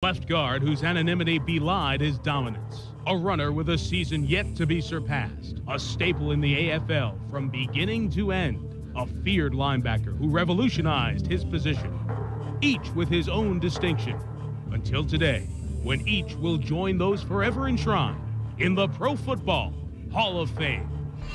left guard whose anonymity belied his dominance. A runner with a season yet to be surpassed. A staple in the AFL from beginning to end. A feared linebacker who revolutionized his position. Each with his own distinction. Until today, when each will join those forever enshrined in the Pro Football Hall of Fame.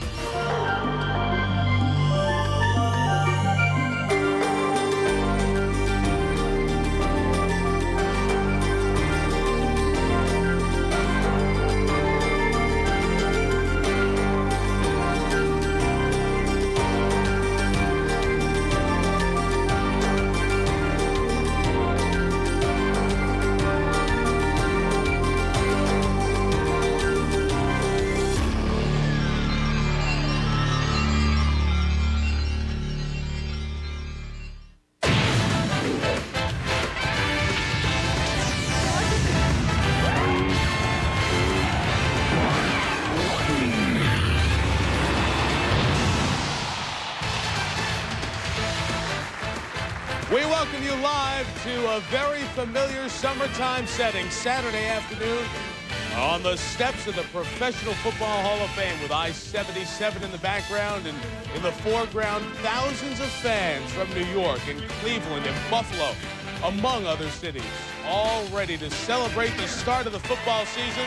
We welcome you live to a very familiar summertime setting, Saturday afternoon, on the steps of the Professional Football Hall of Fame with I-77 in the background, and in the foreground, thousands of fans from New York and Cleveland and Buffalo, among other cities, all ready to celebrate the start of the football season.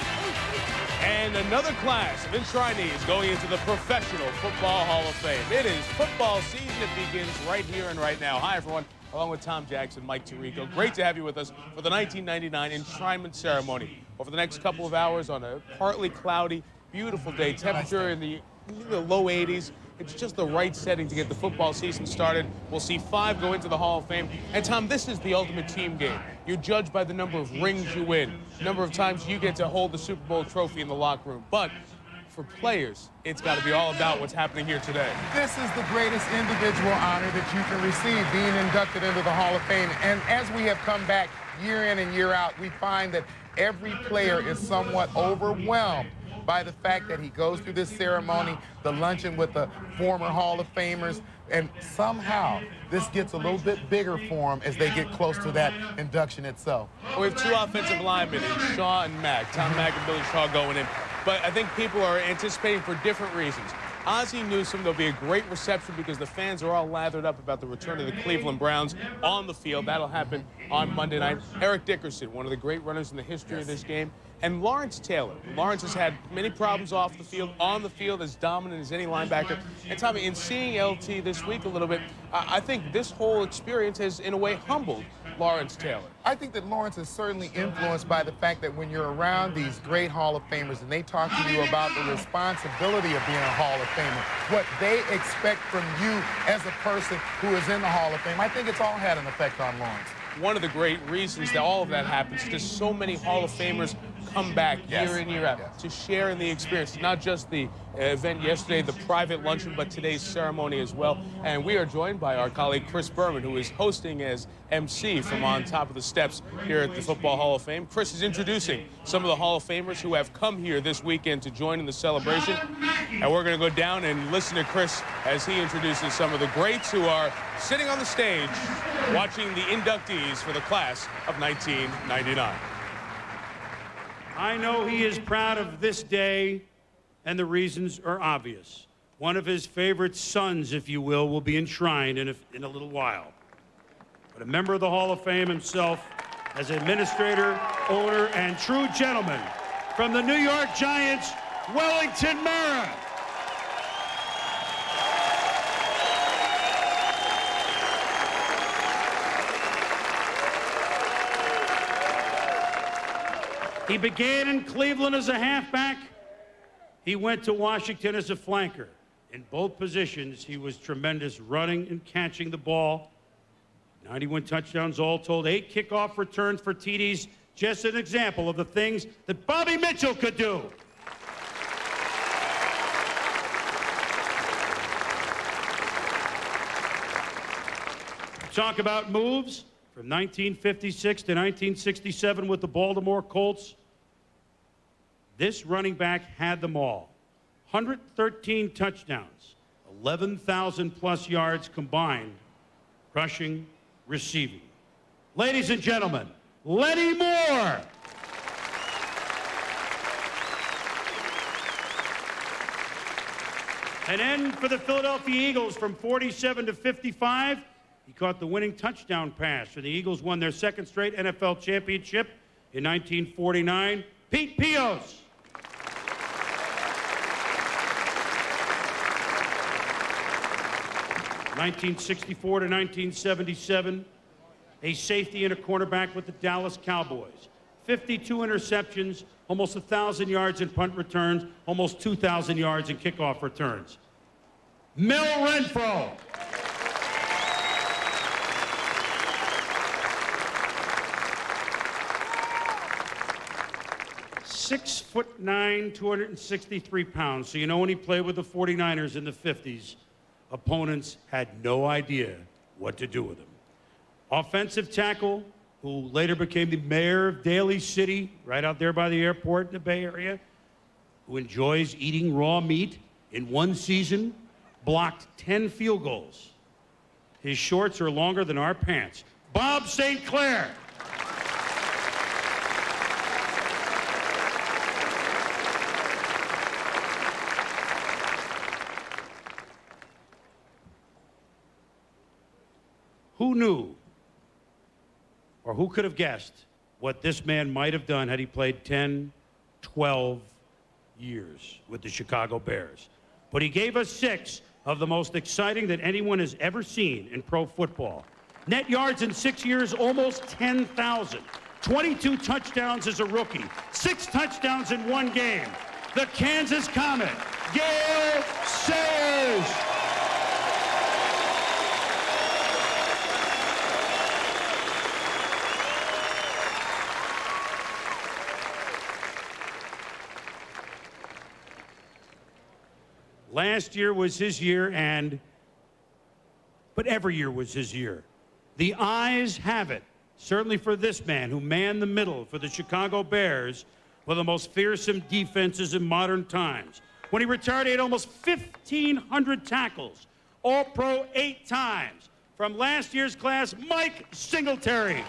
And another class of enshrinees going into the Professional Football Hall of Fame. It is football season. It begins right here and right now. Hi, everyone. Along with Tom Jackson, Mike Tirico. Great to have you with us for the 1999 enshrinement ceremony. Over the next couple of hours on a partly cloudy, beautiful day. Temperature in the low 80s. It's just the right setting to get the football season started. We'll see 5 go into the Hall of Fame. And, Tom, this is the ultimate team game. You're judged by the number of rings you win, number of times you get to hold the Super Bowl trophy in the locker room. But for players, it's got to be all about what's happening here today. This is the greatest individual honor that you can receive, being inducted into the Hall of Fame. And as we have come back year in and year out, we find that every player is somewhat overwhelmed by the fact that he goes through this ceremony, the luncheon with the former Hall of Famers, and somehow this gets a little bit bigger for him as they get close to that induction itself. We have 2 offensive linemen, in Shaw and Mack. Tom Mack and Billy Shaw going in. But I think people are anticipating for different reasons. Ozzie Newsome, there'll be a great reception because the fans are all lathered up about the return of the Cleveland Browns on the field. That'll happen on Monday night. Eric Dickerson, one of the great runners in the history of this game. And Lawrence Taylor. Lawrence has had many problems off the field, on the field, as dominant as any linebacker. And Tommy, in seeing LT this week a little bit, I think this whole experience has, in a way, humbled Lawrence Taylor. I think that Lawrence is certainly influenced by the fact that when you're around these great Hall of Famers and they talk to you about the responsibility of being a Hall of Famer, what they expect from you as a person who is in the Hall of Fame, I think it's all had an effect on Lawrence. One of the great reasons that all of that happens is because so many Hall of Famers come back year in, year out to share in the experience. Not just the event yesterday, the private luncheon, but today's ceremony as well. And we are joined by our colleague Chris Berman, who is hosting as MC from on top of the steps here at the Football Hall of Fame. Chris is introducing some of the Hall of Famers who have come here this weekend to join in the celebration. And we're going to go down and listen to Chris as he introduces some of the greats who are sitting on the stage watching the inductees for the class of 1999. I know he is proud of this day, and the reasons are obvious. One of his favorite sons, if you will be enshrined in a little while. But a member of the Hall of Fame himself, as administrator, owner, and true gentleman, from the New York Giants, Wellington Mara. He began in Cleveland as a halfback. He went to Washington as a flanker. In both positions, he was tremendous running and catching the ball. 91 touchdowns all told, 8 kickoff returns for TDs. Just an example of the things that Bobby Mitchell could do. Talk about moves. From 1956 to 1967 with the Baltimore Colts, this running back had them all. 113 touchdowns, 11,000 plus yards combined, rushing, receiving. Ladies and gentlemen, Lenny Moore. And then for the Philadelphia Eagles from 47 to 55, he caught the winning touchdown pass, and the Eagles won their second straight NFL championship in 1949. Pete Pios. (1964 to 1977), a safety and a cornerback with the Dallas Cowboys. 52 interceptions, almost 1,000 yards in punt returns, almost 2,000 yards in kickoff returns. Mel Renfro. (6'9", 263 pounds. So you know when he played with the 49ers in the 50s, opponents had no idea what to do with him. Offensive tackle, who later became the mayor of Daly City, right out there by the airport in the Bay Area, who enjoys eating raw meat. In one season, blocked 10 field goals. His shorts are longer than our pants. Bob St. Clair. Who knew, or who could have guessed, what this man might have done had he played 10, 12 years with the Chicago Bears? But he gave us 6 of the most exciting that anyone has ever seen in pro football. Net yards in 6 years, almost 10,000. 22 touchdowns as a rookie. 6 touchdowns in one game. The Kansas Comet, Gale Sayers. Last year was his year, but every year was his year. The eyes have it, certainly for this man who manned the middle for the Chicago Bears, one of the most fearsome defenses in modern times. When he retired, he had almost 1,500 tackles, All-Pro 8 times. From last year's class, Mike Singletary.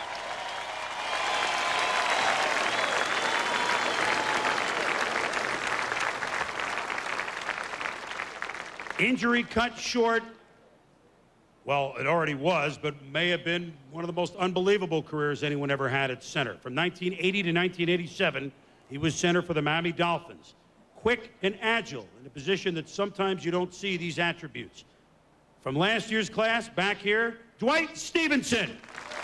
Injury cut short. Well, it already was, but may have been one of the most unbelievable careers anyone ever had at center. From 1980 to 1987, he was center for the Miami Dolphins. Quick and agile in a position that sometimes you don't see these attributes. From last year's class, back here, Dwight Stevenson.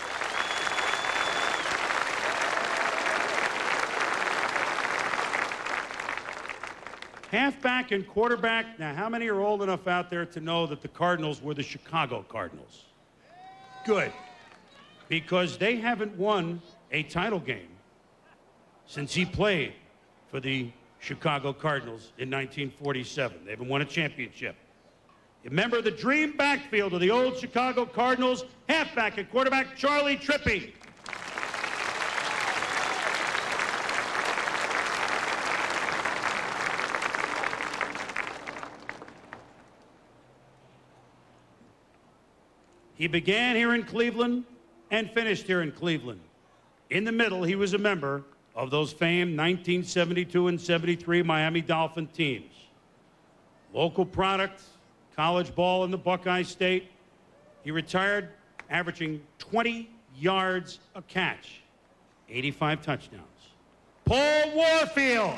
Halfback and quarterback. Now, how many are old enough out there to know that the Cardinals were the Chicago Cardinals? Good. Because they haven't won a title game since he played for the Chicago Cardinals in 1947. They haven't won a championship. Remember the dream backfield of the old Chicago Cardinals? Halfback and quarterback Charlie Trippi. He began here in Cleveland and finished here in Cleveland. In the middle, he was a member of those famed 1972 and 73 Miami Dolphin teams. Local product, college ball in the Buckeye State. He retired averaging 20 yards a catch, 85 touchdowns. Paul Warfield.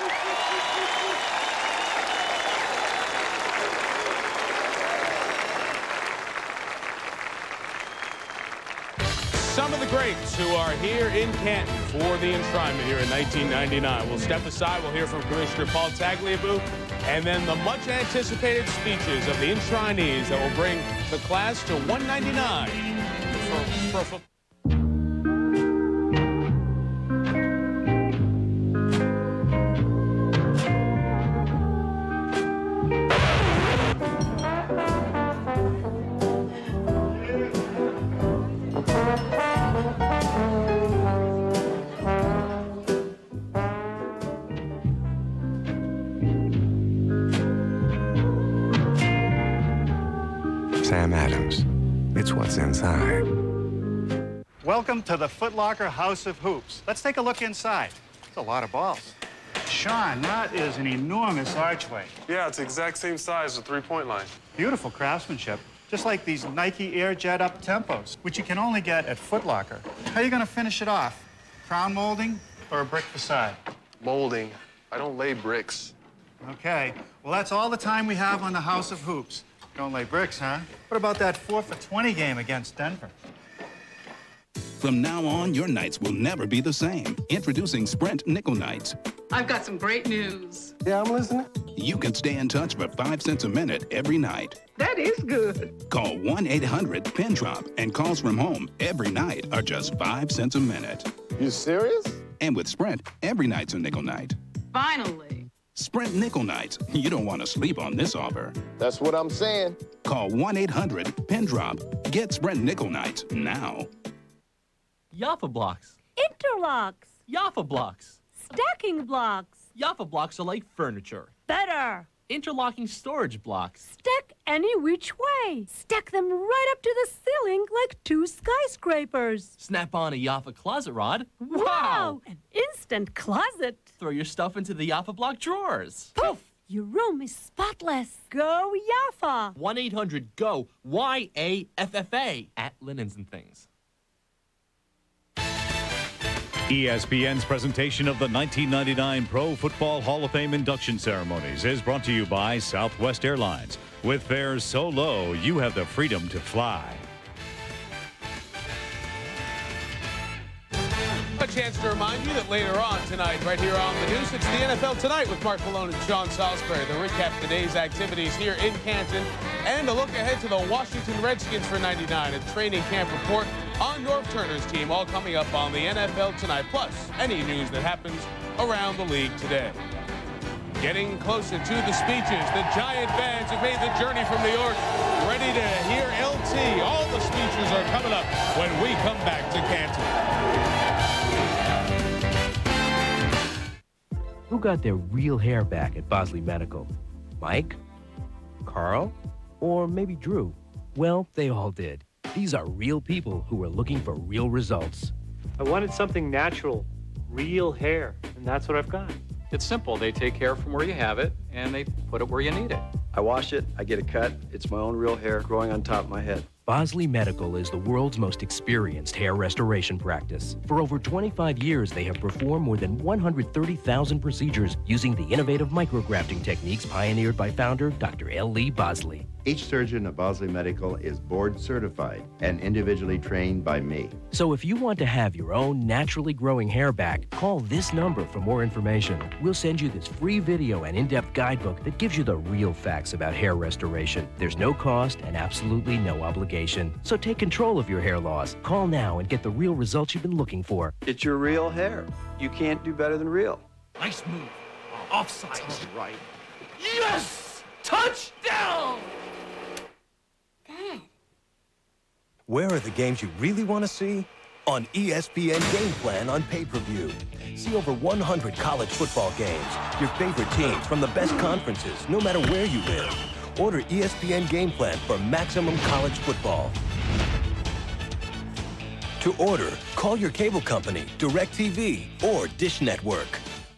Some of the greats who are here in Canton for the enshrinement here in 1999. We'll step aside. We'll hear from Commissioner Paul Tagliabue, and then the much-anticipated speeches of the enshrinees that will bring the class to 199 for football. Sam Adams. It's what's inside. Welcome to the Foot Locker House of Hoops. Let's take a look inside. It's a lot of balls. Sean, that is an enormous archway. Yeah, it's the exact same size as the three-point line. Beautiful craftsmanship. Just like these Nike Air Jet Up Tempos, which you can only get at Foot Locker. How are you going to finish it off? Crown molding or a brick facade? Molding. I don't lay bricks. Okay. Well, that's all the time we have on the House of Hoops. Don't lay bricks, huh? What about that 4 for 20 game against Denver? From now on, your nights will never be the same. Introducing Sprint Nickel Nights. I've got some great news. Yeah, I'm listening. You can stay in touch for 5 cents a minute every night. That is good. Call 1-800-PIN-DROP, and calls from home every night are just 5 cents a minute. You serious? And with Sprint, every night's a nickel night. Finally. Sprint Nickel Nights. You don't want to sleep on this offer. That's what I'm saying. Call 1-800-PIN-DROP. Get Sprint Nickel Nights now. Jaffa blocks. Interlocks. Jaffa blocks. Stacking blocks. Jaffa blocks are like furniture. Better. Interlocking storage blocks. Stack any which way. Stack them right up to the ceiling like 2 skyscrapers. Snap on a Jaffa closet rod. Wow! An instant closet. Throw your stuff into the Jaffa block drawers. Poof! Your room is spotless. Go Jaffa. 1-800-GO YAFFA at Linens and Things. ESPN's presentation of the 1999 Pro Football Hall of Fame induction ceremonies is brought to you by Southwest Airlines. With fares so low, you have the freedom to fly. A chance to remind you that later on tonight, right here on the news, it's the NFL Tonight with Mark Malone and Sean Salisbury. They'll recap today's activities here in Canton and a look ahead to the Washington Redskins for 99, a training camp report on Norv Turner's team, all coming up on the NFL Tonight, plus any news that happens around the league today. Getting closer to the speeches, the Giant fans have made the journey from New York, ready to hear LT. All the speeches are coming up when we come back to Canton. Who got their real hair back at Bosley Medical? Mike? Carl? Or maybe Drew? Well, they all did. These are real people who are looking for real results. I wanted something natural, real hair, and that's what I've got. It's simple. They take hair from where you have it, and they put it where you need it. I wash it, I get a cut. It's my own real hair growing on top of my head. Bosley Medical is the world's most experienced hair restoration practice. For over 25 years, they have performed more than 130,000 procedures using the innovative micrografting techniques pioneered by founder Dr. L. Lee Bosley. Each surgeon at Bosley Medical is board certified and individually trained by me. So if you want to have your own naturally growing hair back, call this number for more information. We'll send you this free video and in-depth guidebook that gives you the real facts about hair restoration. There's no cost and absolutely no obligation. So take control of your hair loss. Call now and get the real results you've been looking for. It's your real hair. You can't do better than real. Nice move. Offside. Right. Yes! Touchdown! Where are the games you really want to see? On ESPN Game Plan on pay-per-view. See over 100 college football games, your favorite teams from the best conferences, no matter where you live. Order ESPN Game Plan for maximum college football. To order, call your cable company, DirecTV, or Dish Network.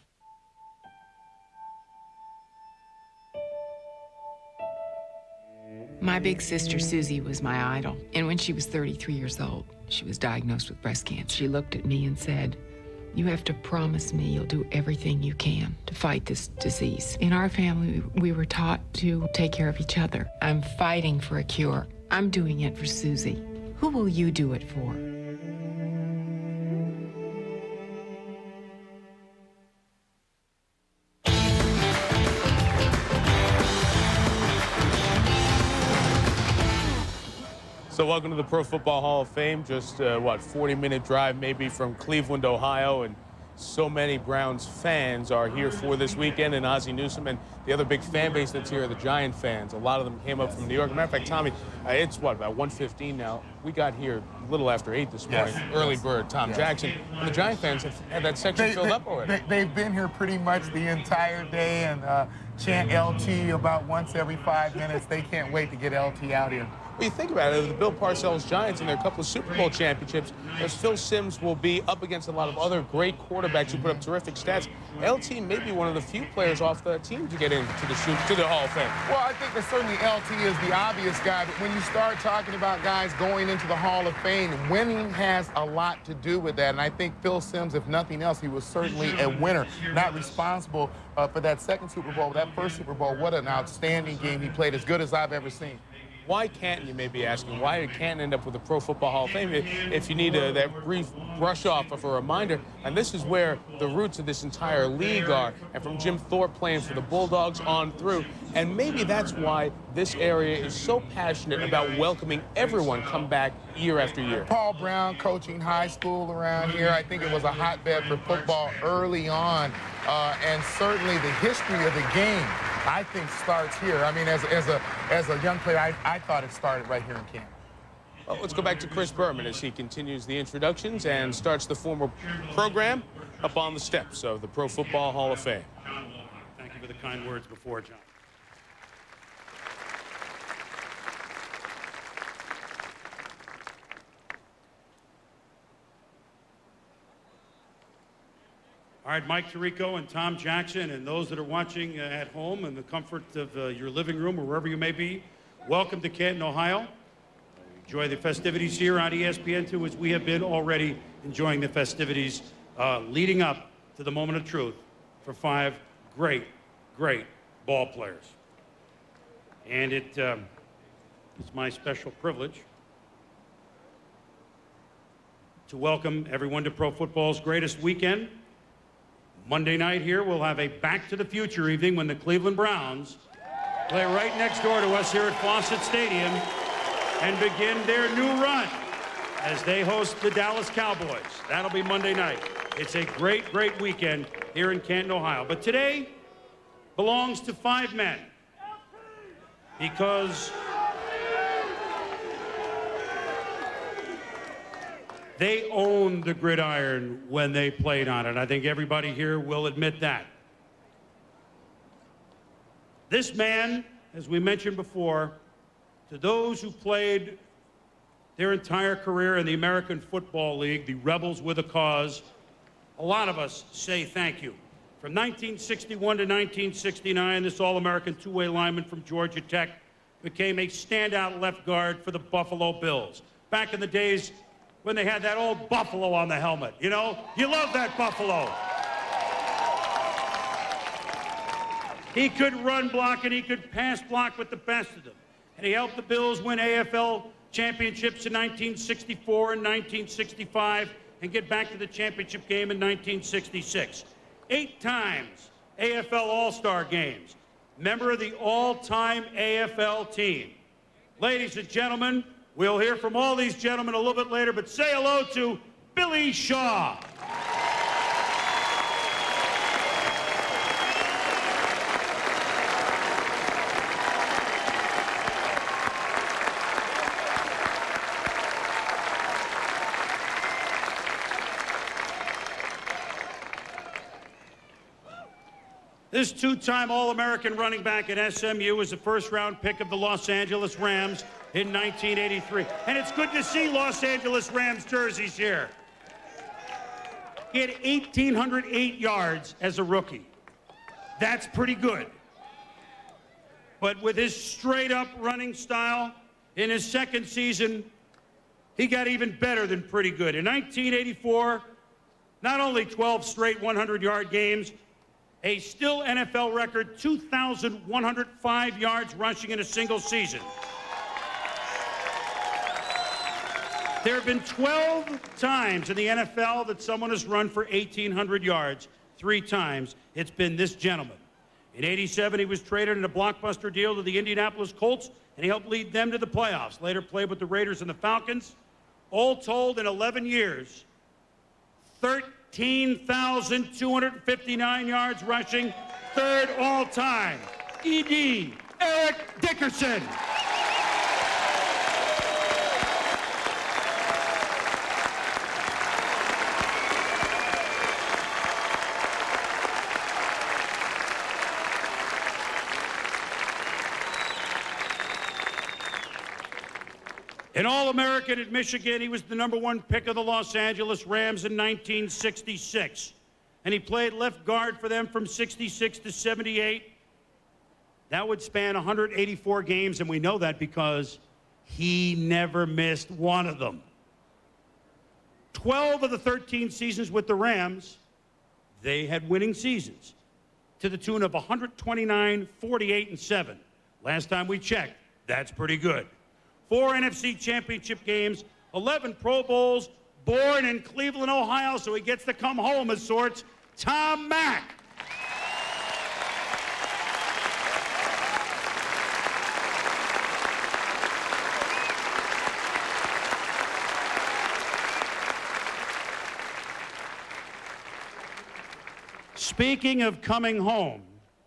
My big sister, Susie, was my idol. And when she was 33 years old, she was diagnosed with breast cancer. She looked at me and said, "You have to promise me you'll do everything you can to fight this disease." In our family, we were taught to take care of each other. I'm fighting for a cure. I'm doing it for Susie. Who will you do it for? So welcome to the Pro Football Hall of Fame. Just, 40-minute drive maybe from Cleveland, Ohio. And so many Browns fans are here for this weekend. And Ozzie Newsome and the other big fan base that's here are the Giant fans. A lot of them came up from New York. Matter of fact, Tommy, it's, about 1:15 now. We got here a little after 8 this morning. Yes. Early bird, Tom Jackson. And the Giant fans have had that section filled up already. They've been here pretty much the entire day and chant LT about once every 5 minutes. They can't wait to get LT out here. Well, you think about it, the Bill Parcells Giants and their couple of Super Bowl championships, as Phil Simms will be up against a lot of other great quarterbacks who put up terrific stats. LT may be one of the few players off the team to get into the Hall of Fame. Well, I think that certainly LT is the obvious guy, but when you start talking about guys going into the Hall of Fame, winning has a lot to do with that. And I think Phil Simms, if nothing else, he was certainly a winner, not responsible for that second Super Bowl, that first Super Bowl. What an outstanding game he played, as good as I've ever seen. Why can't, you may be asking, why can't end up with the Pro Football Hall of Fame if you need that brief brush off of a reminder? And this is where the roots of this entire league are, and from Jim Thorpe playing for the Bulldogs on through. And maybe that's why this area is so passionate about welcoming everyone come back year after year. Paul Brown coaching high school around here. I think it was a hotbed for football early on, and certainly the history of the game, I think, starts here. I mean, as a young player, I thought it started right here in Canton. Well, let's go back to Chris Berman as he continues the introductions and starts the formal program up on the steps of the Pro Football Hall of Fame. Thank you for the kind words before, John. All right, Mike Tirico and Tom Jackson and those that are watching at home in the comfort of your living room or wherever you may be, welcome to Canton, Ohio. Enjoy the festivities here on ESPN2 as we have been already enjoying the festivities leading up to the moment of truth for 5 great, great ball players. And it's my special privilege to welcome everyone to pro football's greatest weekend. Monday night here, we'll have a Back to the Future evening when the Cleveland Browns play right next door to us here at Fawcett Stadium and begin their new run as they host the Dallas Cowboys. That'll be Monday night. It's a great, great weekend here in Canton, Ohio. But today belongs to 5 men because they owned the gridiron when they played on it. I think everybody here will admit that. This man, as we mentioned before, to those who played their entire career in the American Football League, the Rebels with a Cause, a lot of us say thank you. From 1961 to 1969, this All-American two-way lineman from Georgia Tech became a standout left guard for the Buffalo Bills. Back in the days when they had that old buffalo on the helmet. You know, you love that buffalo. He could run block and he could pass block with the best of them. And he helped the Bills win AFL championships in 1964 and 1965 and get back to the championship game in 1966. 8 times AFL All-Star games. Member of the all-time AFL team. Ladies and gentlemen, we'll hear from all these gentlemen a little bit later, but say hello to Billy Shaw. This 2-time All-American running back at SMU was the first-round pick of the Los Angeles Rams in 1983. And it's good to see Los Angeles Rams jerseys here. He had 1,808 yards as a rookie. That's pretty good. But with his straight-up running style, in his second season, he got even better than pretty good. In 1984, not only 12 straight 100-yard games, a still NFL record 2,105 yards rushing in a single season. There have been 12 times in the NFL that someone has run for 1,800 yards. 3 times it's been this gentleman. In '87, he was traded in a blockbuster deal to the Indianapolis Colts, and he helped lead them to the playoffs. Later played with the Raiders and the Falcons. All told, in 11 years, 13,259 yards rushing, 3rd all-time. E.D. Eric Dickerson. An All-American at Michigan, he was the #1 pick of the Los Angeles Rams in 1966. And he played left guard for them from 66 to 78. That would span 184 games, and we know that because he never missed one of them. 12 of the 13 seasons with the Rams, they had winning seasons to the tune of 129, 48, and 7. Last time we checked, that's pretty good. 4 NFC championship games, 11 Pro Bowls, born in Cleveland, Ohio, so he gets to come home of sorts, Tom Mack. Speaking of coming home,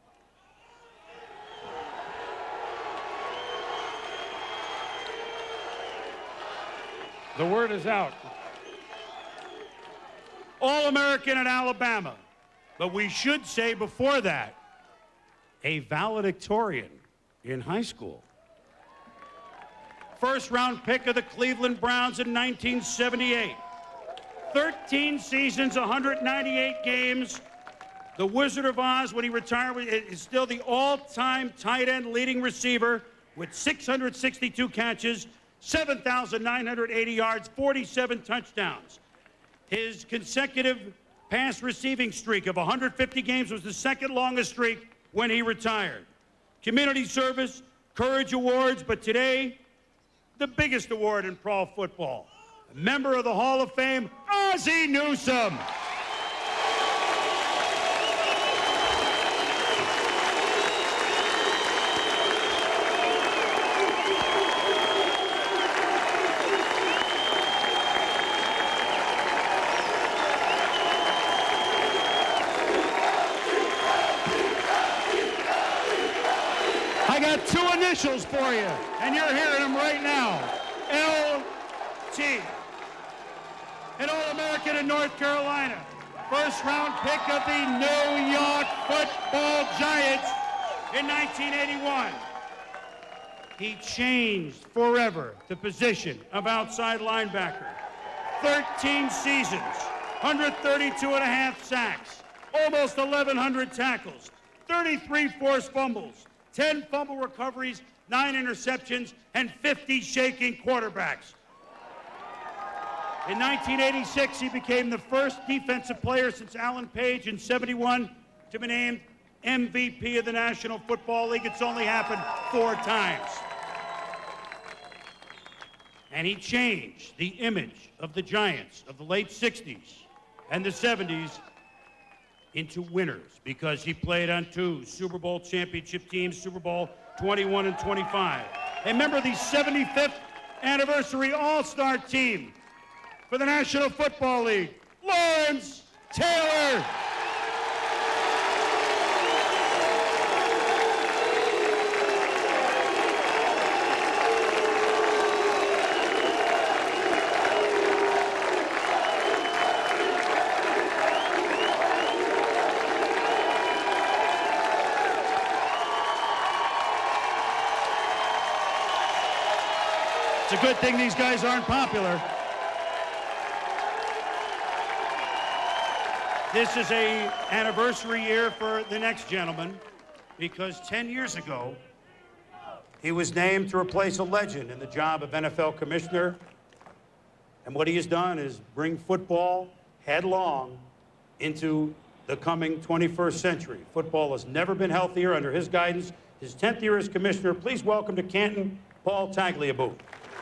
the word is out. All-American at Alabama. But we should say before that, a valedictorian in high school. First-round pick of the Cleveland Browns in 1978. 13 seasons, 198 games. The Wizard of Oz, when he retired, is still the all-time tight end leading receiver with 662 catches, 7,980 yards, 47 touchdowns. His consecutive pass receiving streak of 150 games was the second longest streak when he retired. Community service, Courage Awards, but today, the biggest award in pro football. A member of the Hall of Fame, Ozzie Newsome. I got 2 initials for you, and you're hearing them right now. LT. An All-American in North Carolina. First-round pick of the New York Football Giants in 1981. He changed forever the position of outside linebacker. 13 seasons, 132.5 sacks, almost 1,100 tackles, 33 forced fumbles, 10 fumble recoveries, 9 interceptions, and 50 shaking quarterbacks. In 1986, he became the first defensive player since Alan Page in '71 to be named MVP of the National Football League. It's only happened 4 times. And he changed the image of the Giants of the late 60s and the 70s into winners because he played on 2 Super Bowl championship teams, Super Bowl 21 and 25. A member of the 75th anniversary All-Star team for the National Football League, Lawrence Taylor. It's a good thing these guys aren't popular. This is an anniversary year for the next gentleman because 10 years ago, he was named to replace a legend in the job of NFL commissioner. And what he has done is bring football headlong into the coming 21st century. Football has never been healthier under his guidance. His 10th year as commissioner. Please welcome to Canton, Paul Tagliabue.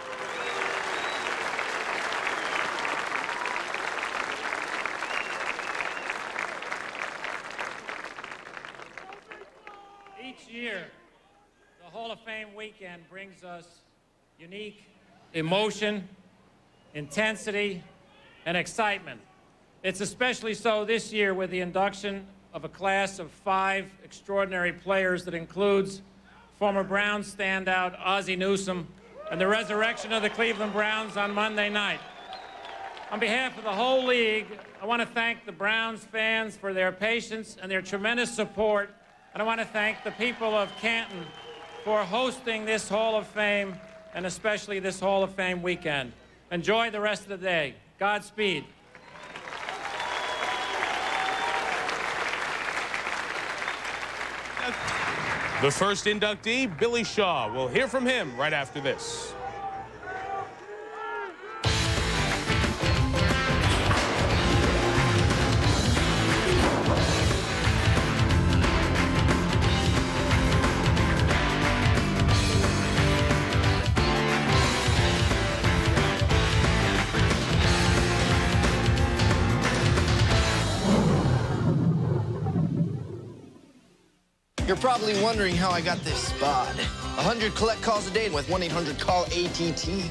Each year, the Hall of Fame weekend brings us unique emotion, intensity, and excitement. It's especially so this year with the induction of a class of 5 extraordinary players that includes former Browns standout Ozzie Newsome and the resurrection of the Cleveland Browns on Monday night. On behalf of the whole league, I want to thank the Browns fans for their patience and their tremendous support. And I want to thank the people of Canton for hosting this Hall of Fame and especially this Hall of Fame weekend. Enjoy the rest of the day. Godspeed. The first inductee, Billy Shaw. We'll hear from him right after this. You're probably wondering how I got this spot. 100 collect calls a day with 1-800-CALL-ATT.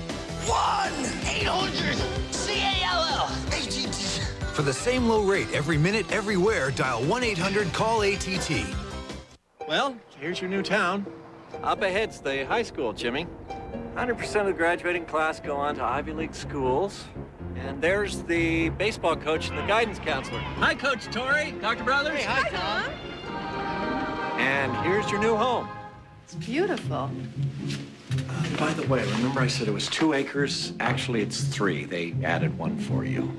1-800-CALL-ATT. For the same low rate every minute, everywhere, dial 1-800-CALL-ATT. Well, here's your new town. Up ahead's the high school, Jimmy. 100% of the graduating class go on to Ivy League schools. And there's the baseball coach and the guidance counselor. Hi, Coach Torrey. Dr. Brothers. Hey, hi, Tom. And here's your new home. It's beautiful. By the way, remember I said it was 2 acres? Actually, it's 3. They added 1 for you.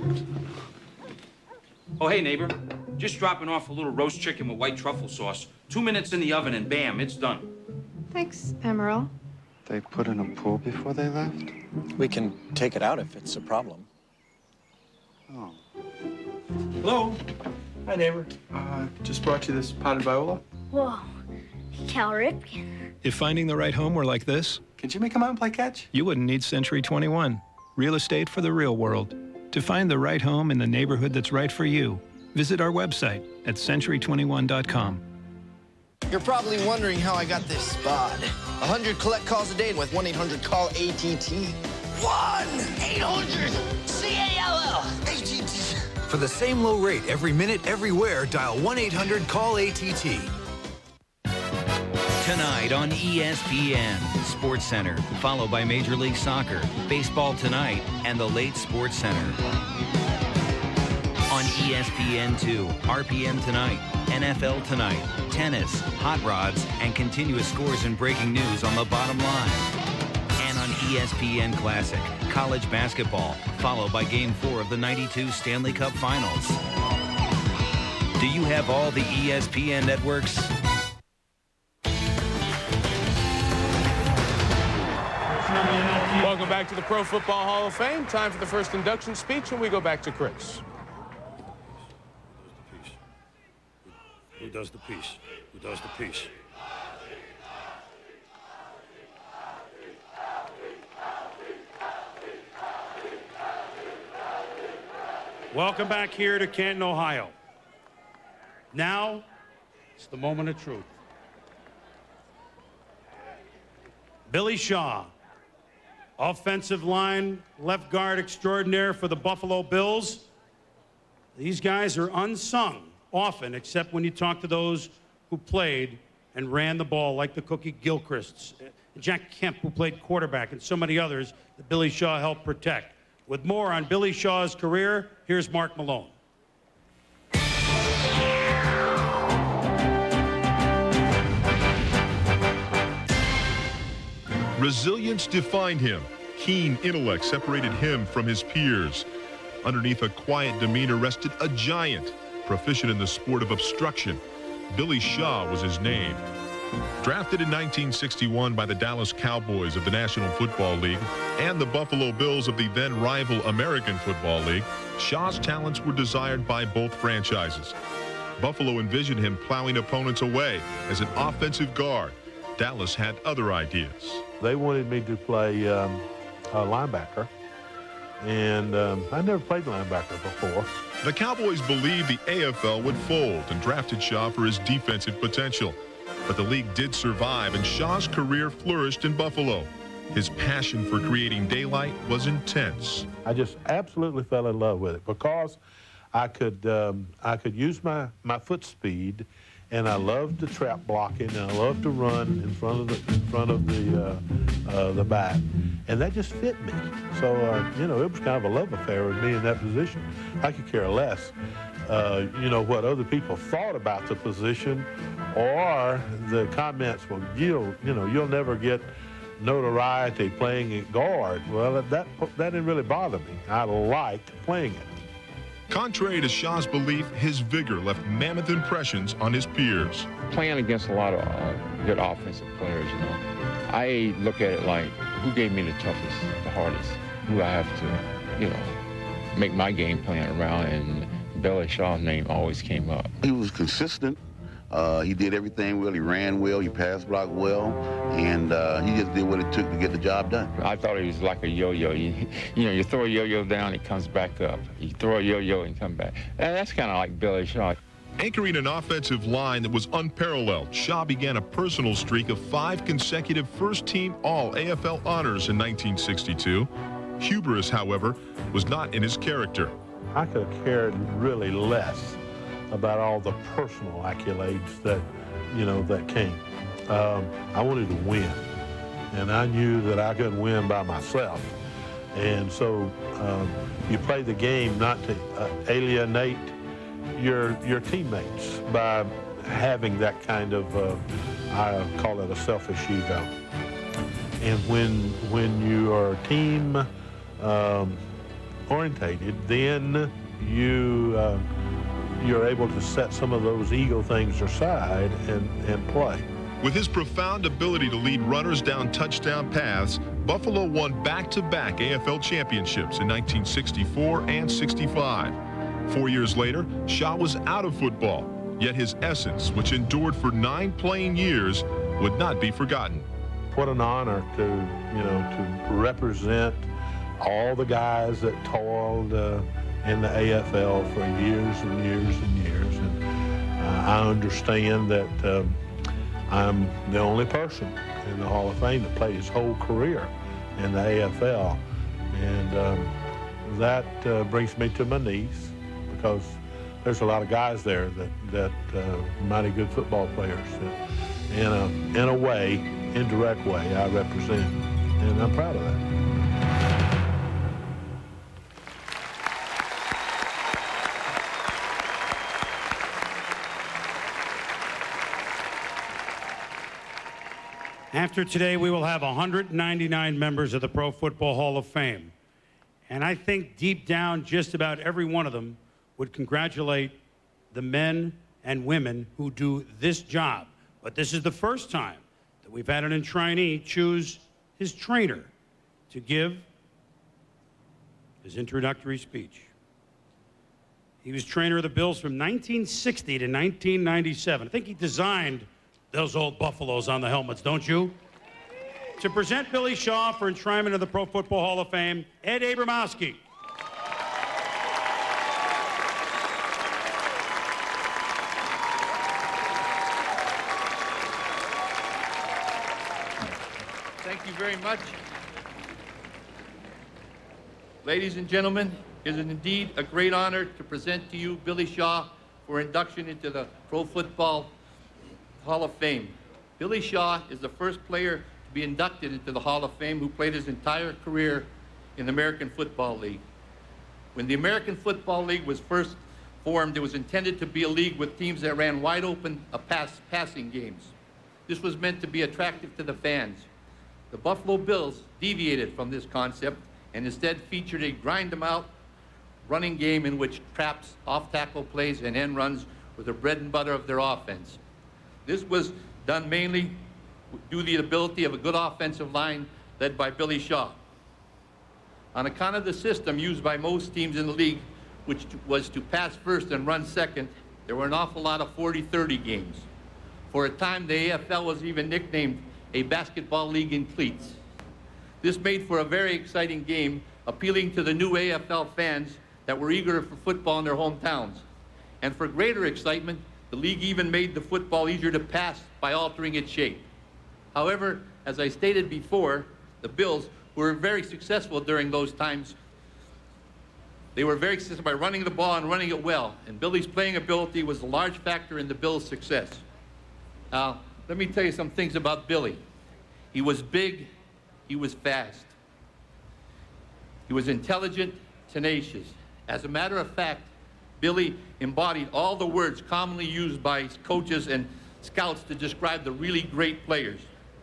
Oh, hey, neighbor. Just dropping off a little roast chicken with white truffle sauce. 2 minutes in the oven and bam, it's done. Thanks, Emerald. They put in a pool before they left? We can take it out if it's a problem. Oh. Hello. Hi, neighbor. Just brought you this potted viola. Whoa, Cal Ripken. If finding the right home were like this, Can Jimmy come out and play catch? you wouldn't need Century 21. Real estate for the real world. To find the right home in the neighborhood that's right for you, visit our website at century21.com. You're probably wondering how I got this spot. 100 collect calls a day with 1-800-CALL-ATT. 1-800-CALL-ATT. For the same low rate every minute, everywhere, dial 1-800-CALL-ATT. Tonight on ESPN, Sports Center, followed by Major League Soccer, Baseball Tonight, and the Late Sports Center. On ESPN2, RPM Tonight, NFL Tonight, tennis, hot rods, and continuous scores and breaking news on the bottom line. And on ESPN Classic, college basketball, followed by Game 4 of the '92 Stanley Cup Finals. Do you have all the ESPN networks? Welcome back to the Pro Football Hall of Fame. Time for the first induction speech, and we go back to Chris. Who does the piece? Who does the piece? Welcome back here to Canton, Ohio. Now, it's the moment of truth. Billy Shaw, offensive line, left guard extraordinaire for the Buffalo Bills. These guys are unsung often, except when you talk to those who played and ran the ball, like the Cookie Gilchrists, Jack Kemp, who played quarterback, and so many others that Billy Shaw helped protect. With more on Billy Shaw's career, here's Mark Malone. Resilience defined him. Keen intellect separated him from his peers. Underneath a quiet demeanor rested a giant, proficient in the sport of obstruction. Billy Shaw was his name. Drafted in 1961 by the Dallas Cowboys of the National Football League and the Buffalo Bills of the then rival American Football League, Shaw's talents were desired by both franchises. Buffalo envisioned him plowing opponents away as an offensive guard. Dallas had other ideas. They wanted me to play linebacker, and I never played linebacker before. The Cowboys believed the AFL would fold and drafted Shaw for his defensive potential. But the league did survive, and Shaw's career flourished in Buffalo. His passion for creating daylight was intense. I just absolutely fell in love with it because I could use my foot speed, and I loved the trap blocking, and I loved to run in front of the back, and that just fit me. So you know, it was kind of a love affair with me in that position. I could care less, you know, what other people thought about the position, or the comments, well, you'll never get notoriety playing at guard. Well, that didn't really bother me. I liked playing it. Contrary to Shaw's belief, his vigor left mammoth impressions on his peers. Playing against a lot of good offensive players, you know, I look at it like, who gave me the toughest, the hardest, who I have to, you know, make my game plan around, and Billy Shaw's name always came up. He was consistent. He did everything well. He ran well. He pass blocked well, and he just did what it took to get the job done. I thought he was like a yo-yo. You know, you throw a yo-yo down, it comes back up. You throw a yo-yo and come back. And that's kind of like Billy Shaw. Anchoring an offensive line that was unparalleled, Shaw began a personal streak of 5 consecutive first-team All-AFL honors in 1962. Hubris, however, was not in his character. I could have cared really less about all the personal accolades that, you know, that came. I wanted to win, and I knew that I couldn't win by myself. And so you play the game not to alienate your teammates by having that kind of, I call it a selfish ego. And when you are team orientated, then you're able to set some of those ego things aside and play. With his profound ability to lead runners down touchdown paths, Buffalo won back-to-back AFL championships in 1964 and 65. 4 years later, Shaw was out of football, yet his essence, which endured for 9 playing years, would not be forgotten. What an honor to, you know, to represent all the guys that toiled in the AFL for years and years and years. And I understand that I'm the only person in the Hall of Fame that played his whole career in the AFL. And that brings me to my knees, because there's a lot of guys there that mighty good football players that in a way, indirect way, I represent. And I'm proud of that. After today, we will have 199 members of the Pro Football Hall of Fame. And I think deep down, just about every one of them would congratulate the men and women who do this job. But this is the first time that we've had an enshrinee choose his trainer to give his introductory speech. He was trainer of the Bills from 1960 to 1997. I think he designed those old Buffaloes on the helmets, don't you? To present Billy Shaw for enshrinement of the Pro Football Hall of Fame, Ed Abramowski. Thank you very much. Ladies and gentlemen, it is indeed a great honor to present to you Billy Shaw for induction into the Pro Football Hall of Fame. Billy Shaw is the first player to be inducted into the Hall of Fame who played his entire career in the American Football League. When the American Football League was first formed, it was intended to be a league with teams that ran wide open passing games. This was meant to be attractive to the fans. The Buffalo Bills deviated from this concept and instead featured a grind-em-out running game in which traps, off-tackle plays, and end runs were the bread and butter of their offense. This was done mainly due to the ability of a good offensive line led by Billy Shaw. On account of the system used by most teams in the league, which was to pass first and run second, there were an awful lot of 40-30 games. For a time, the AFL was even nicknamed a basketball league in cleats. This made for a very exciting game, appealing to the new AFL fans that were eager for football in their hometowns. And for greater excitement, the league even made the football easier to pass by altering its shape. However, as I stated before, the Bills were very successful during those times. They were very successful by running the ball and running it well, and Billy's playing ability was a large factor in the Bills' success. Now, let me tell you some things about Billy. He was big, he was fast. He was intelligent, tenacious. As a matter of fact, Billy embodied all the words commonly used by coaches and scouts to describe the really great players.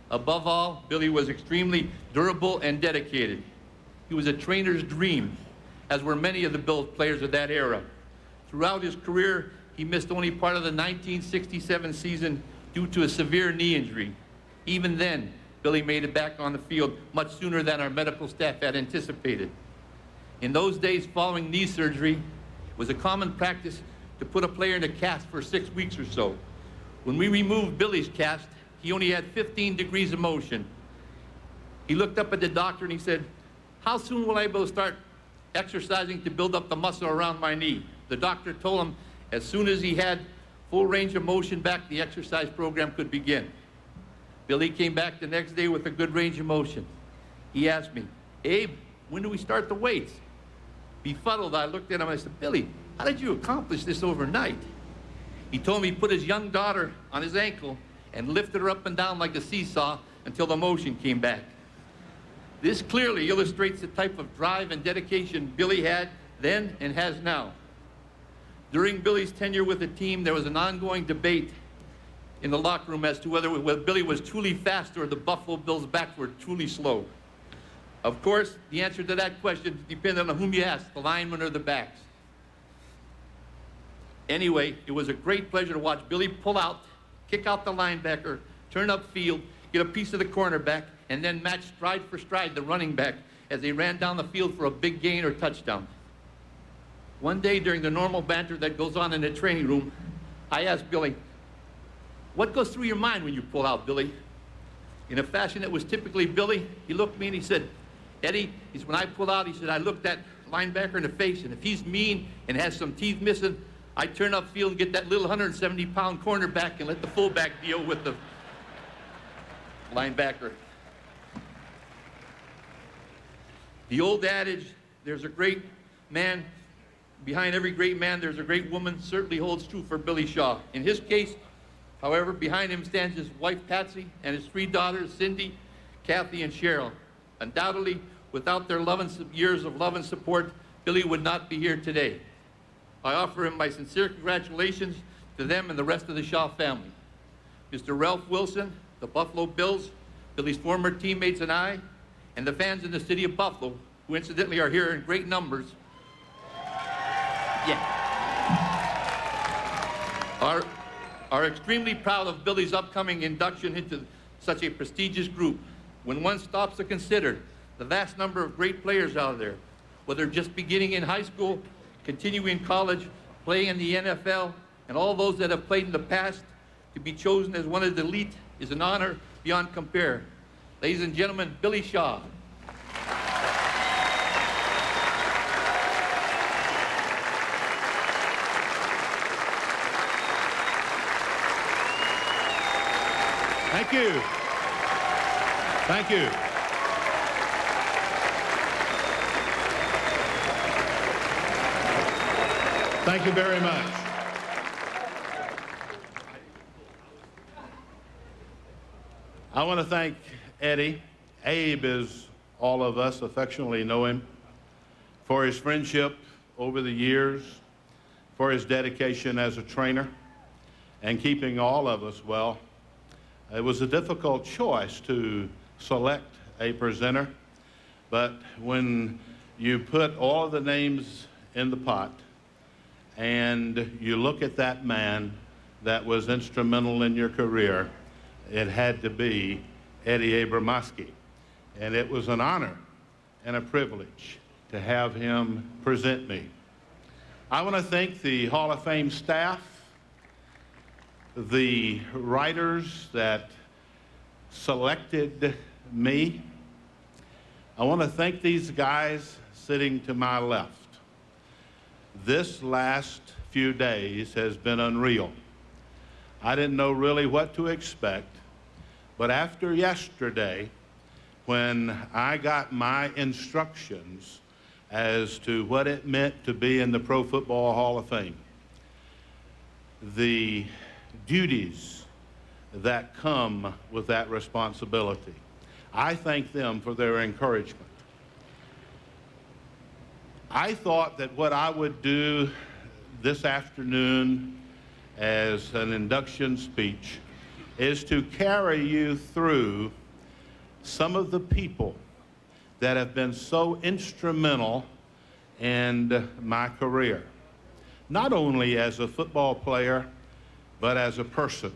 Above all, Billy was extremely durable and dedicated. He was a trainer's dream, as were many of the Bills players of that era. Throughout his career, he missed only part of the 1967 season due to a severe knee injury. Even then, Billy made it back on the field much sooner than our medical staff had anticipated. In those days following knee surgery, it was a common practice to put a player in a cast for 6 weeks or so. When we removed Billy's cast, he only had 15 degrees of motion. He looked up at the doctor and he said, "How soon will I be able to start exercising to build up the muscle around my knee?" The doctor told him as soon as he had full range of motion back, the exercise program could begin. Billy came back the next day with a good range of motion. He asked me, "Abe, when do we start the weights?" Befuddled, I looked at him and I said, "Billy, how did you accomplish this overnight?" He told me he put his young daughter on his ankle and lifted her up and down like a seesaw until the motion came back. This clearly illustrates the type of drive and dedication Billy had then and has now. During Billy's tenure with the team, there was an ongoing debate in the locker room as to whether Billy was truly fast or the Buffalo Bills' backs were truly slow. Of course, the answer to that question depended on whom you asked, the linemen or the backs. Anyway, it was a great pleasure to watch Billy pull out, kick out the linebacker, turn upfield, get a piece of the cornerback, and then match stride for stride the running back as they ran down the field for a big gain or touchdown. One day during the normal banter that goes on in the training room, I asked Billy, "What goes through your mind when you pull out, Billy?" In a fashion that was typically Billy, he looked at me and he said, "Eddie," he said, "when I pull out," he said, "I look that linebacker in the face, and if he's mean and has some teeth missing, I turn upfield and get that little 170-pound cornerback and let the fullback deal with the linebacker." The old adage, "There's a great man, behind every great man there's a great woman," certainly holds true for Billy Shaw. In his case, however, behind him stands his wife Patsy and his 3 daughters, Cindy, Kathy, and Cheryl. Undoubtedly, without their years of love and support, Billy would not be here today. I offer him my sincere congratulations to them and the rest of the Shaw family. Mr. Ralph Wilson, the Buffalo Bills, Billy's former teammates and I, and the fans in the city of Buffalo, who incidentally are here in great numbers, are extremely proud of Billy's upcoming induction into such a prestigious group. When one stops to consider the vast number of great players out there, whether just beginning in high school, continuing in college, playing in the NFL, and all those that have played in the past, to be chosen as one of the elite is an honor beyond compare. Ladies and gentlemen, Billy Shaw. Thank you. Thank you. Thank you very much. I want to thank Eddie. Abe, as all of us affectionately know him, for his friendship over the years, for his dedication as a trainer, and keeping all of us well. It was a difficult choice to select a presenter, but when you put all of the names in the pot and you look at that man that was instrumental in your career, it had to be Eddie Abramowski. And it was an honor and a privilege to have him present me. I want to thank the Hall of Fame staff, the writers that selected me. I want to thank these guys sitting to my left. This last few days has been unreal. I didn't know really what to expect, but after yesterday, when I got my instructions as to what it meant to be in the Pro Football Hall of Fame, the duties that come with that responsibility, I thank them for their encouragement. I thought that what I would do this afternoon as an induction speech is to carry you through some of the people that have been so instrumental in my career, not only as a football player, but as a person.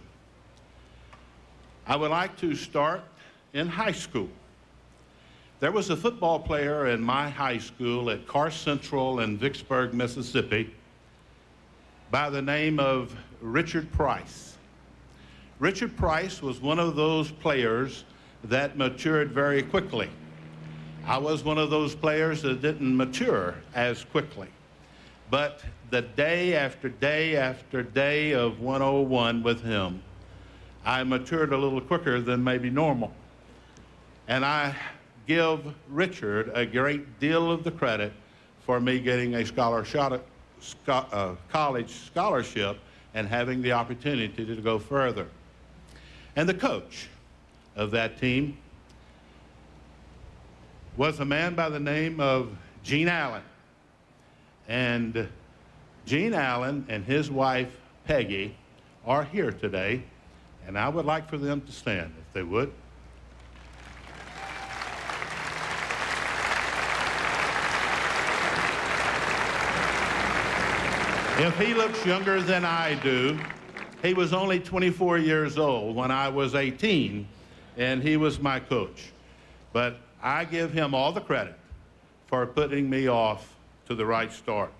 I would like to start in high school. There was a football player in my high school at Carr Central in Vicksburg, Mississippi, by the name of Richard Price. Richard Price was one of those players that matured very quickly. I was one of those players that didn't mature as quickly. But the day after day after day of 101 with him, I matured a little quicker than maybe normal. And I give Richard a great deal of the credit for me getting a college scholarship and having the opportunity to go further. And the coach of that team was a man by the name of Gene Allen. And Gene Allen and his wife, Peggy, are here today, and I would like for them to stand, if they would. If he looks younger than I do, he was only 24 years old when I was 18, and he was my coach. But I give him all the credit for putting me off to the right start.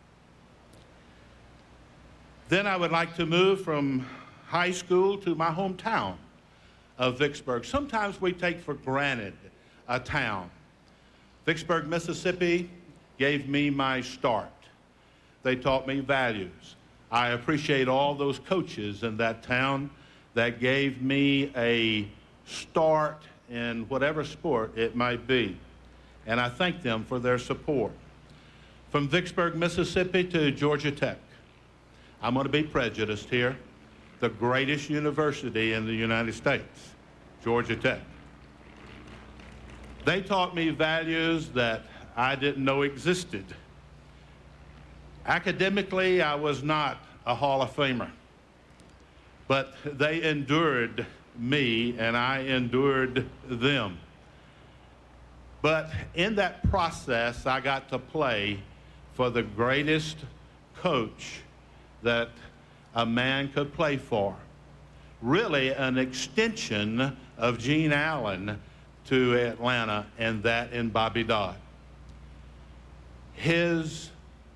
Then I would like to move from high school to my hometown of Vicksburg. Sometimes we take for granted a town. Vicksburg, Mississippi gave me my start. They taught me values. I appreciate all those coaches in that town that gave me a start in whatever sport it might be. And I thank them for their support. From Vicksburg, Mississippi to Georgia Tech. I'm going to be prejudiced here. The greatest university in the United States, Georgia Tech. They taught me values that I didn't know existed. Academically, I was not a Hall of Famer, but they endured me and I endured them. But in that process, I got to play for the greatest coach that a man could play for. Really an extension of Gene Allen to Atlanta, and that in Bobby Dodd. His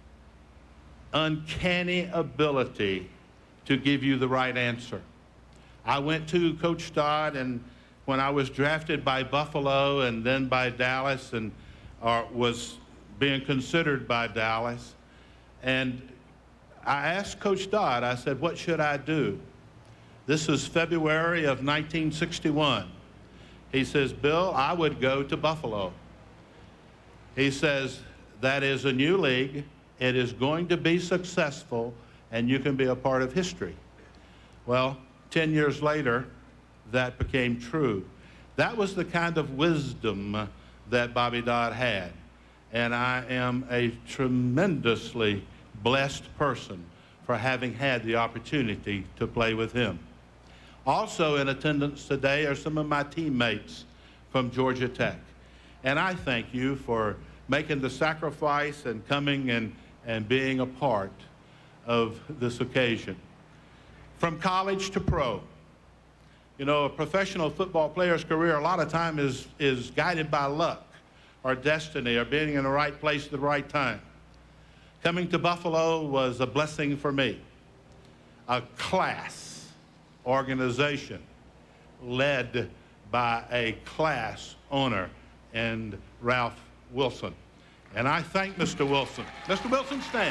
uncanny ability to give you the right answer. I went to Coach Dodd, and when I was drafted by Buffalo and then by Dallas, and was being considered by Dallas, and I asked Coach Dodd, I said, what should I do? This was February of 1961. He says, Bill, I would go to Buffalo. He says, that is a new league. It is going to be successful, and you can be a part of history. Well, 10 years later, that became true. That was the kind of wisdom that Bobby Dodd had. And I am a tremendously blessed person for having had the opportunity to play with him. Also in attendance today are some of my teammates from Georgia Tech. And I thank you for making the sacrifice and coming and being a part of this occasion. From college to pro. You know, a professional football player's career a lot of time is guided by luck or destiny or being in the right place at the right time. Coming to Buffalo was a blessing for me. A class organization led by a class owner and Ralph Wilson. And I thank Mr. Wilson. Mr. Wilson, stand.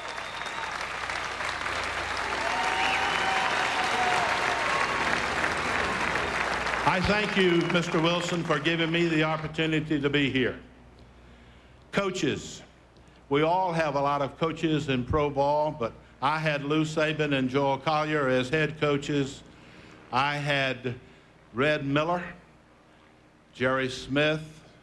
I thank you, Mr. Wilson, for giving me the opportunity to be here. Coaches, we all have a lot of coaches in pro ball, but I had Lou Saban and Joel Collier as head coaches. I had Red Miller, Jerry Smith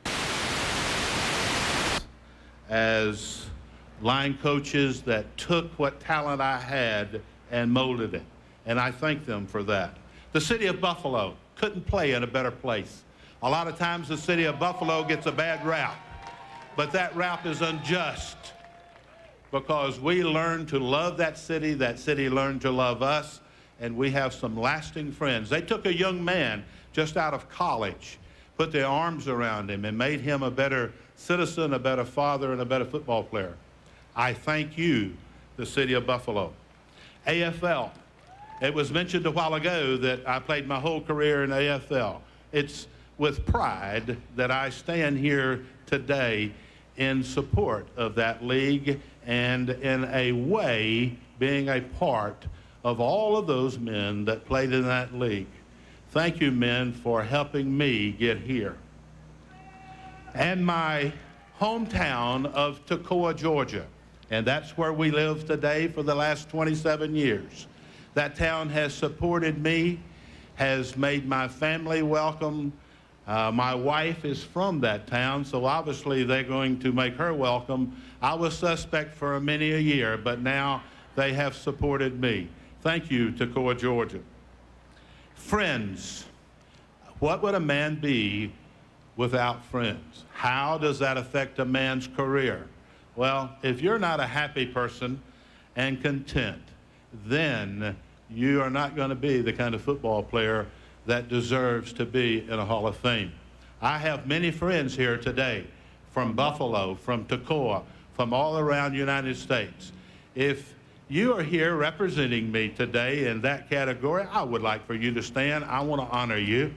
as line coaches that took what talent I had and molded it, and I thank them for that. The city of Buffalo couldn't play in a better place. A lot of times the city of Buffalo gets a bad rap, but that rap is unjust because we learned to love that city learned to love us, and we have some lasting friends. They took a young man just out of college, put their arms around him, and made him a better citizen, a better father, and a better football player. I thank you, the city of Buffalo. AFL. It was mentioned a while ago that I played my whole career in AFL. It's with pride that I stand here today in support of that league and in a way being a part of all of those men that played in that league. Thank you, men, for helping me get here. And my hometown of Toccoa, Georgia, and that's where we live today for the last 27 years. That town has supported me, has made my family welcome. My wife is from that town, so obviously they're going to make her welcome. I was suspect for many a year, but now they have supported me. Thank you, Toccoa, Georgia. Friends. What would a man be without friends? How does that affect a man's career? Well, if you're not a happy person and content, then you are not going to be the kind of football player that deserves to be in a Hall of Fame. I have many friends here today from Buffalo, from Toccoa, from all around the United States. If you are here representing me today in that category, I would like for you to stand. I want to honor you.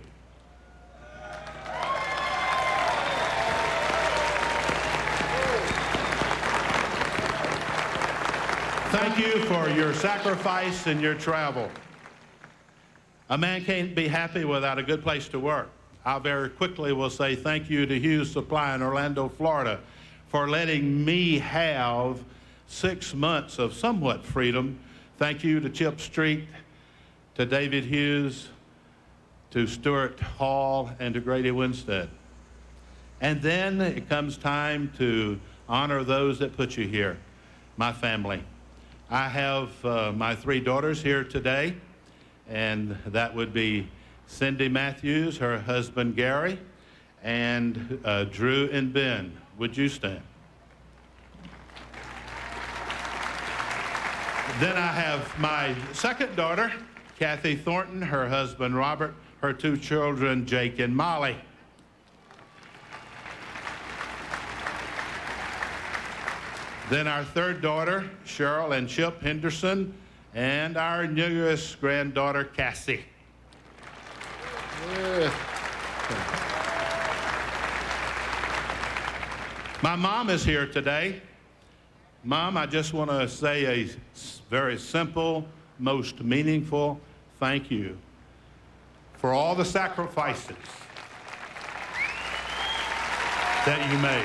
Thank you for your sacrifice and your travel. A man can't be happy without a good place to work. I very quickly will say thank you to Hughes Supply in Orlando, Florida, for letting me have 6 months of somewhat freedom. Thank you to Chip Street, to David Hughes, to Stuart Hall, and to Grady Winstead. And then it comes time to honor those that put you here, my family. I have my 3 daughters here today, and that would be Cindy Matthews, her husband Gary, and Drew and Ben. Would you stand? Then I have my second daughter, Kathy Thornton, her husband Robert, her 2 children, Jake and Molly. Then our third daughter, Cheryl and Chip Henderson, and our newest granddaughter, Cassie. My mom is here today. Mom, I just want to say a very simple, most meaningful thank you for all the sacrifices that you made.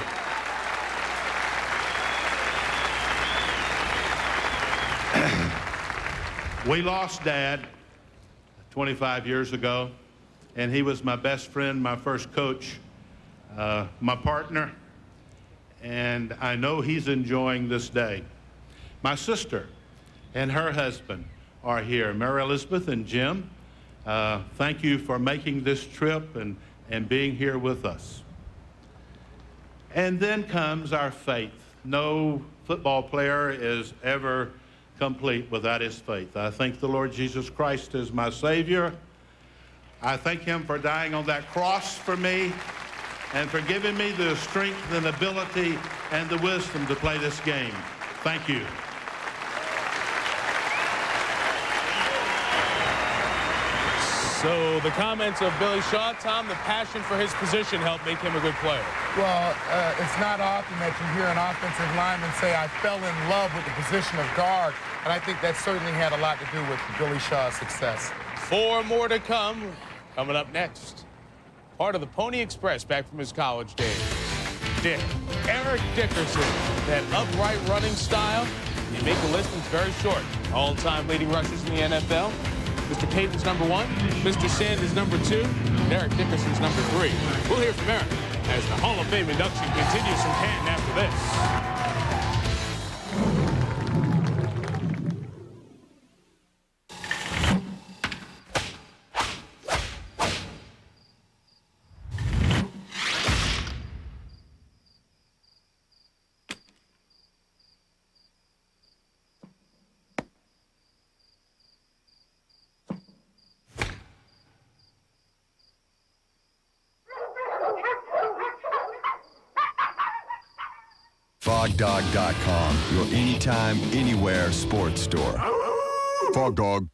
We lost Dad 25 years ago, and he was my best friend, my first coach, my partner, and I know he's enjoying this day. My sister and her husband are here, Mary Elizabeth and Jim. Thank you for making this trip and being here with us. And then comes our faith. No football player is ever complete without his faith. I thank the Lord Jesus Christ as my Savior. I thank him for dying on that cross for me and for giving me the strength and ability and the wisdom to play this game. Thank you. So the comments of Billy Shaw, Tom, the passion for his position helped make him a good player. Well, it's not often that you hear an offensive lineman say, I fell in love with the position of guard, and I think that certainly had a lot to do with Billy Shaw's success. 4 more to come. Coming up next, part of the Pony Express back from his college days. Eric Dickerson, that upright running style. You make the list, it's very short. All-time leading rushers in the NFL. Mr. Payton's number 1, Mr. Sanders number 2, and Eric Dickerson's number 3. We'll hear from Eric as the Hall of Fame induction continues from Canton after this. FrogDog.com, your anytime, anywhere sports store. Frog Dog.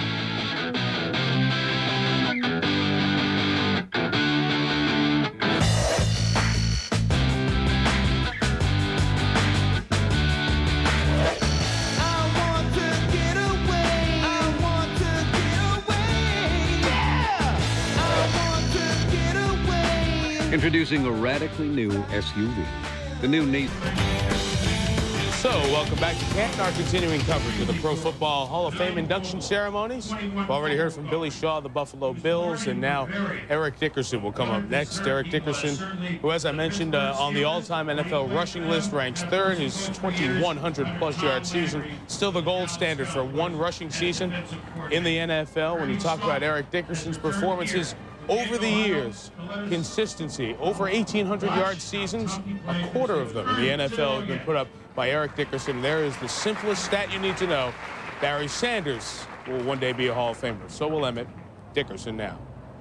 Introducing a radically new SUV, the new Nissan. So, welcome back to Canton, our continuing coverage of the Pro Football Hall of Fame induction ceremonies. We've already heard from Billy Shaw, the Buffalo Bills, and now Eric Dickerson will come up next. Eric Dickerson, who, as I mentioned, on the all-time NFL rushing list, ranks third. His 2,100-plus yard season, still the gold standard for one rushing season in the NFL. When you talk about Eric Dickerson's performances over the years, consistency, over 1,800-yard seasons, a quarter of them in the NFL have been put up by Eric Dickerson. There is the simplest stat you need to know. Barry Sanders will one day be a Hall of Famer. So will Emmett. Dickerson now.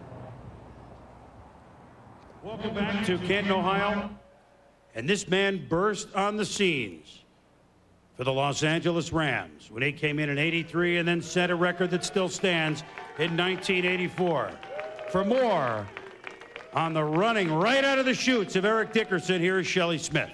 Welcome back to Canton, Ohio. And this man burst on the scenes for the Los Angeles Rams when he came in '83 and then set a record that still stands in 1984. For more on the running right out of the chutes of Eric Dickerson, here is Shelley Smith.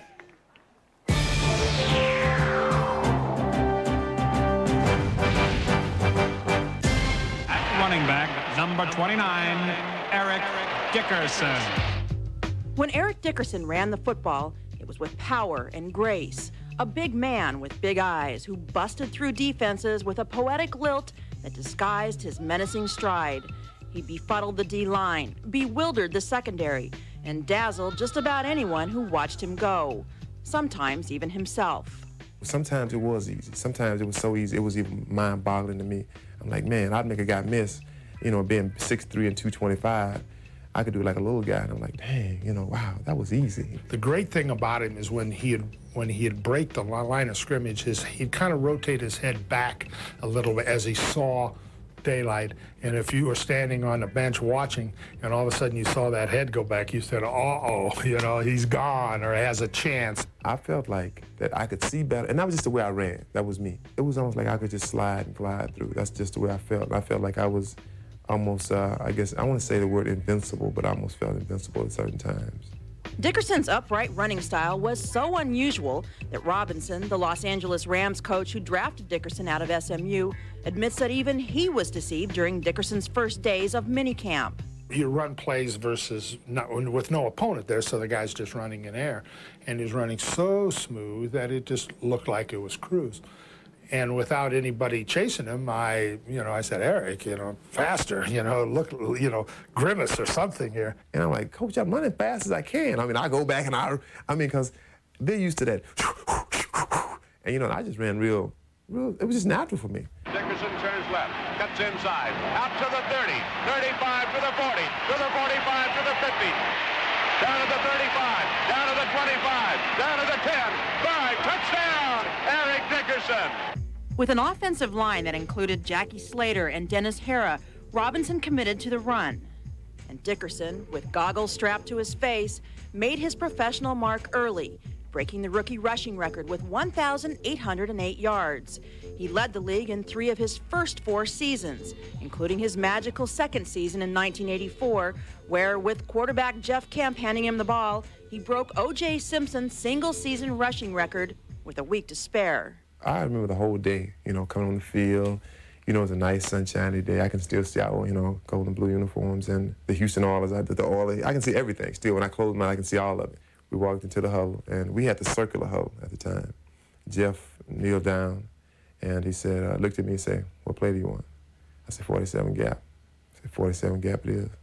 Running back, number 29, Eric Dickerson. When Eric Dickerson ran the football, it was with power and grace. A big man with big eyes who busted through defenses with a poetic lilt that disguised his menacing stride. He befuddled the D-line, bewildered the secondary, and dazzled just about anyone who watched him go, sometimes even himself. Sometimes it was easy. Sometimes it was so easy, it was even mind-boggling to me. I'm like, man, I'd make a guy miss, you know, being 6'3" and 225. I could do it like a little guy, and I'm like, dang, you know, wow, that was easy. The great thing about him is when he'd break the line of scrimmage, he'd kind of rotate his head back a little bit as he saw daylight, and if you were standing on the bench watching and all of a sudden you saw that head go back, you said, uh-oh, you know, he's gone or has a chance. I felt like that I could see better, and that was just the way I ran. That was me. It was almost like I could just slide and glide through. That's just the way I felt. I felt like I was almost, I guess, I want to say the word invincible, but I almost felt invincible at certain times. Dickerson's upright running style was so unusual that Robinson, the Los Angeles Rams coach who drafted Dickerson out of SMU, admits that even he was deceived during Dickerson's first days of minicamp. You run plays versus with no opponent there, so the guy's just running in air. And he's running so smooth that it just looked like it was cruise. And without anybody chasing him, I said, Eric, faster, look, grimace or something here. And I'm like, Coach, I'm running fast as I can. I mean, I go back and I mean, because they're used to that. And, I just ran real, it was just natural for me. Dickerson turns left, cuts inside, out to the 30, 35 to the 40, to the 45, to the 50, down to the 35, down to the 25, down to the 10, 5, touchdown, Eric Dickerson. With an offensive line that included Jackie Slater and Dennis Hara, Robinson committed to the run. And Dickerson, with goggles strapped to his face, made his professional mark early, breaking the rookie rushing record with 1,808 yards. He led the league in 3 of his first 4 seasons, including his magical second season in 1984, where, with quarterback Jeff Kemp handing him the ball, he broke O.J. Simpson's single-season rushing record with a week to spare. I remember the whole day, coming on the field. It was a nice sunshiny day. I can still see our, gold and blue uniforms and the Houston Oilers. I can see everything still. When I close my eyes, I can see all of it. We walked into the huddle, and we had the circular huddle at the time. Jeff kneeled down, and he said, looked at me and said, what play do you want? I said, 47 gap. I said, 47 gap it is.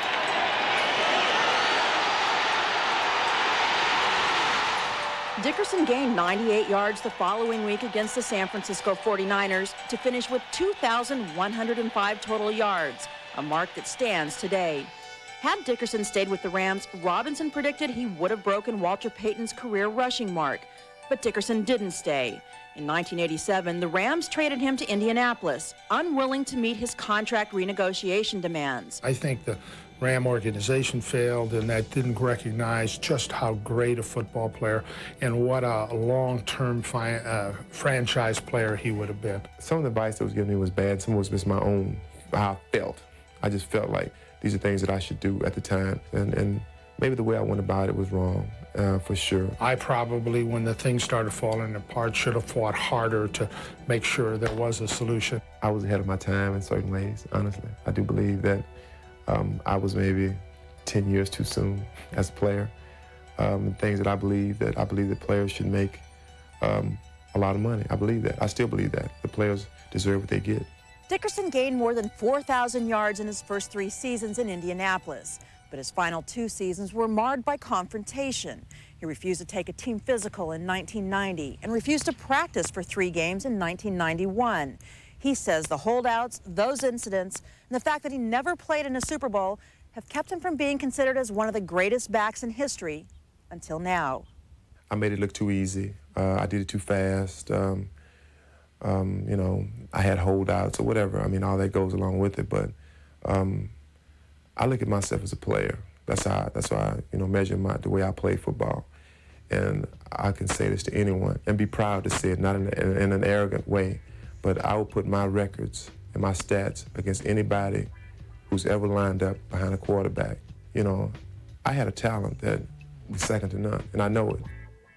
Dickerson gained 98 yards the following week against the San Francisco 49ers to finish with 2,105 total yards, a mark that stands today. Had Dickerson stayed with the Rams, Robinson predicted he would have broken Walter Payton's career rushing mark. But Dickerson didn't stay. In 1987, the Rams traded him to Indianapolis, unwilling to meet his contract renegotiation demands. I think the Ram organization failed, and that didn't recognize just how great a football player and what a long-term franchise player he would have been. Some of the advice that was given me was bad. Some was just my own, how I felt. I just felt like these are things that I should do at the time, and maybe the way I went about it was wrong, for sure. I probably, when the things started falling apart, should have fought harder to make sure there was a solution. I was ahead of my time in certain ways, honestly. I do believe that I was maybe 10 years too soon as a player. Things that I believe that players should make a lot of money. I believe that. I still believe that. The players deserve what they get. Dickerson gained more than 4,000 yards in his first 3 seasons in Indianapolis, but his final 2 seasons were marred by confrontation. He refused to take a team physical in 1990 and refused to practice for 3 games in 1991. He says the holdouts, those incidents, and the fact that he never played in a Super Bowl have kept him from being considered as one of the greatest backs in history until now. I made it look too easy. I did it too fast. You know, I had holdouts or whatever. I mean, all that goes along with it. But I look at myself as a player. That's how I, you know, measure the way I play football. And I can say this to anyone and be proud to say it, not in an arrogant way. But I will put my records and my stats against anybody who's ever lined up behind a quarterback. You know, I had a talent that was second to none, and I know it.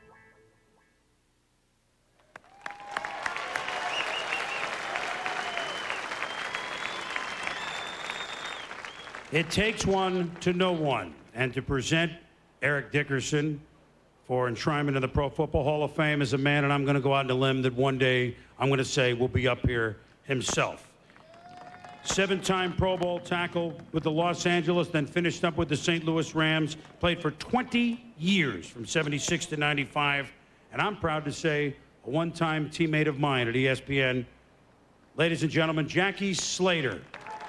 It takes one to know one, and to present Eric Dickerson for enshrinement in the Pro Football Hall of Fame is a man, and I'm going to go out on a limb that one day I'm going to say will be up here himself. 7-time Pro Bowl tackle with the Los Angeles, then finished up with the St. Louis Rams, played for 20 years from 76 to 95, and I'm proud to say a one-time teammate of mine at ESPN. Ladies and gentlemen, Jackie Slater.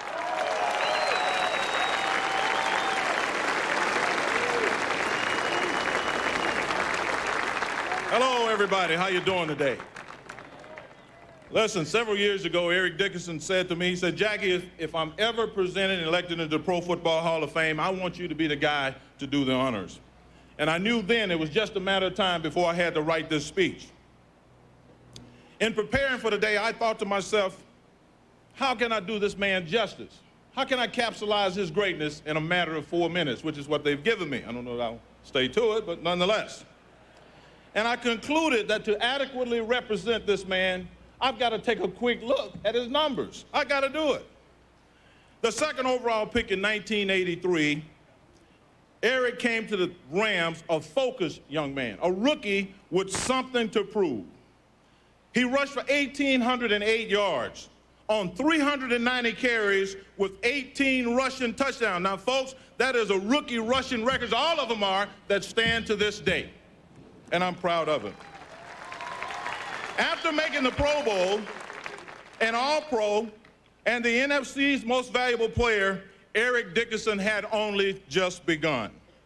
Hello, everybody. How you doing today? Listen, several years ago, Eric Dickerson said to me, he said, Jackie, if I'm ever presented and elected into the Pro Football Hall of Fame, I want you to be the guy to do the honors. And I knew then it was just a matter of time before I had to write this speech. In preparing for the day, I thought to myself, how can I do this man justice? How can I capsulize his greatness in a matter of 4 minutes, which is what they've given me? I don't know if I'll stay to it, but nonetheless. And I concluded that to adequately represent this man, I've got to take a quick look at his numbers. I got to do it. The second overall pick in 1983, Eric came to the Rams a focused young man, a rookie with something to prove. He rushed for 1,808 yards on 390 carries with 18 rushing touchdowns. Now, folks, that is a rookie rushing record. All of them are that stand to this day, and I'm proud of it. After making the Pro Bowl, an All-Pro, and the NFC's most valuable player, Eric Dickerson had only just begun.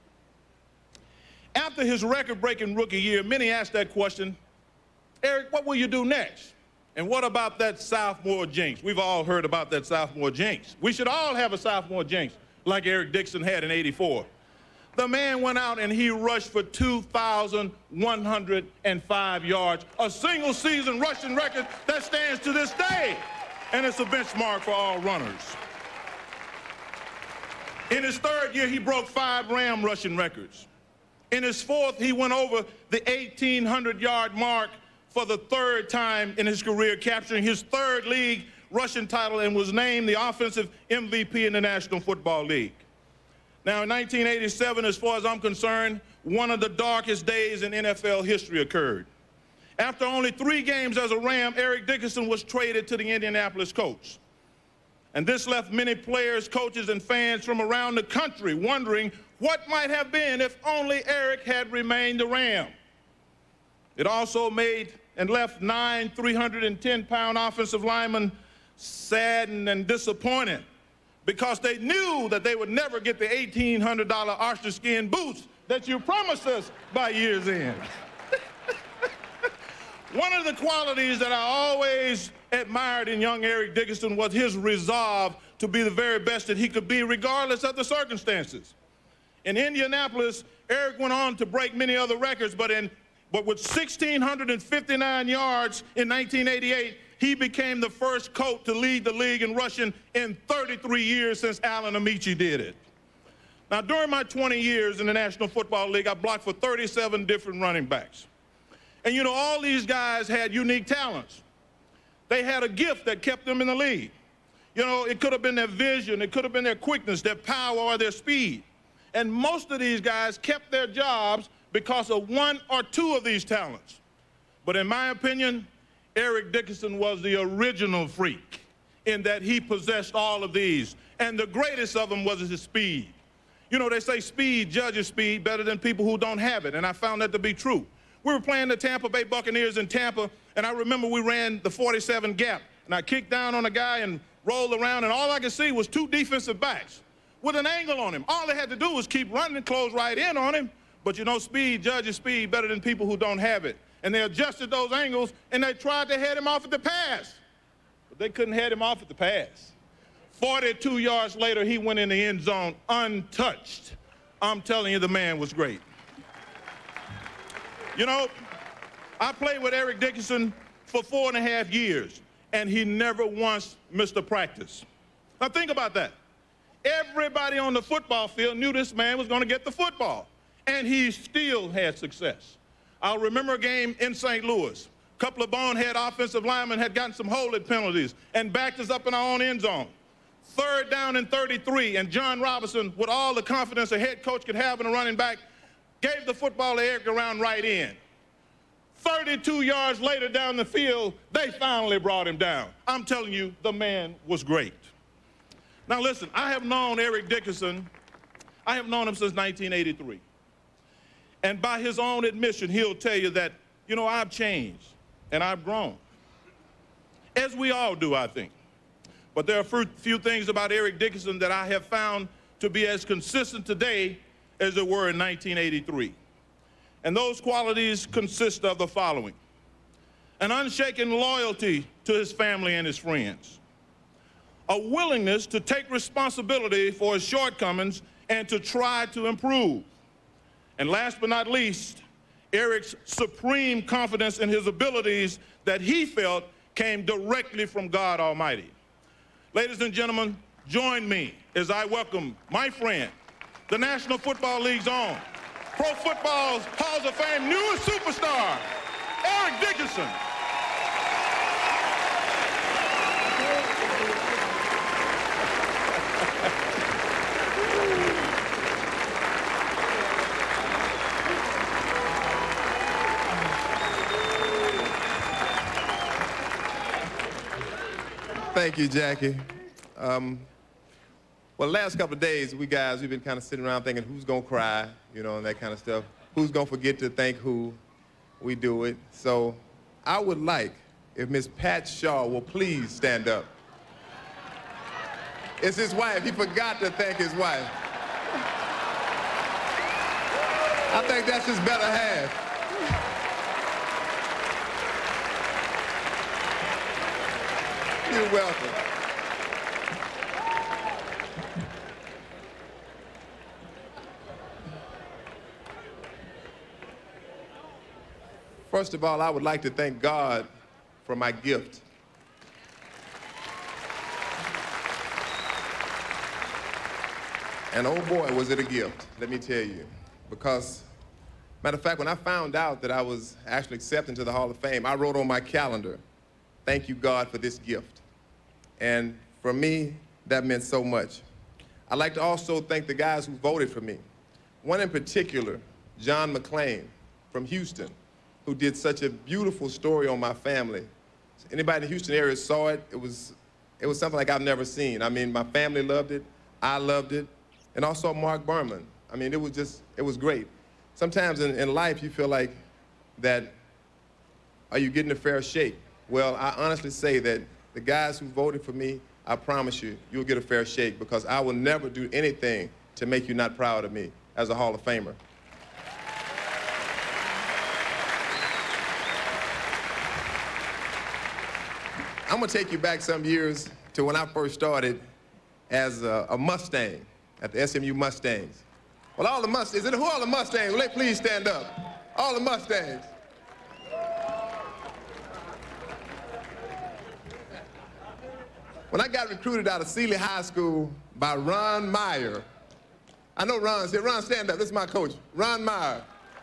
After his record-breaking rookie year, many asked that question, Eric, what will you do next? And what about that sophomore jinx? We've all heard about that sophomore jinx. We should all have a sophomore jinx like Eric Dickerson had in '84. The man went out and he rushed for 2,105 yards, a single season rushing record that stands to this day, and it's a benchmark for all runners. In his third year, he broke 5 Ram rushing records. In his fourth, he went over the 1,800-yard mark for the 3rd time in his career, capturing his 3rd league rushing title, and was named the offensive MVP in the National Football League. Now, in 1987, as far as I'm concerned, one of the darkest days in NFL history occurred. After only 3 games as a Ram, Eric Dickerson was traded to the Indianapolis Colts. And this left many players, coaches, and fans from around the country wondering what might have been if only Eric had remained a Ram. It also made and left 9 310-pound offensive linemen saddened and disappointed, because they knew that they would never get the $1,800 ostrich skin boots that you promised us by year's end. One of the qualities that I always admired in young Eric Dickerson was his resolve to be the very best that he could be, regardless of the circumstances. In Indianapolis, Eric went on to break many other records, but with 1,659 yards in 1988, he became the first coach to lead the league in rushing in 33 years since Alan Amici did it. Now, during my 20 years in the National Football League, I blocked for 37 different running backs. And, you know, all these guys had unique talents. They had a gift that kept them in the league. You know, it could have been their vision, it could have been their quickness, their power, or their speed. And most of these guys kept their jobs because of one or two of these talents. But in my opinion, Eric Dickerson was the original freak in that he possessed all of these. And the greatest of them was his speed. You know, they say speed judges speed better than people who don't have it, and I found that to be true. We were playing the Tampa Bay Buccaneers in Tampa, and I remember we ran the 47 gap, and I kicked down on a guy and rolled around, and all I could see was two defensive backs with an angle on him. All they had to do was keep running and close right in on him. But you know, speed judges speed better than people who don't have it. And they adjusted those angles, and they tried to head him off at the pass. But they couldn't head him off at the pass. 42 yards later, he went in the end zone untouched. I'm telling you, the man was great. You know, I played with Eric Dickerson for 4.5 years, and he never once missed a practice. Now think about that. Everybody on the football field knew this man was going to get the football, and he still had success. I'll remember a game in St. Louis. A couple of bonehead offensive linemen had gotten some holding penalties and backed us up in our own end zone. 3rd down and 33, and John Robinson, with all the confidence a head coach could have in a running back, gave the football to Eric around right in. 32 yards later down the field, they finally brought him down. I'm telling you, the man was great. Now listen, I have known Eric Dickerson, I have known him since 1983. And by his own admission, he'll tell you that, you know, I've changed and I've grown. As we all do, I think. But there are a few things about Eric Dickerson that I have found to be as consistent today as they were in 1983. And those qualities consist of the following: an unshaken loyalty to his family and his friends, a willingness to take responsibility for his shortcomings and to try to improve, and last but not least, Eric's supreme confidence in his abilities that he felt came directly from God Almighty. Ladies and gentlemen, join me as I welcome my friend, the National Football League's own, Pro Football's Halls of Fame newest superstar, Eric Dickerson. Thank you, Jackie. Well, the last couple of days, we've been kind of sitting around thinking who's going to cry, you know, and that kind of stuff. Who's going to forget to thank who we do it. So I would like if Miss Pat Shaw will please stand up. It's his wife. He forgot to thank his wife. I think that's his better half. You're welcome. First of all, I would like to thank God for my gift. And oh boy, was it a gift, let me tell you. Because, matter of fact, when I found out that I was actually accepted into the Hall of Fame, I wrote on my calendar, "Thank you, God, for this gift." And for me, that meant so much. I'd like to also thank the guys who voted for me. One in particular, John McClain from Houston, who did such a beautiful story on my family. Anybody in the Houston area saw it, it was something like I've never seen. I mean, my family loved it, I loved it, and also Mark Berman. I mean, it was great. Sometimes in life you feel like that, are you getting a fair shake? Well, I honestly say that the guys who voted for me, I promise you, you'll get a fair shake, because I will never do anything to make you not proud of me as a Hall of Famer. I'm going to take you back some years to when I first started as a Mustang at the SMU Mustangs. Well, all the Mustangs, who are all the Mustangs? Will they please stand up? All the Mustangs. When I got recruited out of Sealy High School by Ron Meyer, I know Ron's here. Ron, stand up. This is my coach, Ron Meyer.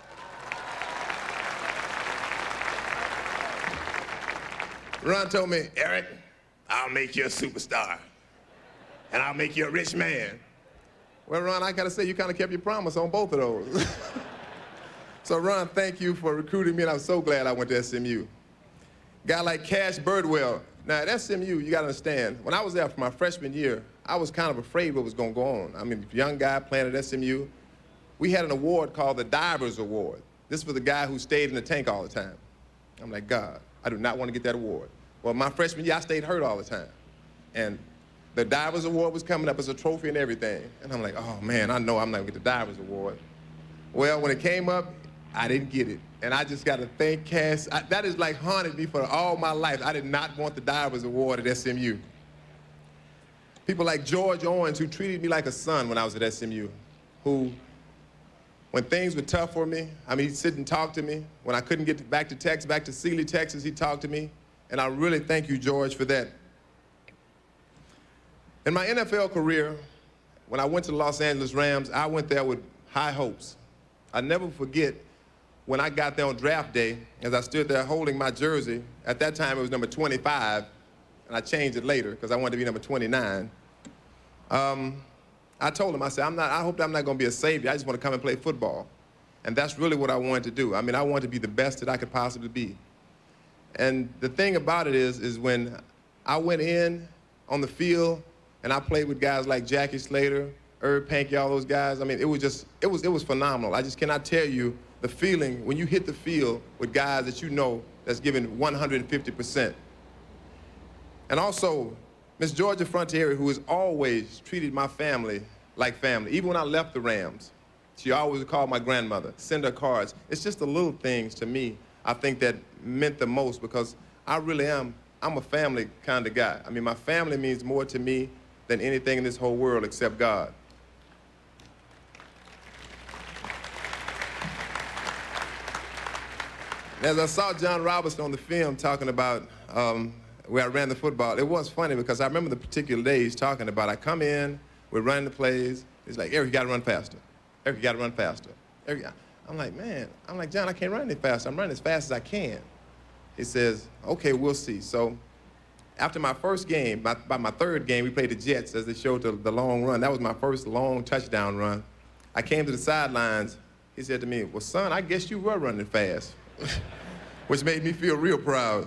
Ron told me, Eric, I'll make you a superstar, and I'll make you a rich man. Well, Ron, I gotta say, you kind of kept your promise on both of those. So, Ron, thank you for recruiting me, and I'm so glad I went to SMU. Guy like Cash Birdwell. Now, at SMU, you gotta understand, when I was there for my freshman year, I was kind of afraid what was gonna go on. I mean, young guy playing at SMU. We had an award called the Divers Award. This was the guy who stayed in the tank all the time. I'm like, God, I do not want to get that award. Well, my freshman year, I stayed hurt all the time. And the Divers Award was coming up as a trophy and everything. And I'm like, oh, man, I know I'm not going to get the Divers Award. Well, when it came up, I didn't get it. And I just got to thank Cass. That has like haunted me for all my life. I did not want the Divers Award at SMU. People like George Owens, who treated me like a son when I was at SMU, who, when things were tough for me, I mean, he'd sit and talk to me. When I couldn't get back to Texas, back to Sealy, Texas, he'd talk to me. And I really thank you, George, for that. In my NFL career, when I went to the Los Angeles Rams, I went there with high hopes. I'll never forget when I got there on draft day, as I stood there holding my jersey. At that time, it was number 25, and I changed it later because I wanted to be number 29. I told him, I said, I hope I'm not going to be a savior. I just want to come and play football. And that's really what I wanted to do. I mean, I wanted to be the best that I could possibly be. And the thing about it is when I went in on the field and I played with guys like Jackie Slater, Herb Pankey, all those guys, I mean, it was phenomenal. I just cannot tell you the feeling when you hit the field with guys that you know that's giving 150%. And also, Miss Georgia Frontiere, who has always treated my family like family. Even when I left the Rams, she always called my grandmother, send her cards. It's just the little things to me I think that meant the most because I really am, I'm a family kind of guy. I mean, my family means more to me than anything in this whole world except God. As I saw John Robinson on the film talking about where I ran the football, it was funny because I remember the particular day he's talking about. I come in, we're running the plays. He's like, Eric, you got to run faster. Eric, you got to run faster. Eric, I'm like, man, John, I can't run any faster. I'm running as fast as I can. He says, okay, we'll see. So after my first game, by my third game, we played the Jets as they showed the long run. That was my first long touchdown run. I came to the sidelines. He said to me, well, son, I guess you were running fast, which made me feel real proud.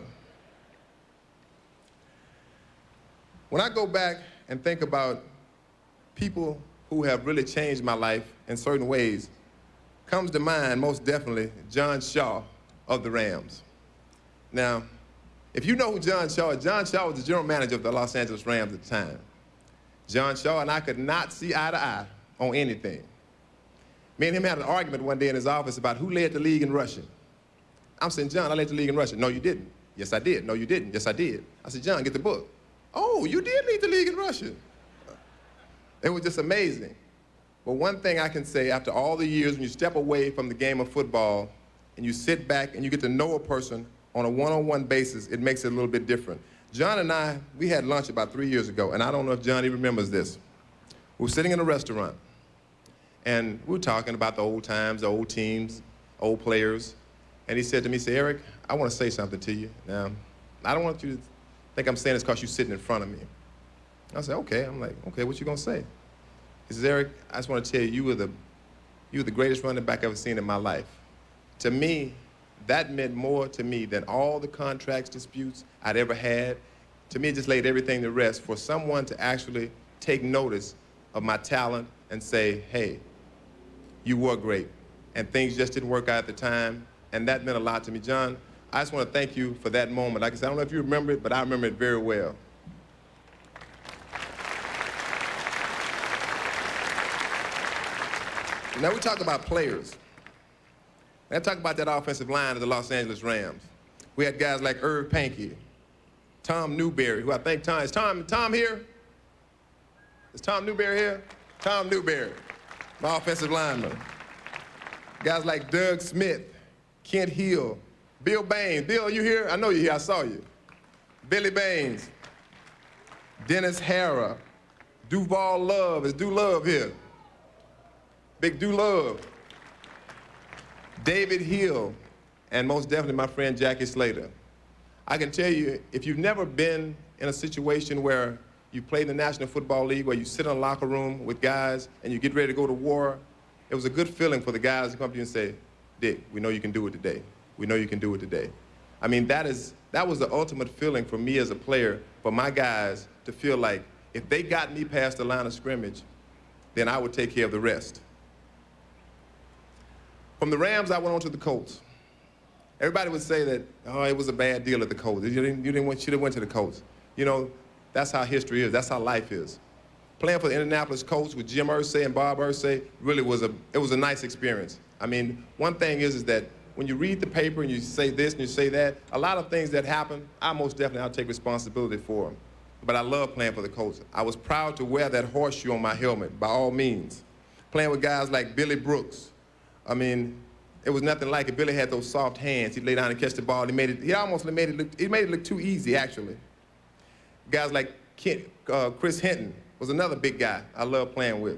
When I go back and think about people who have really changed my life in certain ways, comes to mind most definitely John Shaw of the Rams. Now, if you know who John Shaw is, John Shaw was the general manager of the Los Angeles Rams at the time. John Shaw and I could not see eye to eye on anything. Me and him had an argument one day in his office about who led the league in rushing. I'm saying, John, I led the league in rushing. No, you didn't. Yes, I did. No, you didn't. Yes, I did. I said, John, get the book. Oh, you did lead the league in rushing. It was just amazing. But one thing I can say, after all the years, when you step away from the game of football and you sit back and you get to know a person on a one-on-one basis, it makes it a little bit different. John and I, we had lunch about 3 years ago, and I don't know if John even remembers this. We were sitting in a restaurant, and we were talking about the old times, the old teams, old players, and he said to me, Eric, I want to say something to you. Now, I don't want you to think I'm saying this because you're sitting in front of me. I said, okay. I'm like, okay, what you going to say? He says, Eric, I just want to tell you, you were the greatest running back I've ever seen in my life. To me, that meant more to me than all the contracts disputes I'd ever had. To me, it just laid everything to rest for someone to actually take notice of my talent and say, hey, you were great. And things just didn't work out at the time, and that meant a lot to me. John, I just want to thank you for that moment. Like I said, I don't know if you remember it, but I remember it very well. Now we talk about players. When I talk about that offensive line of the Los Angeles Rams, we had guys like Herb Pankey, Tom Newberry, who I think is Tom here? Is Tom Newberry here? Tom Newberry, my offensive lineman. Guys like Doug Smith, Kent Hill, Bill Baines. Bill, you here? I know you're here, I saw you. Billy Baines, Dennis Hara, Duval Love. Is Du Love here? Big Du Love. David Hill, and most definitely my friend Jackie Slater. I can tell you, if you've never been in a situation where you played in the National Football League, where you sit in a locker room with guys and you get ready to go to war, it was a good feeling for the guys to come to you and say, Dick, we know you can do it today. We know you can do it today. I mean, that was the ultimate feeling for me as a player, for my guys to feel like if they got me past the line of scrimmage, then I would take care of the rest. From the Rams, I went on to the Colts. Everybody would say that, oh, it was a bad deal at the Colts. You should have went to the Colts. You know, that's how history is. That's how life is. Playing for the Indianapolis Colts with Jim Irsay and Bob Irsay really was a nice experience. I mean, one thing is that when you read the paper and you say this and you say that, a lot of things that happen, I'll take responsibility for them. But I love playing for the Colts. I was proud to wear that horseshoe on my helmet, by all means. Playing with guys like Billy Brooks. I mean, it was nothing like it. Billy had those soft hands. He'd lay down and catch the ball. He almost made it look too easy, actually. Guys like Chris Hinton was another big guy I loved playing with.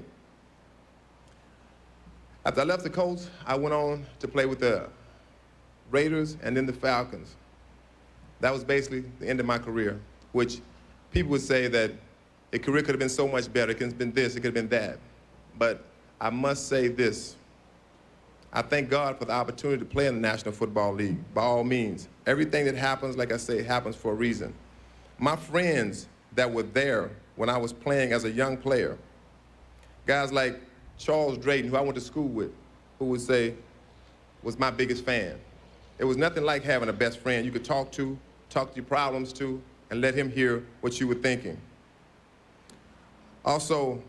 After I left the Colts, I went on to play with the Raiders and then the Falcons. That was basically the end of my career, which people would say that a career could have been so much better. It could have been this, it could have been that. But I must say this. I thank God for the opportunity to play in the National Football League, by all means. Everything that happens, like I say, happens for a reason. My friends that were there when I was playing as a young player, guys like Charles Drayton, who I went to school with, who would say was my biggest fan. It was nothing like having a best friend you could talk to your problems to, and let him hear what you were thinking. Also,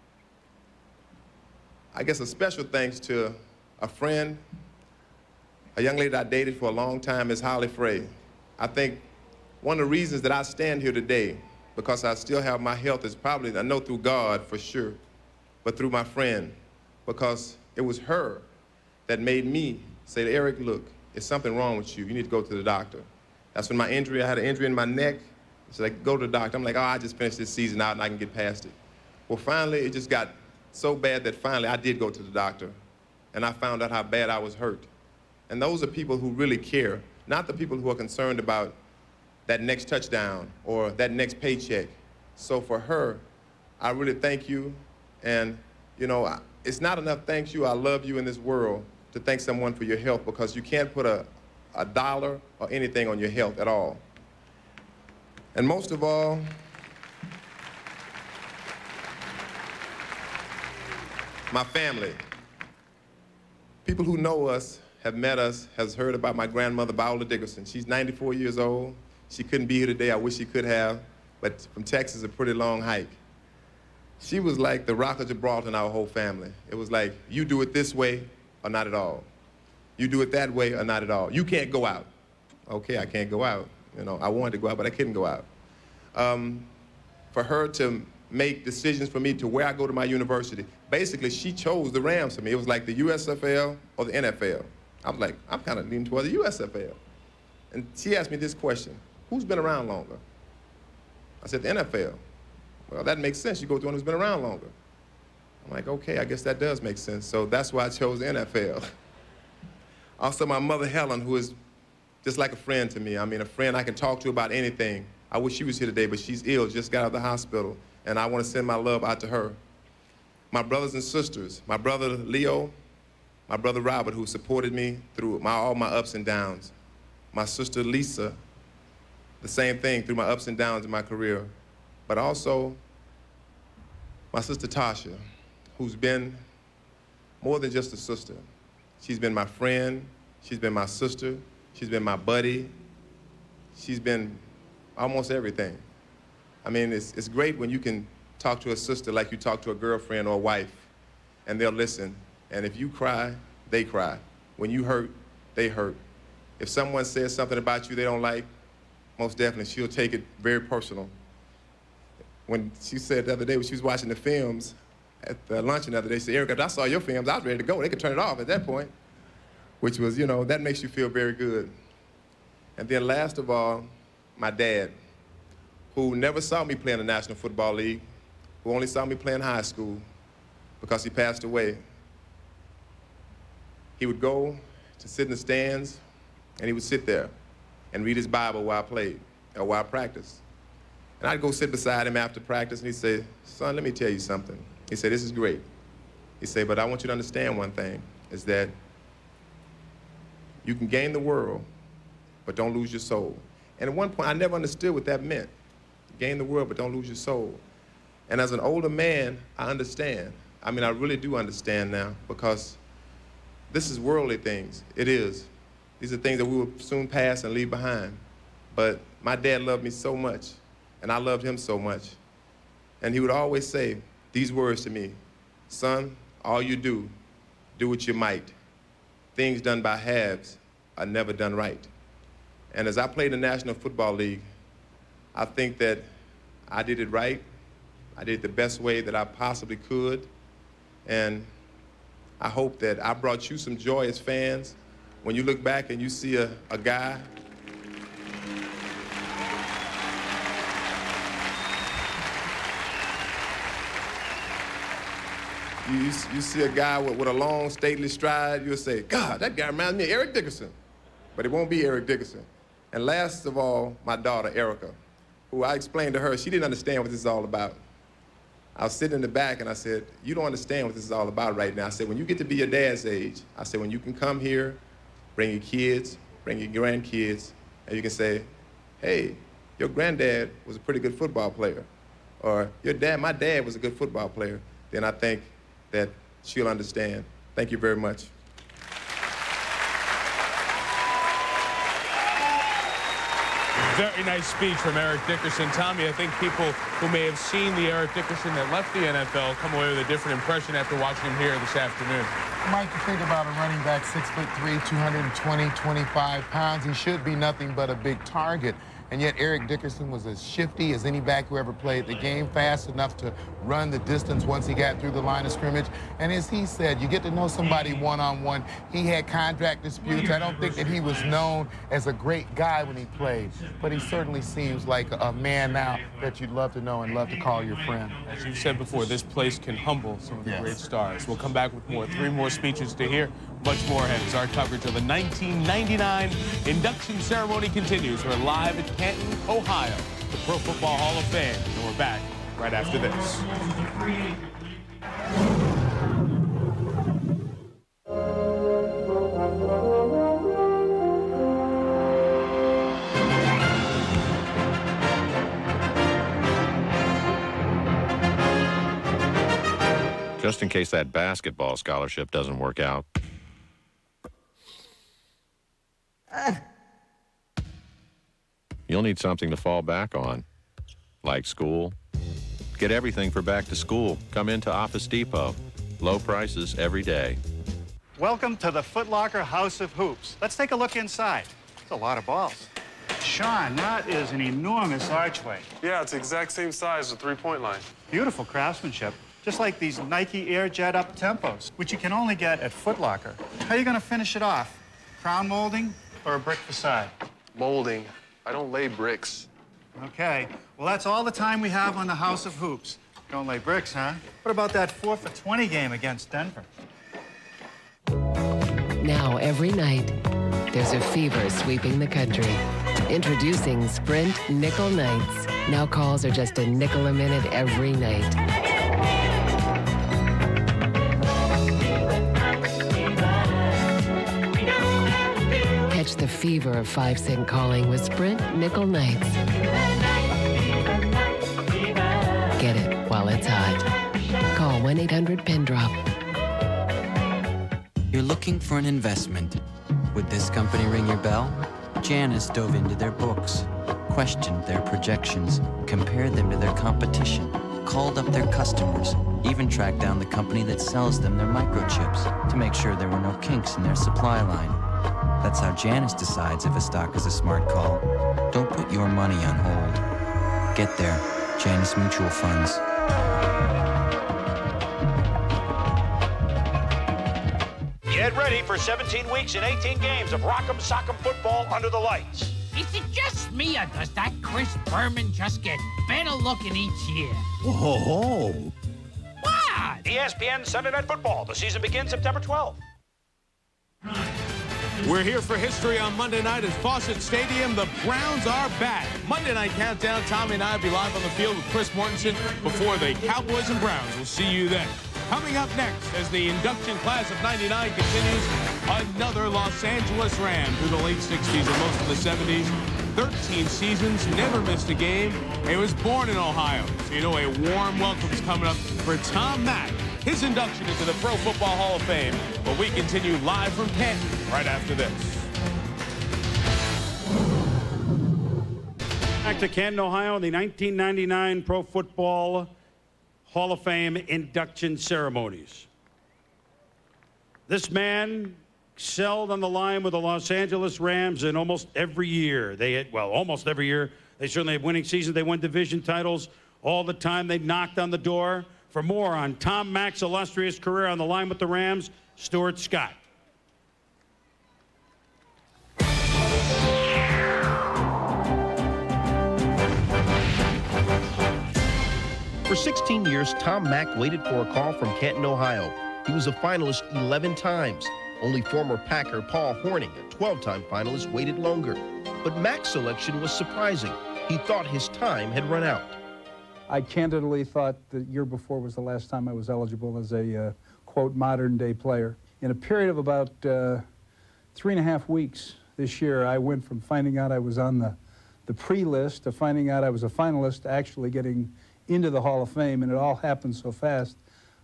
I guess a special thanks to a friend, a young lady that I dated for a long time, is Holly Frey. I think one of the reasons that I stand here today, because I still have my health, is probably, I know through God for sure, but through my friend, because it was her that made me say to Eric, look, there's something wrong with you. You need to go to the doctor. That's when I had an injury in my neck. She's like, go to the doctor. I'm like, oh, I just finished this season out and I can get past it. Well, finally, it just got so bad that finally I did go to the doctor, and I found out how bad I was hurt. And those are people who really care, not the people who are concerned about that next touchdown or that next paycheck. So for her, I really thank you. And, you know, it's not enough thank you, I love you in this world, to thank someone for your health, because you can't put a dollar or anything on your health at all. And most of all, my family. People who know us, have met us, has heard about my grandmother, Viola Dickerson. She's 94 years old. She couldn't be here today. I wish she could have, but from Texas, a pretty long hike. She was like the Rock of Gibraltar in our whole family. It was like, you do it this way or not at all. You do it that way or not at all. You can't go out. Okay, I can't go out. You know, I wanted to go out, but I couldn't go out. For her to make decisions for me to where I go to my university, basically, she chose the Rams for me. It was like the USFL or the NFL. I was like, I'm kind of leaning toward the USFL. And she asked me this question, who's been around longer? I said, the NFL. Well, that makes sense. You go to one who's been around longer. I'm like, okay, I guess that does make sense. So that's why I chose the NFL. Also, my mother, Helen, who is just like a friend to me. I mean, a friend I can talk to about anything. I wish she was here today, but she's ill, just got out of the hospital, and I want to send my love out to her. My brothers and sisters, my brother Leo, my brother Robert, who supported me through all my ups and downs. My sister Lisa, the same thing through my ups and downs in my career. But also, my sister Tasha, who's been more than just a sister. She's been my friend, she's been my sister, she's been my buddy, she's been almost everything. I mean, it's great when you can talk to a sister like you talk to a girlfriend or a wife, and they'll listen. And if you cry, they cry. When you hurt, they hurt. If someone says something about you they don't like, most definitely, she'll take it very personal. When she said the other day when she was watching the films at the luncheon the other day, she said, Eric, I saw your films, I was ready to go. They could turn it off at that point, which was, you know, that makes you feel very good. And then last of all, my dad, who never saw me play in the National Football League, who only saw me play in high school because he passed away. He would go to sit in the stands, and he would sit there and read his Bible while I played, or while I practiced. And I'd go sit beside him after practice, and he'd say, son, let me tell you something. He said, this is great. He said, but I want you to understand one thing, is that you can gain the world, but don't lose your soul. And at one point, I never understood what that meant. Gain the world, but don't lose your soul. And as an older man, I understand. I mean, I really do understand now, because this is worldly things. It is. These are things that we will soon pass and leave behind. But my dad loved me so much, and I loved him so much. And he would always say these words to me, son, all you do what you might. Things done by halves are never done right. And as I played in the National Football League, I think that I did it right. I did it the best way that I possibly could. And I hope that I brought you some joy as fans when you look back and you see a guy you see a guy with a long, stately stride, you'll say, God, that guy reminds me of Eric Dickerson. But it won't be Eric Dickerson. And last of all, my daughter, Erica, who I explained to her, she didn't understand what this is all about. I was sitting in the back, and I said, you don't understand what this is all about right now. I said, when you get to be your dad's age, I said, when you can come here, bring your kids, bring your grandkids, and you can say, hey, your granddad was a pretty good football player, or my dad was a good football player, then I think that she'll understand. Thank you very much. Very nice speech from Eric Dickerson. Tommy, I think people who may have seen the Eric Dickerson that left the NFL come away with a different impression after watching him here this afternoon. Mike, you think about a running back, 6'3", 220, 25 pounds. He should be nothing but a big target. And yet Eric Dickerson was as shifty as any back who ever played the game, fast enough to run the distance once he got through the line of scrimmage. And as he said, you get to know somebody one-on-one. He had contract disputes. I don't think that he was known as a great guy when he played, but he certainly seems like a man now that you'd love to know and love to call your friend. As you said before, this place can humble some of the great stars. We'll come back with more. 3 more speeches to hear. Much more ahead as our coverage of the 1999 induction ceremony continues. We're live at Canton, Ohio, the Pro Football Hall of Fame, and we're back right after this. Just in case that basketball scholarship doesn't work out. You'll need something to fall back on, like school. Get everything for back to school. Come into Office Depot. Low prices every day. Welcome to the Foot Locker House of Hoops. Let's take a look inside. It's a lot of balls. Sean, that is an enormous archway. Yeah, it's the exact same size as the three-point line. Beautiful craftsmanship. Just like these Nike Air Jet Up Tempos, which you can only get at Foot Locker. How are you going to finish it off? Crown molding or a brick facade? Molding. I don't lay bricks. Okay. Well, that's all the time we have on the House of Hoops. Don't lay bricks, huh? What about that 4 for 20 game against Denver? Now, every night, there's a fever sweeping the country. Introducing Sprint Nickel Nights. Now calls are just a nickel a minute every night. Catch the fever of 5-cent calling with Sprint Nickel Nights. Get it while it's hot. Call 1-800-PEN-DROP. You're looking for an investment. Would this company ring your bell? Janus dove into their books, questioned their projections, compared them to their competition, called up their customers, even tracked down the company that sells them their microchips to make sure there were no kinks in their supply line. That's how Janus decides if a stock is a smart call. Don't put your money on hold. Get there, Janus Mutual Funds. Get ready for 17 weeks and 18 games of Rock'em Sock'em football under the lights. Is it just me, or does that Chris Berman just get better looking each year? Whoa. What? ESPN Sunday Night Football. The season begins September 12th. We're here for history on Monday night at Fawcett Stadium. The Browns are back. Monday Night Countdown. Tommy and I will be live on the field with Chris Mortensen before the Cowboys and Browns. We'll see you then. Coming up next, as the induction class of '99 continues, another Los Angeles Ram through the late 60s and most of the 70s. 13 seasons, never missed a game. He was born in Ohio, so you know a warm welcome's coming up for Tom Mack. His induction into the Pro Football Hall of Fame. But we continue live from Canton right after this. Back to Canton, Ohio, in the 1999 Pro Football Hall of Fame induction ceremonies. This man excelled on the line with the Los Angeles Rams in almost every year. They had, well, almost every year. They certainly had winning seasons. They won division titles all the time. They knocked on the door. For more on Tom Mack's illustrious career on the line with the Rams, Stuart Scott. For 16 years, Tom Mack waited for a call from Canton, Ohio. He was a finalist 11 times. Only former Packer Paul Hornung, a 12-time finalist, waited longer. But Mack's selection was surprising. He thought his time had run out. I candidly thought the year before was the last time I was eligible as a, quote, modern-day player. In a period of about 3.5 weeks this year, I went from finding out I was on the pre-list to finding out I was a finalist to actually getting into the Hall of Fame, and it all happened so fast.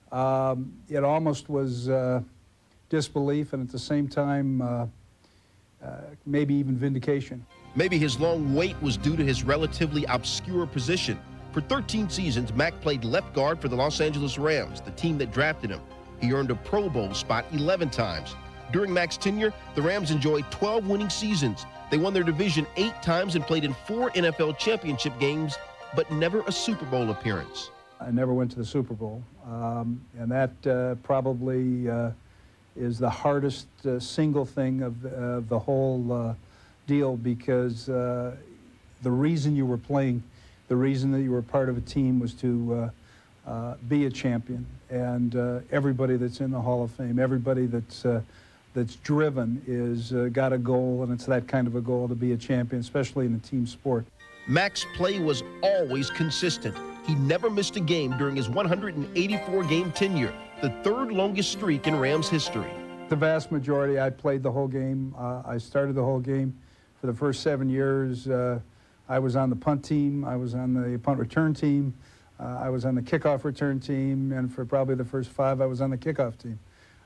It almost was disbelief, and at the same time, maybe even vindication. Maybe his long wait was due to his relatively obscure position. For 13 seasons, Mack played left guard for the Los Angeles Rams, the team that drafted him. He earned a Pro Bowl spot 11 times. During Mack's tenure, the Rams enjoyed 12 winning seasons. They won their division 8 times and played in 4 NFL championship games, but never a Super Bowl appearance. I never went to the Super Bowl, and that probably is the hardest single thing of the whole deal, because the reason you were playing, the reason that you were part of a team was to be a champion. And everybody that's in the Hall of Fame, everybody that's driven is got a goal, and it's that kind of a goal to be a champion, especially in a team sport. Mack's play was always consistent. He never missed a game during his 184-game tenure, the 3rd longest streak in Rams history. The vast majority, I played the whole game. I started the whole game. For the first 7 years, I was on the punt team, I was on the punt return team, I was on the kickoff return team, and for probably the first 5, I was on the kickoff team.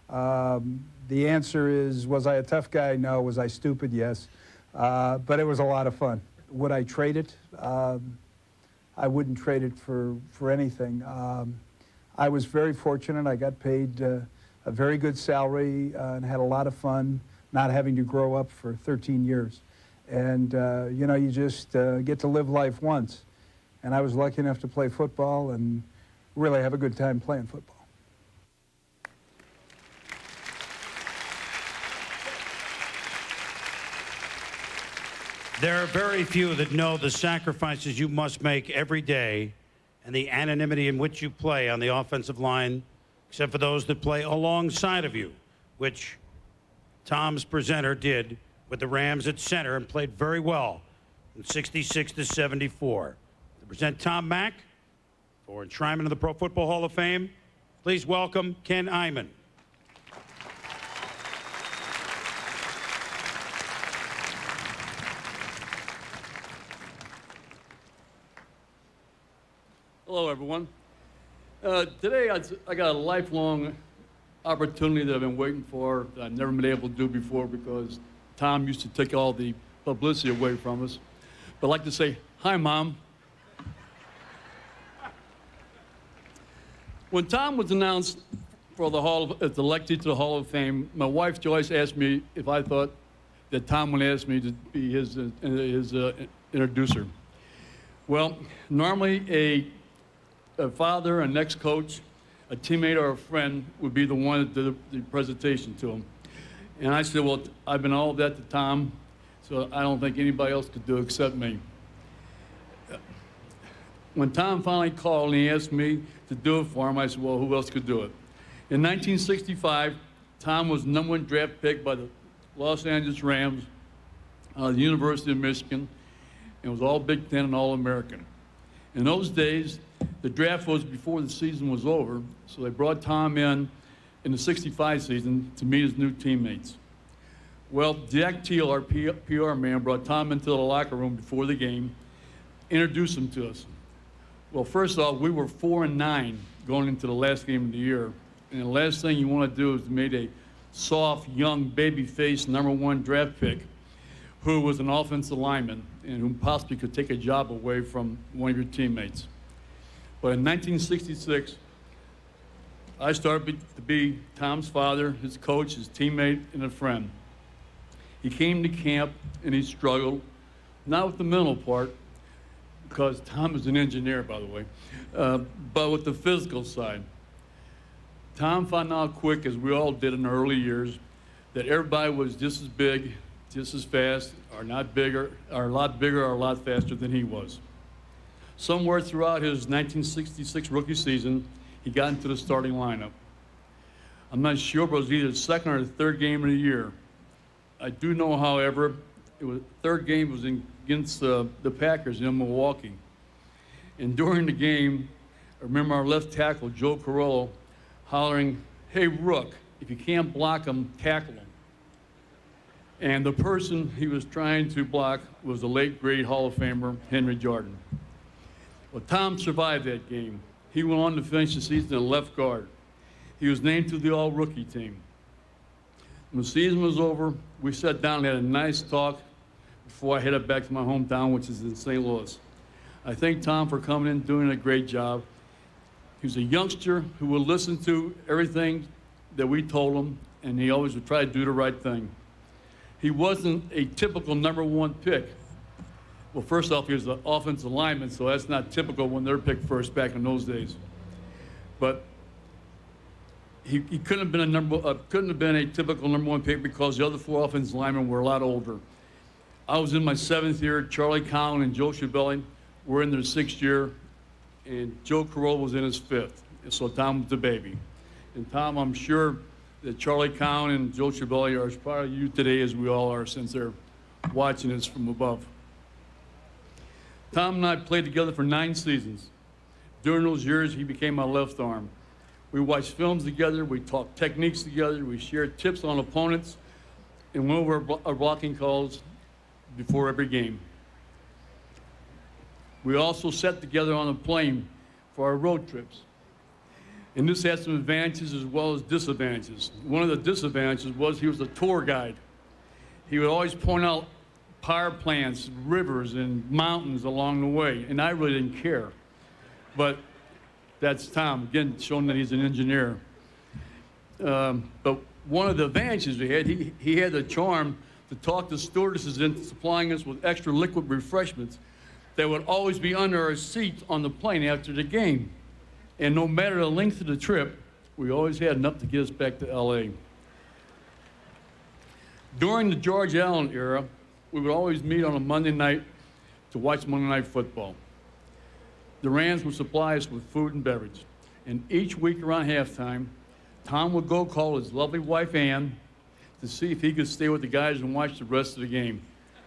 The answer is, was I a tough guy? No. Was I stupid? Yes. But it was a lot of fun. Would I trade it? I wouldn't trade it for anything. I was very fortunate. I got paid a very good salary and had a lot of fun not having to grow up for 13 years. And, you know, you just get to live life once. And I was lucky enough to play football and really have a good time playing football. There are very few that know the sacrifices you must make every day and the anonymity in which you play on the offensive line, except for those that play alongside of you, which Tom's presenter did with the Rams at center and played very well in 66 to 74. To present Tom Mack for enshrinement of the Pro Football Hall of Fame, please welcome Ken Iman. Hello, everyone. Today, I got a lifelong opportunity that I've been waiting for that I've never been able to do before because Tom used to take all the publicity away from us. But I'd like to say, hi, Mom. When Tom was announced for the as elected to the Hall of Fame, my wife Joyce asked me if I thought that Tom would ask me to be his introduce her. Well, normally a father, an ex-coach, a teammate, or a friend would be the one that did the presentation to him. And I said, well, I've been all of that to Tom, so I don't think anybody else could do it except me. When Tom finally called and he asked me to do it for him, I said, well, who else could do it? In 1965, Tom was the #1 draft pick by the Los Angeles Rams out of the University of Michigan, and was all Big Ten and All-American. In those days, the draft was before the season was over, so they brought Tom in the 65 season to meet his new teammates. Well, Jack Teal, our PR man, brought Tom into the locker room before the game, introduced him to us. Well, first off, we were 4-9 going into the last game of the year. And the last thing you want to do is to make a soft, young, baby-faced #1 draft pick who was an offensive lineman and who possibly could take a job away from one of your teammates. But in 1966, I started to be Tom's father, his coach, his teammate, and a friend. He came to camp and he struggled, not with the mental part, because Tom is an engineer, by the way, but with the physical side. Tom found out quick, as we all did in the early years, that everybody was just as big, just as fast, or not bigger, or a lot bigger, or a lot faster than he was. Somewhere throughout his 1966 rookie season, he got into the starting lineup. I'm not sure, but it was either the second or the third game of the year. I do know, however, the third game was against the Packers in Milwaukee. And during the game, I remember our left tackle, Joe Carollo, hollering, "Hey, Rook, if you can't block him, tackle him." And the person he was trying to block was the late, great Hall of Famer, Henry Jordan. Well, Tom survived that game. He went on to finish the season at left guard. He was named to the all-rookie team. When the season was over, we sat down and had a nice talk before I headed back to my hometown, which is in St. Louis. I thank Tom for coming in and doing a great job. He was a youngster who would listen to everything that we told him, and he always would try to do the right thing. He wasn't a typical #1 pick. Well, first off, he was an offensive lineman, so that's not typical when they're picked first back in those days. But he couldn't have been a typical #1 pick because the other 4 offensive linemen were a lot older. I was in my 7th year. Charlie Cowan and Joe Schiavelli were in their 6th year, and Joe Carollo was in his 5th. And so Tom was the baby. And Tom, I'm sure that Charlie Cowan and Joe Schiavelli are as proud of you today as we all are, since they're watching us from above. Tom and I played together for 9 seasons. During those years, he became my left arm. We watched films together, we talked techniques together, we shared tips on opponents, and went over our blocking calls before every game. We also sat together on a plane for our road trips. And this had some advantages as well as disadvantages. One of the disadvantages was he was a tour guide. He would always point out power plants, rivers, and mountains along the way, and I really didn't care. But that's Tom, again, showing that he's an engineer. But one of the advantages he had the charm to talk the stewardesses into supplying us with extra liquid refreshments that would always be under our seats on the plane after the game. And no matter the length of the trip, we always had enough to get us back to LA. During the George Allen era, we would always meet on a Monday night to watch Monday Night Football. The Rams would supply us with food and beverage. And each week around halftime, Tom would go call his lovely wife, Ann, to see if he could stay with the guys and watch the rest of the game.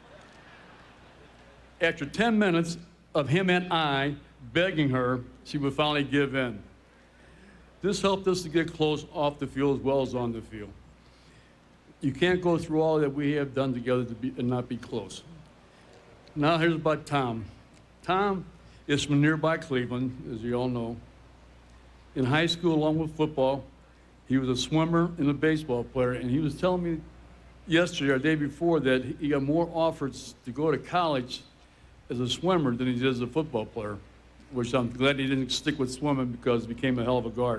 After 10 minutes of him and I begging her, she would finally give in. This helped us to get close off the field as well as on the field. You can't go through all that we have done together and not be close. Now here's about Tom. Tom is from nearby Cleveland, as you all know. In high school, along with football, he was a swimmer and a baseball player, and he was telling me yesterday or the day before that he got more offers to go to college as a swimmer than he did as a football player, which I'm glad he didn't stick with swimming because he became a hell of a guard.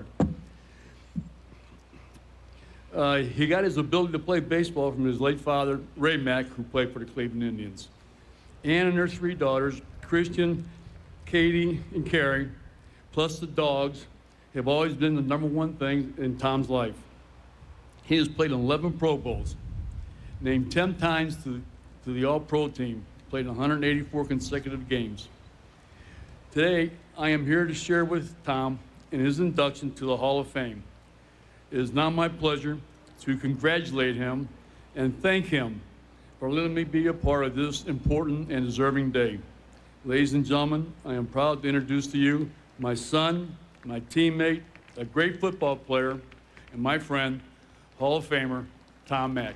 He got his ability to play baseball from his late father, Ray Mack, who played for the Cleveland Indians. Ann and her 3 daughters, Christian, Katie, and Carrie, plus the dogs, have always been the #1 thing in Tom's life. He has played in 11 Pro Bowls, named 10 times to the All-Pro team, played in 184 consecutive games. Today, I am here to share with Tom in his induction to the Hall of Fame. It is now my pleasure to congratulate him and thank him for letting me be a part of this important and deserving day. Ladies and gentlemen, I am proud to introduce to you my son, my teammate, a great football player, and my friend, Hall of Famer, Tom Mack.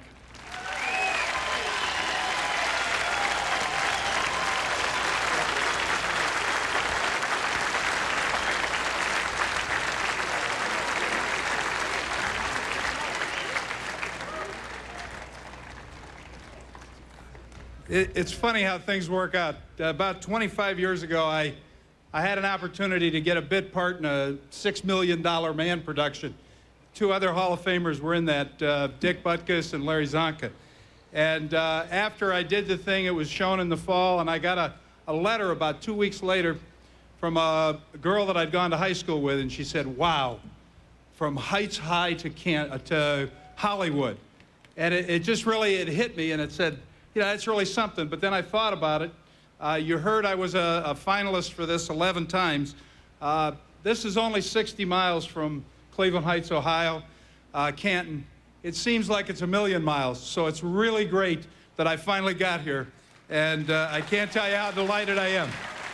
It's funny how things work out. About 25 years ago, I had an opportunity to get a bit part in a $6 million Man production. 2 other Hall of Famers were in that, Dick Butkus and Larry Zonka. And after I did the thing, it was shown in the fall, and I got a letter about 2 weeks later from a girl that I'd gone to high school with, and she said, "Wow, from Heights High to Hollywood." And it just really, it hit me, and it said, you know, that's really something. But then I thought about it. You heard I was a finalist for this 11 times. This is only 60 miles from Cleveland Heights, Ohio, Canton. It seems like it's 1,000,000 miles, so it's really great that I finally got here. And I can't tell you how delighted I am.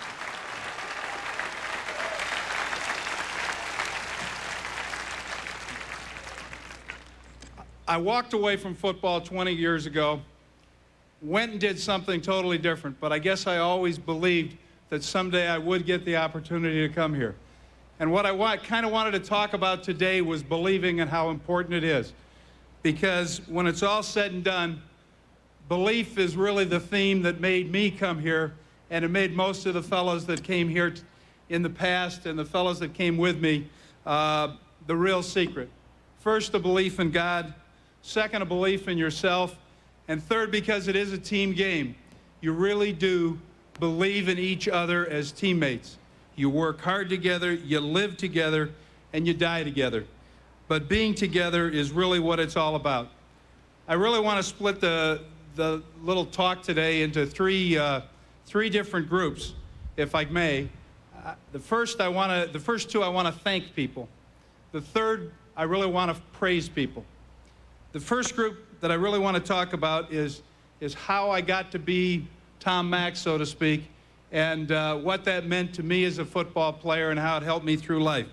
I walked away from football 20 years ago, went and did something totally different, but I guess I always believed that someday I would get the opportunity to come here. And what I kind of wanted to talk about today was believing and how important it is. Because when it's all said and done, belief is really the theme that made me come here, and it made most of the fellows that came here in the past and the fellows that came with me the real secret. First, a belief in God. Second, a belief in yourself. And third, because it is a team game, you really do believe in each other as teammates. You work hard together, you live together, and you die together. But being together is really what it's all about. I really want to split the little talk today into three different groups, if I may. The first two, I want to thank people. The third, I really want to praise people. The first group that I really want to talk about is how I got to be Tom Mack, so to speak, and what that meant to me as a football player and how it helped me through life.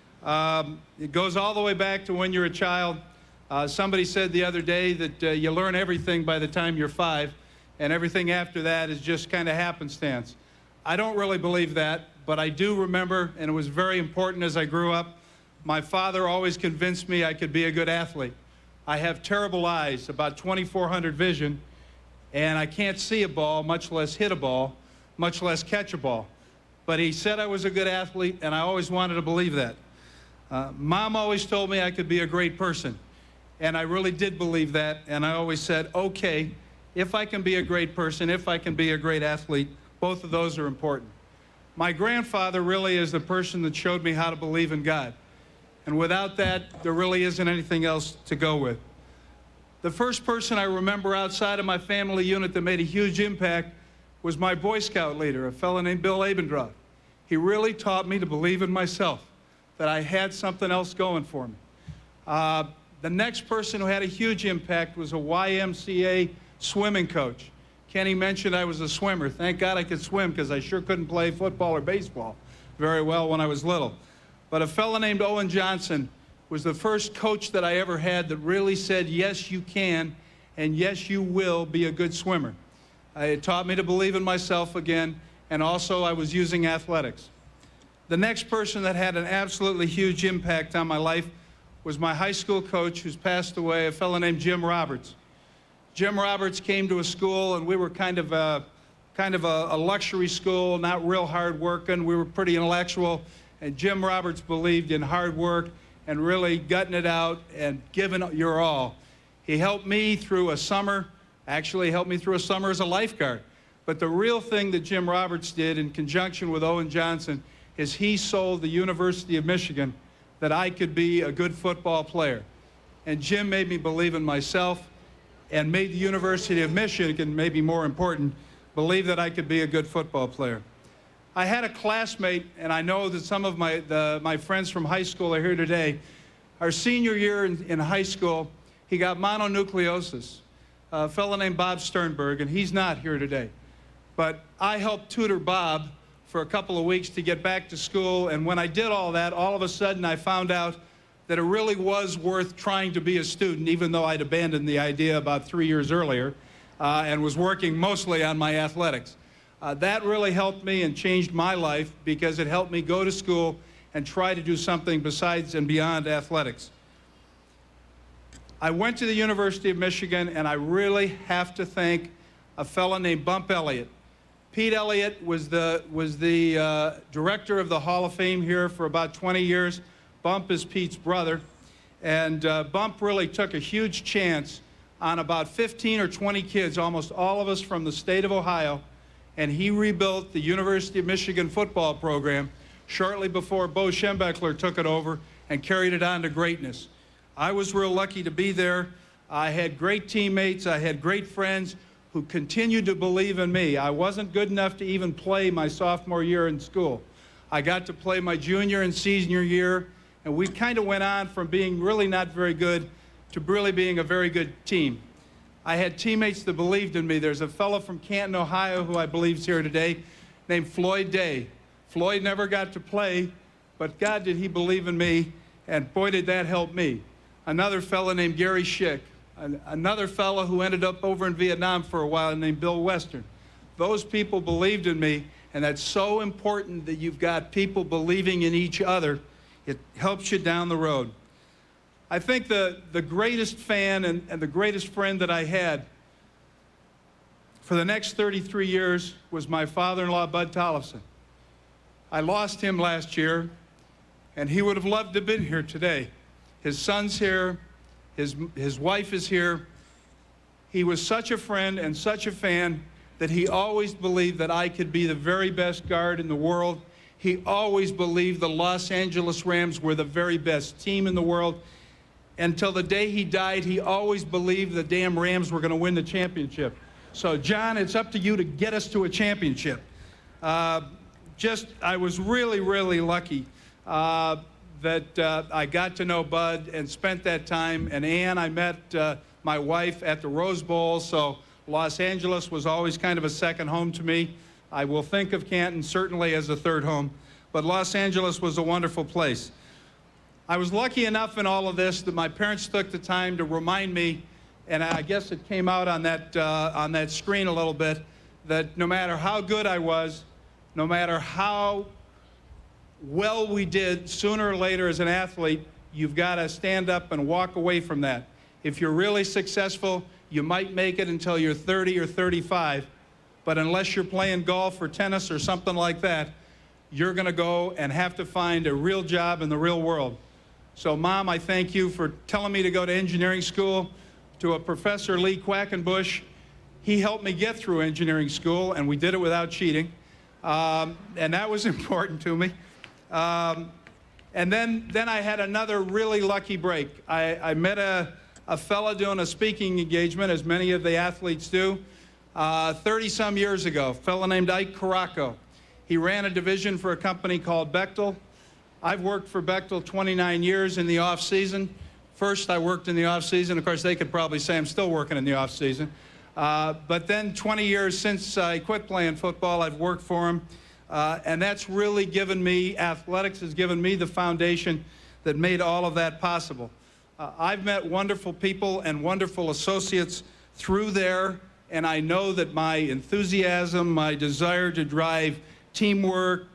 It goes all the way back to when you're a child. Somebody said the other day that you learn everything by the time you're 5, and everything after that is just kind of happenstance. I don't really believe that, but I do remember, and it was very important as I grew up, my father always convinced me I could be a good athlete. I have terrible eyes, about 2400 vision, and I can't see a ball, much less hit a ball, much less catch a ball. But he said I was a good athlete, and I always wanted to believe that. Mom always told me I could be a great person, and I really did believe that, and I always said, okay, if I can be a great person, if I can be a great athlete, both of those are important. My grandfather really is the person that showed me how to believe in God. And without that, there really isn't anything else to go with. The first person I remember outside of my family unit that made a huge impact was my Boy Scout leader, a fellow named Bill Abendroth. He really taught me to believe in myself, that I had something else going for me. The next person who had a huge impact was a YMCA swimming coach. Kenny mentioned I was a swimmer. Thank God I could swim, because I sure couldn't play football or baseball very well when I was little. But a fellow named Owen Johnson was the first coach that I ever had that really said, yes, you can, and yes, you will be a good swimmer. It taught me to believe in myself again, and also I was using athletics. The next person that had an absolutely huge impact on my life was my high school coach, who's passed away, a fellow named Jim Roberts. Jim Roberts came to a school, and we were kind of a luxury school, not real hard working. We were pretty intellectual. And Jim Roberts believed in hard work and really gutting it out and giving your all. He helped me through a summer, actually helped me through a summer as a lifeguard. But the real thing that Jim Roberts did in conjunction with Owen Johnson is he sold the University of Michigan that I could be a good football player. And Jim made me believe in myself and made the University of Michigan, maybe more important, believe that I could be a good football player. I had a classmate, and I know that some of my friends from high school are here today. Our senior year in high school, he got mononucleosis, a fellow named Bob Sternberg, and he's not here today. But I helped tutor Bob for a couple of weeks to get back to school, and when I did all that, all of a sudden I found out that it really was worth trying to be a student, even though I'd abandoned the idea about 3 years earlier and was working mostly on my athletics. That really helped me and changed my life because it helped me go to school and try to do something besides and beyond athletics. I went to the University of Michigan, and I really have to thank a fellow named Bump Elliott. Pete Elliott was the director of the Hall of Fame here for about 20 years. Bump is Pete's brother. And Bump really took a huge chance on about 15 or 20 kids, almost all of us from the state of Ohio, and he rebuilt the University of Michigan football program shortly before Bo Schembechler took it over and carried it on to greatness. I was real lucky to be there. I had great teammates. I had great friends who continued to believe in me. I wasn't good enough to even play my sophomore year in school. I got to play my junior and senior year, and we kind of went on from being really not very good to really being a very good team. I had teammates that believed in me. There's a fellow from Canton, Ohio, who I believe is here today, named Floyd Day. Floyd never got to play, but God did he believe in me, and boy, did that help me. Another fellow named Gary Schick, another fellow who ended up over in Vietnam for a while named Bill Western. Those people believed in me, and that's so important that you've got people believing in each other. It helps you down the road. I think the greatest fan and the greatest friend that I had for the next 33 years was my father-in-law, Bud Tollefson. I lost him last year, and he would have loved to have been here today. His son's here, his wife is here. He was such a friend and such a fan that he always believed that I could be the very best guard in the world. He always believed the Los Angeles Rams were the very best team in the world. Until the day he died, he always believed the damn Rams were going to win the championship. So, John, it's up to you to get us to a championship. I was really, really lucky that I got to know Bud and spent that time. And Ann, I met my wife at the Rose Bowl, so Los Angeles was always kind of a second home to me. I will think of Canton certainly as a third home, but Los Angeles was a wonderful place. I was lucky enough in all of this that my parents took the time to remind me, and I guess it came out on that screen a little bit, that no matter how good I was, no matter how well we did, sooner or later as an athlete, you've got to stand up and walk away from that. If you're really successful, you might make it until you're 30 or 35, but unless you're playing golf or tennis or something like that, you're going to go and have to find a real job in the real world. So, Mom, I thank you for telling me to go to engineering school. To a Professor Lee Quackenbush, he helped me get through engineering school, and we did it without cheating. And that was important to me. And then I had another really lucky break. I met a fella doing a speaking engagement, as many of the athletes do, 30-some years ago, a fella named Ike Caraco. He ran a division for a company called Bechtel. I've worked for Bechtel 29 years in the off-season. First, I worked in the off-season. Of course, they could probably say I'm still working in the off-season. But then 20 years since I quit playing football, I've worked for them. And that's really given me, athletics has given me the foundation that made all of that possible. I've met wonderful people and wonderful associates through there, and I know that my enthusiasm, my desire to drive teamwork,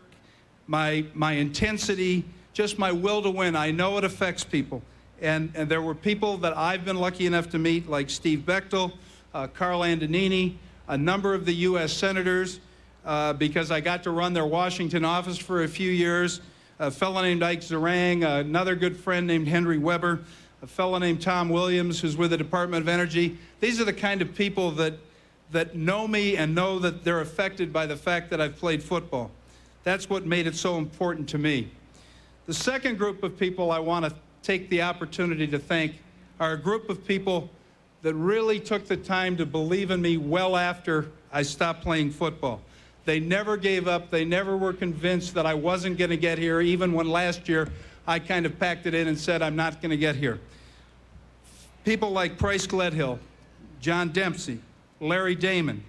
my intensity, just my will to win, I know it affects people. And there were people that I've been lucky enough to meet, like Steve Bechtel, Carl Andonini, a number of the U.S. senators, because I got to run their Washington office for a few years, a fellow named Ike Zerang, another good friend named Henry Weber, a fellow named Tom Williams, who's with the Department of Energy. These are the kind of people that that know me and know that they're affected by the fact that I've played football. That's what made it so important to me. The second group of people I want to take the opportunity to thank are a group of people that really took the time to believe in me well after I stopped playing football. They never gave up. They never were convinced that I wasn't going to get here, even when last year I kind of packed it in and said I'm not going to get here. People like Price Gledhill, John Dempsey, Larry Damon,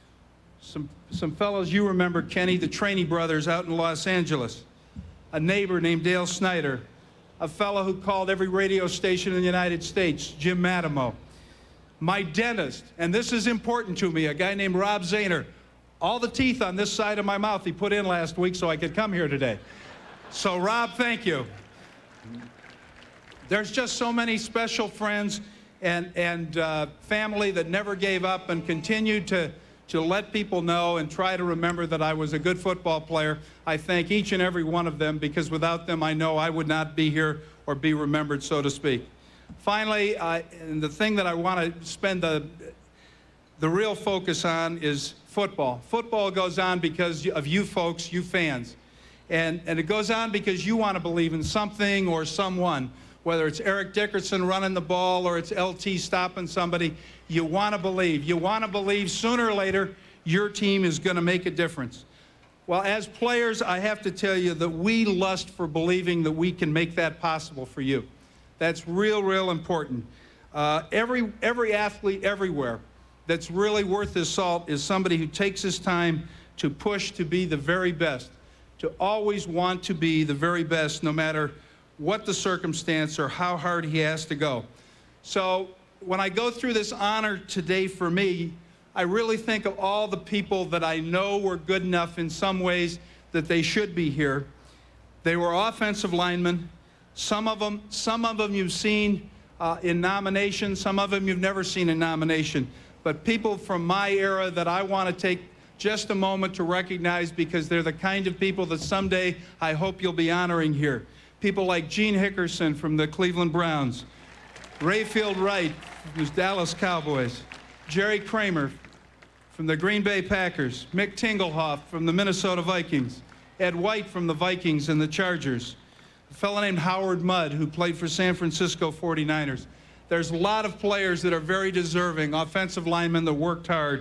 some fellows you remember, Kenny, the Trainee brothers out in Los Angeles, a neighbor named Dale Snyder, a fellow who called every radio station in the United States, Jim Matimo, my dentist, and this is important to me, a guy named Rob Zahner. All the teeth on this side of my mouth he put in last week so I could come here today. So Rob, thank you. There's just so many special friends and family that never gave up and continued to let people know and try to remember that I was a good football player. I thank each and every one of them, because without them I know I would not be here or be remembered, so to speak. Finally, and the thing that I want to spend the real focus on is football. Football goes on because of you folks, you fans. And it goes on because you want to believe in something or someone. Whether it's Eric Dickerson running the ball or it's LT stopping somebody, you want to believe. You want to believe sooner or later your team is going to make a difference. Well, as players, I have to tell you that we lust for believing that we can make that possible for you. That's real important. Every athlete everywhere that's really worth his salt is somebody who takes his time to push to be the very best, to always want to be the very best no matter what the circumstance or how hard he has to go. So when I go through this honor today for me, I really think of all the people that I know were good enough in some ways that they should be here. They were offensive linemen. Some of them you've seen in nominations, some of them you've never seen in nomination. But people from my era that I want to take just a moment to recognize, because they're the kind of people that someday I hope you'll be honoring here. People like Gene Hickerson from the Cleveland Browns, Rayfield Wright from the Dallas Cowboys, Jerry Kramer from the Green Bay Packers, Mick Tingelhoff from the Minnesota Vikings, Ed White from the Vikings and the Chargers, a fellow named Howard Mudd who played for San Francisco 49ers. There's a lot of players that are very deserving, offensive linemen that worked hard.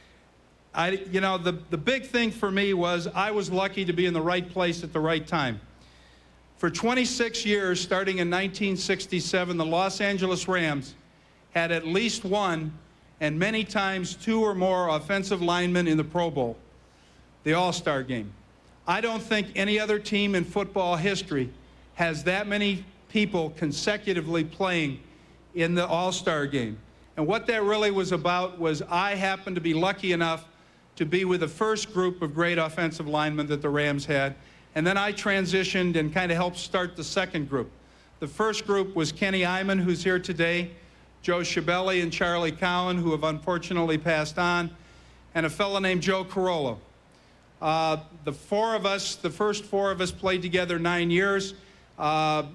You know, the big thing for me was I was lucky to be in the right place at the right time. For 26 years, starting in 1967, the Los Angeles Rams had at least one, and many times two or more, offensive linemen in the Pro Bowl, the All-Star game. I don't think any other team in football history has that many people consecutively playing in the All-Star game. And what that really was about was I happened to be lucky enough to be with the first group of great offensive linemen that the Rams had. And then I transitioned and kind of helped start the second group. The first group was Kenny Iman, who's here today, Joe Schiavelli and Charlie Cowan, who have unfortunately passed on, and a fellow named Joe Carollo. The first four of us played together 9 years. Joe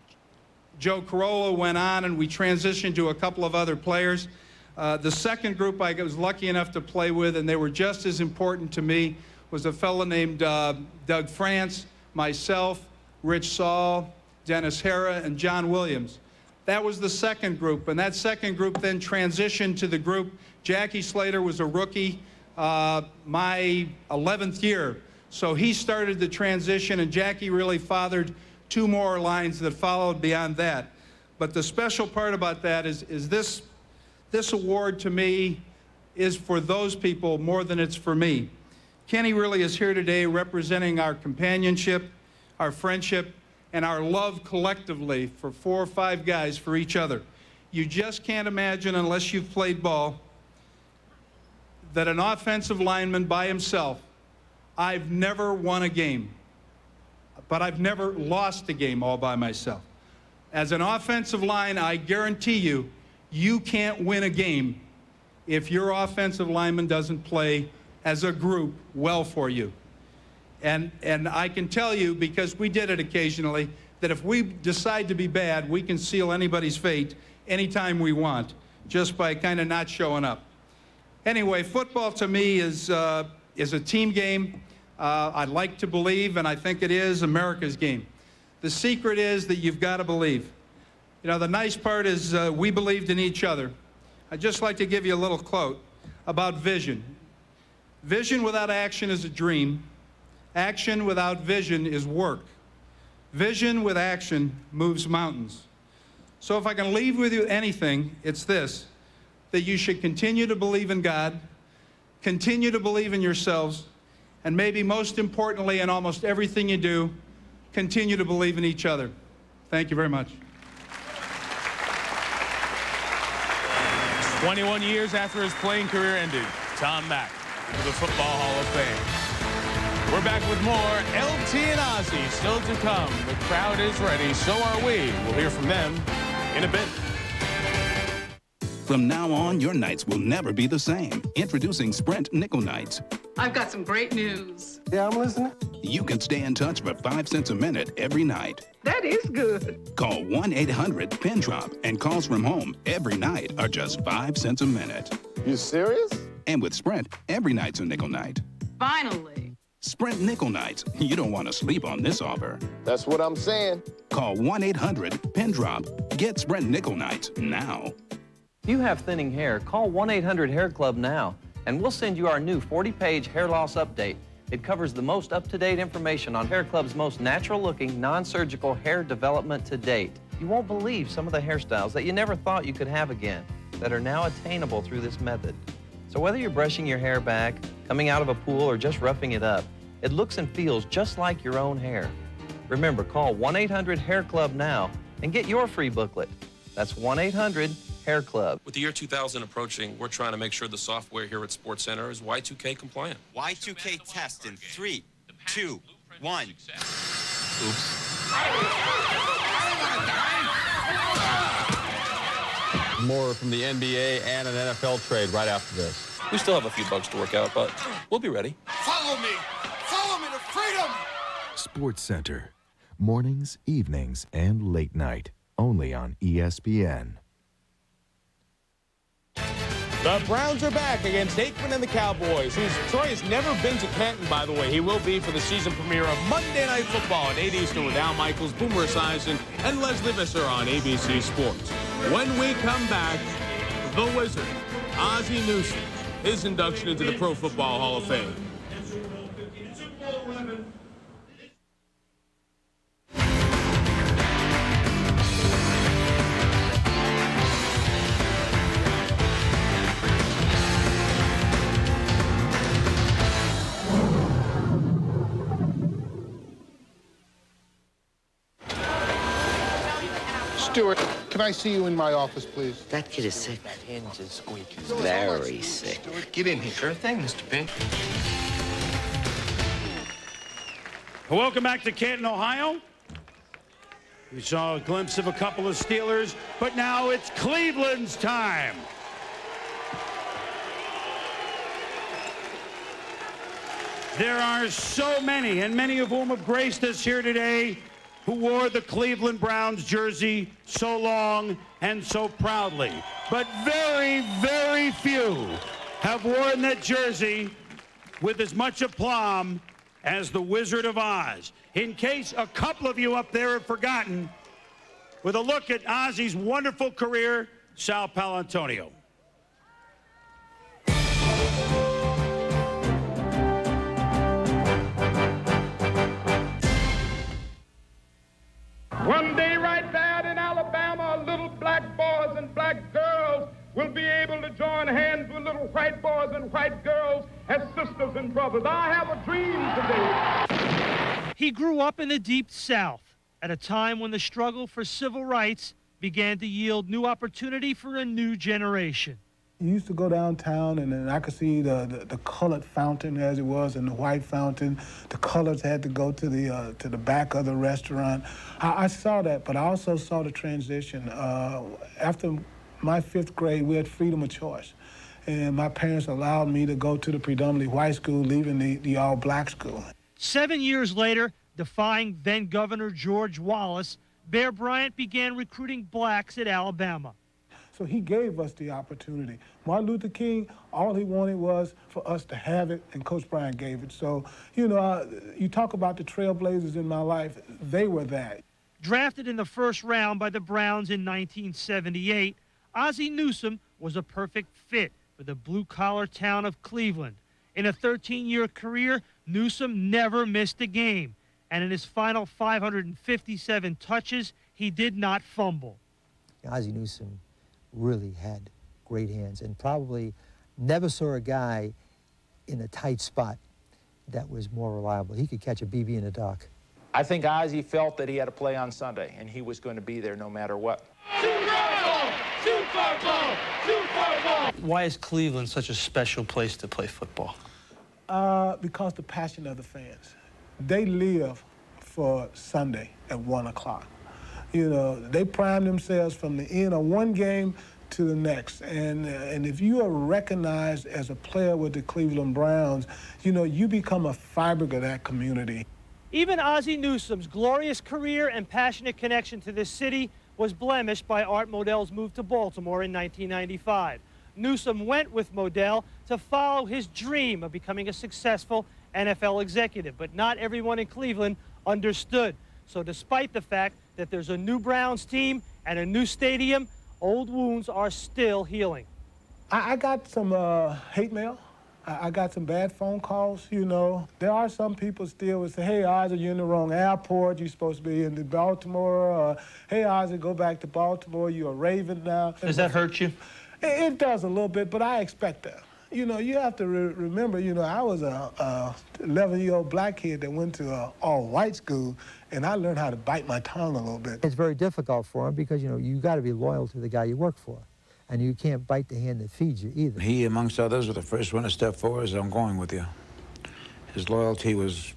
Carollo went on, and we transitioned to a couple of other players. The second group I was lucky enough to play with, and they were just as important to me, was a fellow named Doug France, myself, Rich Saul, Dennis Hara, and John Williams. That was the second group, and that second group then transitioned to the group. Jackie Slater was a rookie my 11th year, so he started the transition, and Jackie really fathered two more lines that followed beyond that. But the special part about that is this award to me is for those people more than it's for me. Kenny really is here today representing our companionship, our friendship, and our love collectively for 4 or 5 guys for each other. You just can't imagine, unless you've played ball, that an offensive lineman by himself, I've never won a game, but I've never lost a game all by myself. As an offensive line, I guarantee you, you can't win a game if your offensive lineman doesn't play as a group well for you. And I can tell you, because we did it occasionally, that if we decide to be bad, we can seal anybody's fate anytime we want, just by kind of not showing up. Anyway, football to me is a team game. I'd like to believe, and I think it is, America's game. The secret is that you've got to believe. You know, the nice part is we believed in each other. I'd just like to give you a little quote about vision. Vision without action is a dream. Action without vision is work. Vision with action moves mountains. So if I can leave with you anything, it's this, that you should continue to believe in God, continue to believe in yourselves, and maybe most importantly in almost everything you do, continue to believe in each other. Thank you very much. 21 years after his playing career ended, Tom Mack to the Football Hall of Fame. We're back with more LT and Ozzie still to come. The crowd is ready, so are we. We'll hear from them in a bit. From now on, your nights will never be the same. Introducing Sprint Nickel Nights. I've got some great news. Yeah, I'm listening. You can stay in touch for 5 cents a minute every night. That is good. Call 1-800-PIN-DROP, and calls from home every night are just 5 cents a minute. You serious? And with Sprint, every night's a nickel night. Finally. Sprint Nickel Nights. You don't want to sleep on this offer. That's what I'm saying. Call 1-800-PIN-DROP. Get Sprint Nickel Nights now. If you have thinning hair, call 1-800-HAIR-CLUB now, and we'll send you our new 40-page hair loss update. It covers the most up-to-date information on Hair Club's most natural-looking, non-surgical hair development to date. You won't believe some of the hairstyles that you never thought you could have again that are now attainable through this method. So whether you're brushing your hair back, coming out of a pool, or just roughing it up, it looks and feels just like your own hair. Remember, call 1-800-HAIR-CLUB now and get your free booklet. That's 1-800-HAIR Club. With the year 2000 approaching, we're trying to make sure the software here at SportsCenter is Y2K compliant. Y2K test in 3, 2, 1. Oops. More from the NBA and an NFL trade right after this. We still have a few bugs to work out, but we'll be ready. Follow me! Follow me to freedom! SportsCenter. Mornings, evenings, and late night. Only on ESPN. The Browns are back against Aikman and the Cowboys, whose Troy has never been to Canton, by the way. He will be for the season premiere of Monday Night Football at 8 Eastern with Al Michaels, Boomer Esiason, and Leslie Visser on ABC Sports. When we come back, the Wizard, Ozzie Newsome, his induction into the Pro Football Hall of Fame. Stuart, can I see you in my office, please? That kid is sick. That hinge is squeaky. Very sick. Stuart, get in here. Sure thing, Mr. Pinch. Welcome back to Canton, Ohio. We saw a glimpse of a couple of Steelers, but now it's Cleveland's time. There are so many, and many of whom have graced us here today, who wore the Cleveland Browns jersey so long and so proudly. But very, very few have worn that jersey with as much aplomb as the Wizard of Oz. In case a couple of you up there have forgotten, with a look at Ozzie's wonderful career, Sal Paolantonio. One day right there in Alabama, little black boys and black girls will be able to join hands with little white boys and white girls as sisters and brothers. I have a dream today. He grew up in the Deep South at a time when the struggle for civil rights began to yield new opportunity for a new generation. You used to go downtown, and then I could see the colored fountain as it was, and the white fountain. The colors had to go to the back of the restaurant. I saw that, but I also saw the transition. After my 5th grade, we had freedom of choice, and my parents allowed me to go to the predominantly white school, leaving the all-black school. 7 years later, defying then-Governor George Wallace, Bear Bryant began recruiting blacks at Alabama. So he gave us the opportunity. Martin Luther King, all he wanted was for us to have it, and Coach Bryant gave it. So, you know, you talk about the trailblazers in my life, they were that. Drafted in the first round by the Browns in 1978, Ozzie Newsome was a perfect fit for the blue-collar town of Cleveland. In a 13-year career, Newsome never missed a game, and in his final 557 touches, he did not fumble. Ozzie Newsome really had great hands, and probably never saw a guy in a tight spot that was more reliable. He could catch a BB in the dark. I think Ozzie felt that he had to play on Sunday, and he was going to be there no matter what. Why is Cleveland such a special place to play football? Because the passion of the fans. They live for Sunday at 1 o'clock. You know, they prime themselves from the end of one game to the next. And if you are recognized as a player with the Cleveland Browns, you know, you become a fabric of that community. Even Ozzie Newsome's glorious career and passionate connection to this city was blemished by Art Modell's move to Baltimore in 1995. Newsome went with Modell to follow his dream of becoming a successful NFL executive, but not everyone in Cleveland understood. So despite the fact that there's a new Browns team and a new stadium, old wounds are still healing. I got some hate mail. I got some bad phone calls, you know. There are some people still would say, hey, Ozzie, you're in the wrong airport. You're supposed to be in Baltimore. Hey, Ozzie, go back to Baltimore. You're a Raven now. Does that hurt you? It does a little bit, but I expect that. You know, you have to remember, you know, I was a 11-year-old black kid that went to an all-white school, and I learned how to bite my tongue a little bit. It's very difficult for him because, you know, you got to be loyal to the guy you work for. And you can't bite the hand that feeds you either. He, amongst others, was the first one to step forward and say, I'm going with you. His loyalty was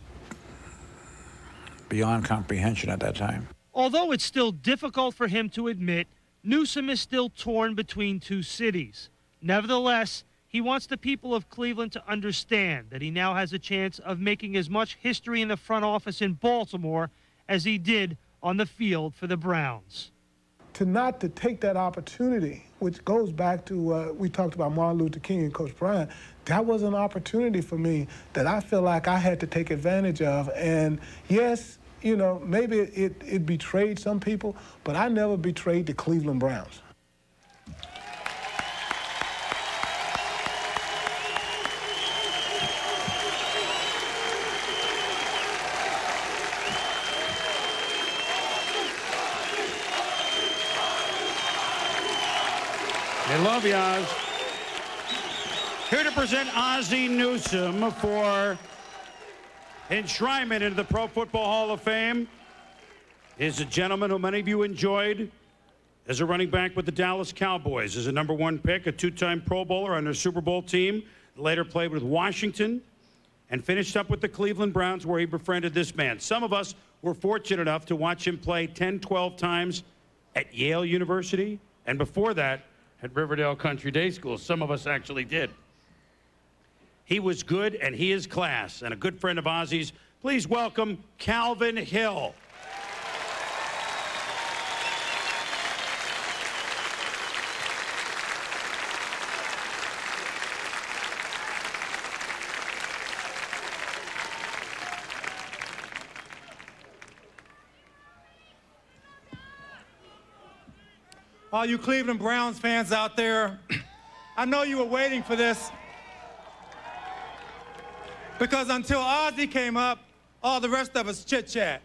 beyond comprehension at that time. Although it's still difficult for him to admit, Newsome is still torn between two cities. Nevertheless, he wants the people of Cleveland to understand that he now has a chance of making as much history in the front office in Baltimore as he did on the field for the Browns. To take that opportunity, which goes back to we talked about Martin Luther King and Coach Bryant, that was an opportunity for me that I feel like I had to take advantage of. And yes, you know, maybe it betrayed some people, but I never betrayed the Cleveland Browns. They love you, Oz. Here to present Ozzie Newsome for enshrinement into the Pro Football Hall of Fame is a gentleman who many of you enjoyed as a running back with the Dallas Cowboys, as a #1 pick, a two-time Pro Bowler on their Super Bowl team, later played with Washington, and finished up with the Cleveland Browns, where he befriended this man. Some of us were fortunate enough to watch him play 10, 12 times at Yale University, and before that, at Riverdale Country Day School. Some of us actually did. He was good, and he is class, and a good friend of Ozzie's. Please welcome Calvin Hill. All you Cleveland Browns fans out there, I know you were waiting for this, because until Ozzie came up, all the rest of us chit-chat.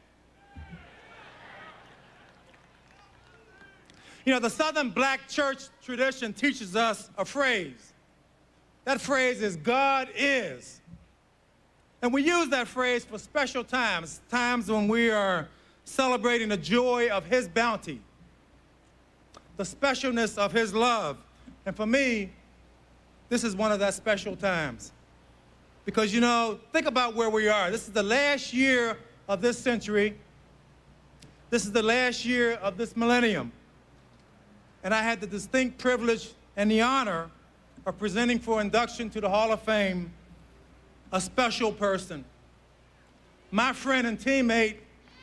You know, the Southern black church tradition teaches us a phrase. That phrase is, God is. And we use that phrase for special times, times when we are celebrating the joy of his bounty, the specialness of his love. And for me, this is one of that special times. Because, you know, think about where we are. This is the last year of this century. This is the last year of this millennium. And I had the distinct privilege and the honor of presenting for induction to the Hall of Fame a special person, my friend and teammate,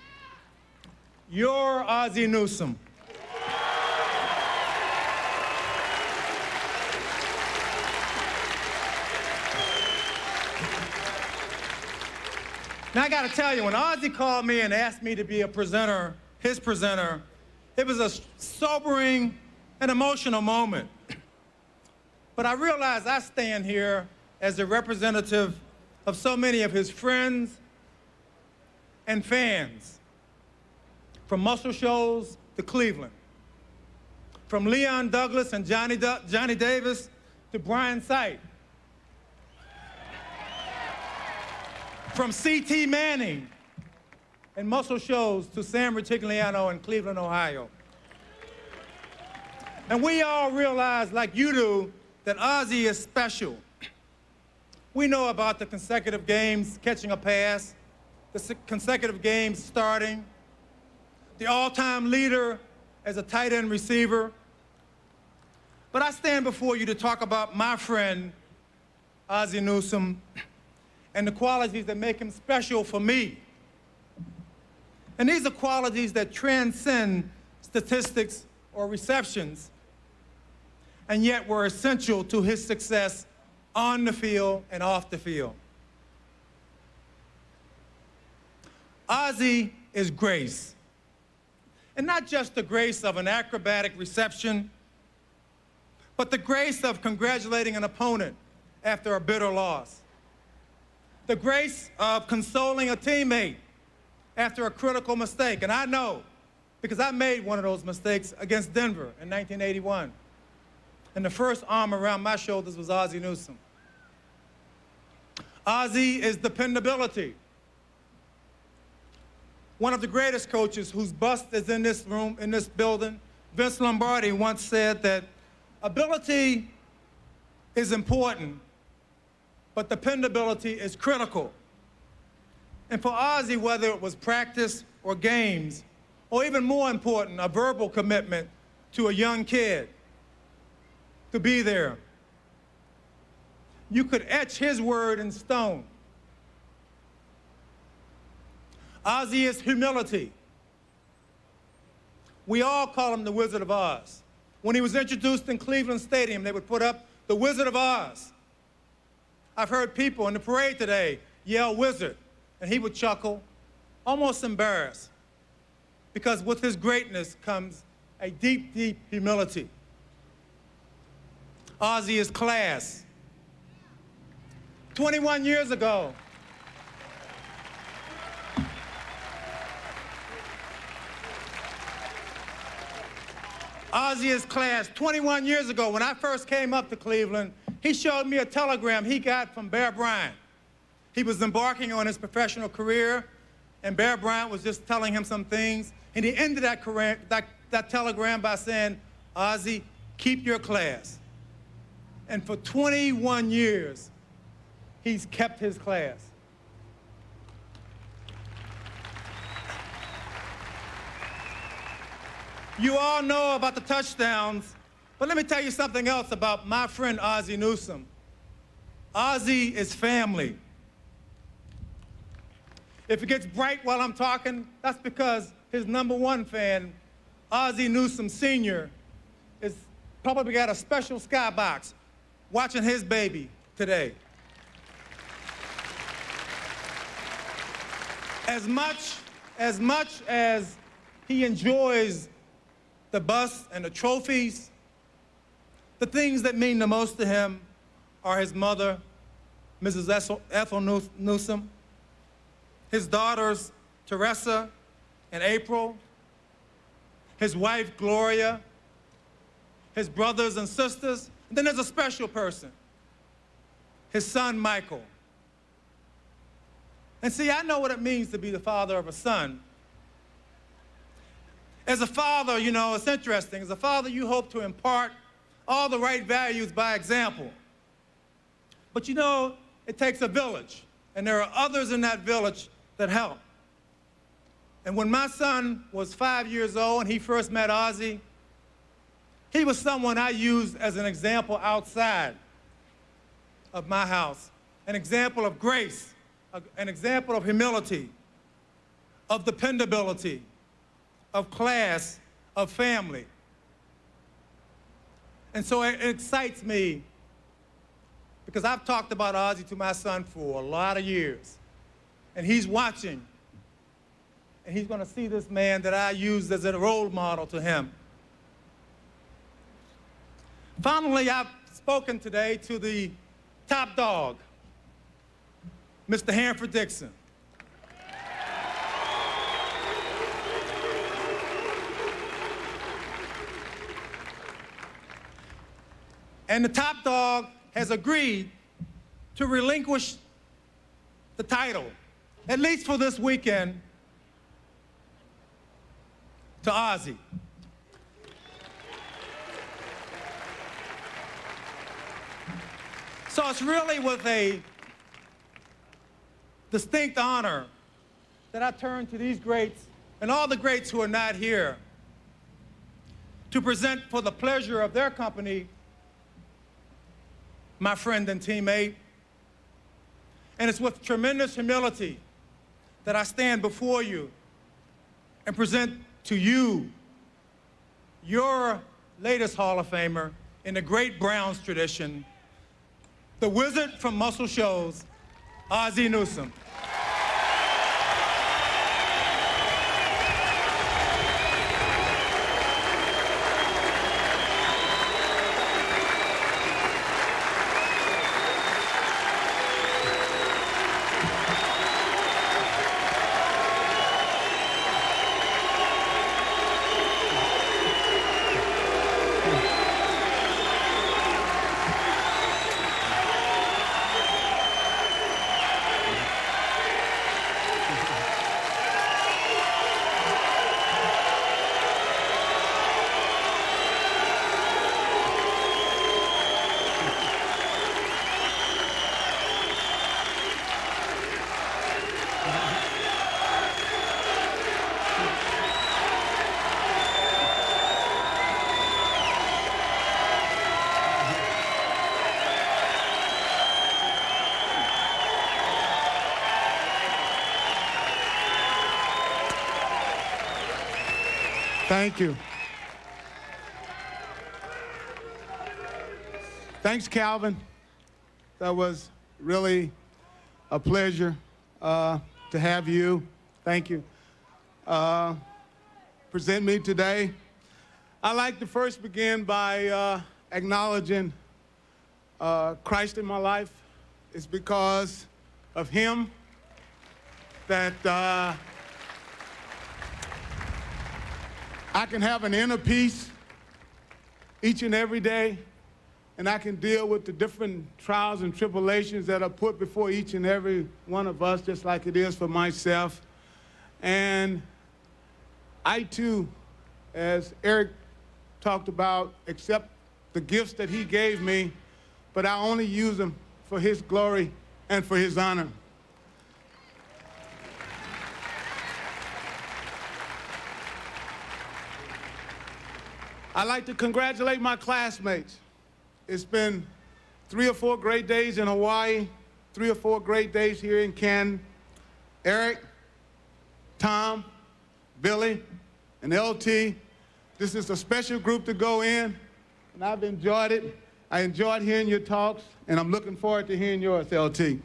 your Ozzie Newsome. Now, I got to tell you, when Ozzie called me and asked me to be a presenter, his presenter, it was a sobering and emotional moment. But I realized I stand here as a representative of so many of his friends and fans, from Muscle Shoals to Cleveland, from Leon Douglas and Johnny Davis to Brian Sight, from C.T. Manning and Muscle Shoals to Sam Rutigliano in Cleveland, Ohio. And we all realize, like you do, that Ozzie is special. We know about the consecutive games catching a pass, the consecutive games starting, the all-time leader as a tight end receiver. But I stand before you to talk about my friend, Ozzie Newsome, and the qualities that make him special for me. And these are qualities that transcend statistics or receptions, and yet were essential to his success on the field and off the field. Ozzie is grace. And not just the grace of an acrobatic reception, but the grace of congratulating an opponent after a bitter loss. The grace of consoling a teammate after a critical mistake. And I know, because I made one of those mistakes against Denver in 1981. And the first arm around my shoulders was Ozzie Newsome. Ozzie is dependability. One of the greatest coaches whose bust is in this room, in this building, Vince Lombardi, once said that ability is important, but dependability is critical. And for Ozzie, whether it was practice or games, or even more important, a verbal commitment to a young kid to be there, you could etch his word in stone. Ozzie is humility. We all call him the Wizard of Oz. When he was introduced in Cleveland Stadium, they would put up the Wizard of Oz. I've heard people in the parade today yell "Wizard," and he would chuckle, almost embarrassed, because with his greatness comes a deep, deep humility. Ozzie is class. 21 years ago, Ozzie is class. 21 years ago, when I first came up to Cleveland, he showed me a telegram he got from Bear Bryant. He was embarking on his professional career, and Bear Bryant was just telling him some things, and he ended that telegram by saying, "Ozzie, keep your class." And for 21 years, he's kept his class. You all know about the touchdowns, but let me tell you something else about my friend Ozzie Newsome. Ozzie is family. If it gets bright while I'm talking, that's because his #1 fan, Ozzie Newsome Sr., is probably got a special skybox watching his baby today. As much as he enjoys the bus and the trophies, the things that mean the most to him are his mother, Mrs. Ethel Newsome, his daughters, Teresa and April, his wife, Gloria, his brothers and sisters, and then there's a special person, his son, Michael. And see, I know what it means to be the father of a son. As a father, you know, it's interesting. As a father, you hope to impart all the right values by example. But you know, it takes a village, and there are others in that village that help. And when my son was 5 years old and he first met Ozzie, he was someone I used as an example outside of my house, an example of grace, an example of humility, of dependability, of class, of family. And so it excites me because I've talked about Ozzie to my son for a lot of years. and he's watching. And he's going to see this man that I used as a role model to him. Finally, I've spoken today to the top dog, Mr. Hanford Dixon. And the top dog has agreed to relinquish the title, at least for this weekend, to Ozzie. So it's really with a distinct honor that I turn to these greats and all the greats who are not here to present for the pleasure of their company my friend and teammate. And it's with tremendous humility that I stand before you and present to you your latest Hall of Famer in the great Browns tradition, the wizard from Muscle Shoals, Ozzie Newsome. Thank you. Thanks, Calvin. That was really a pleasure to have you. Thank you. Present me today. I'd like to first begin by acknowledging Christ in my life. It's because of him that I can have an inner peace each and every day, and I can deal with the different trials and tribulations that are put before each and every one of us, just like it is for myself. And I, too, as Eric talked about, accept the gifts that he gave me, but I only use them for his glory and for his honor. I'd like to congratulate my classmates. It's been 3 or 4 great days in Hawaii, 3 or 4 great days here in Canton. Eric, Tom, Billy, and LT. This is a special group to go in, and I've enjoyed it. I enjoyed hearing your talks, and I'm looking forward to hearing yours, LT.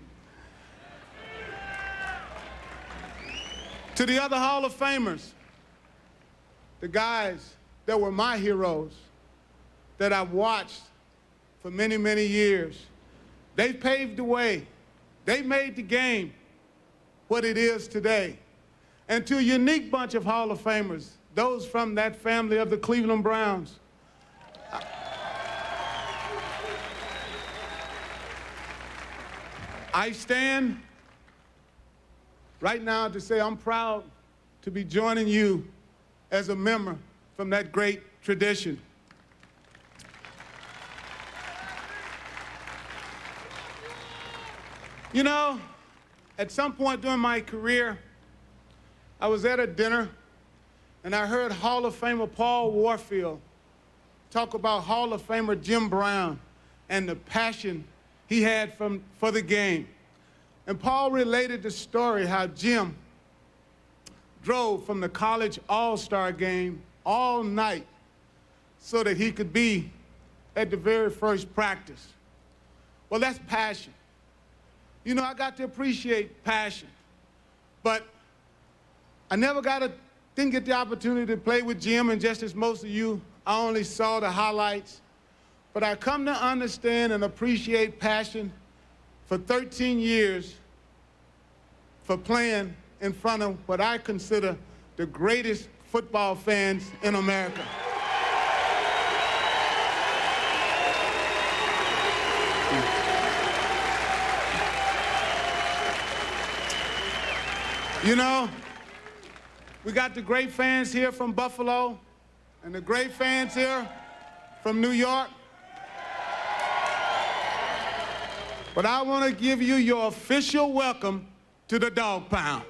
To the other Hall of Famers, the guys that were my heroes, that I've watched for many, many years. They paved the way. They made the game what it is today. And to a unique bunch of Hall of Famers, those from that family of the Cleveland Browns. I stand right now to say I'm proud to be joining you as a member from that great tradition. You know, at some point during my career, I was at a dinner and I heard Hall of Famer Paul Warfield talk about Hall of Famer Jim Brown and the passion he had for the game. And Paul related the story how Jim drove from the college all-star game all night so that he could be at the very first practice. Well, that's passion. You know, I got to appreciate passion But I didn't get the opportunity to play with Jim, and just as most of you, I only saw the highlights. But I come to understand and appreciate passion for 13 years for playing in front of what I consider the greatest football fans in America. You know, we got the great fans here from Buffalo and the great fans here from New York. But I want to give you your official welcome to the Dog Pound.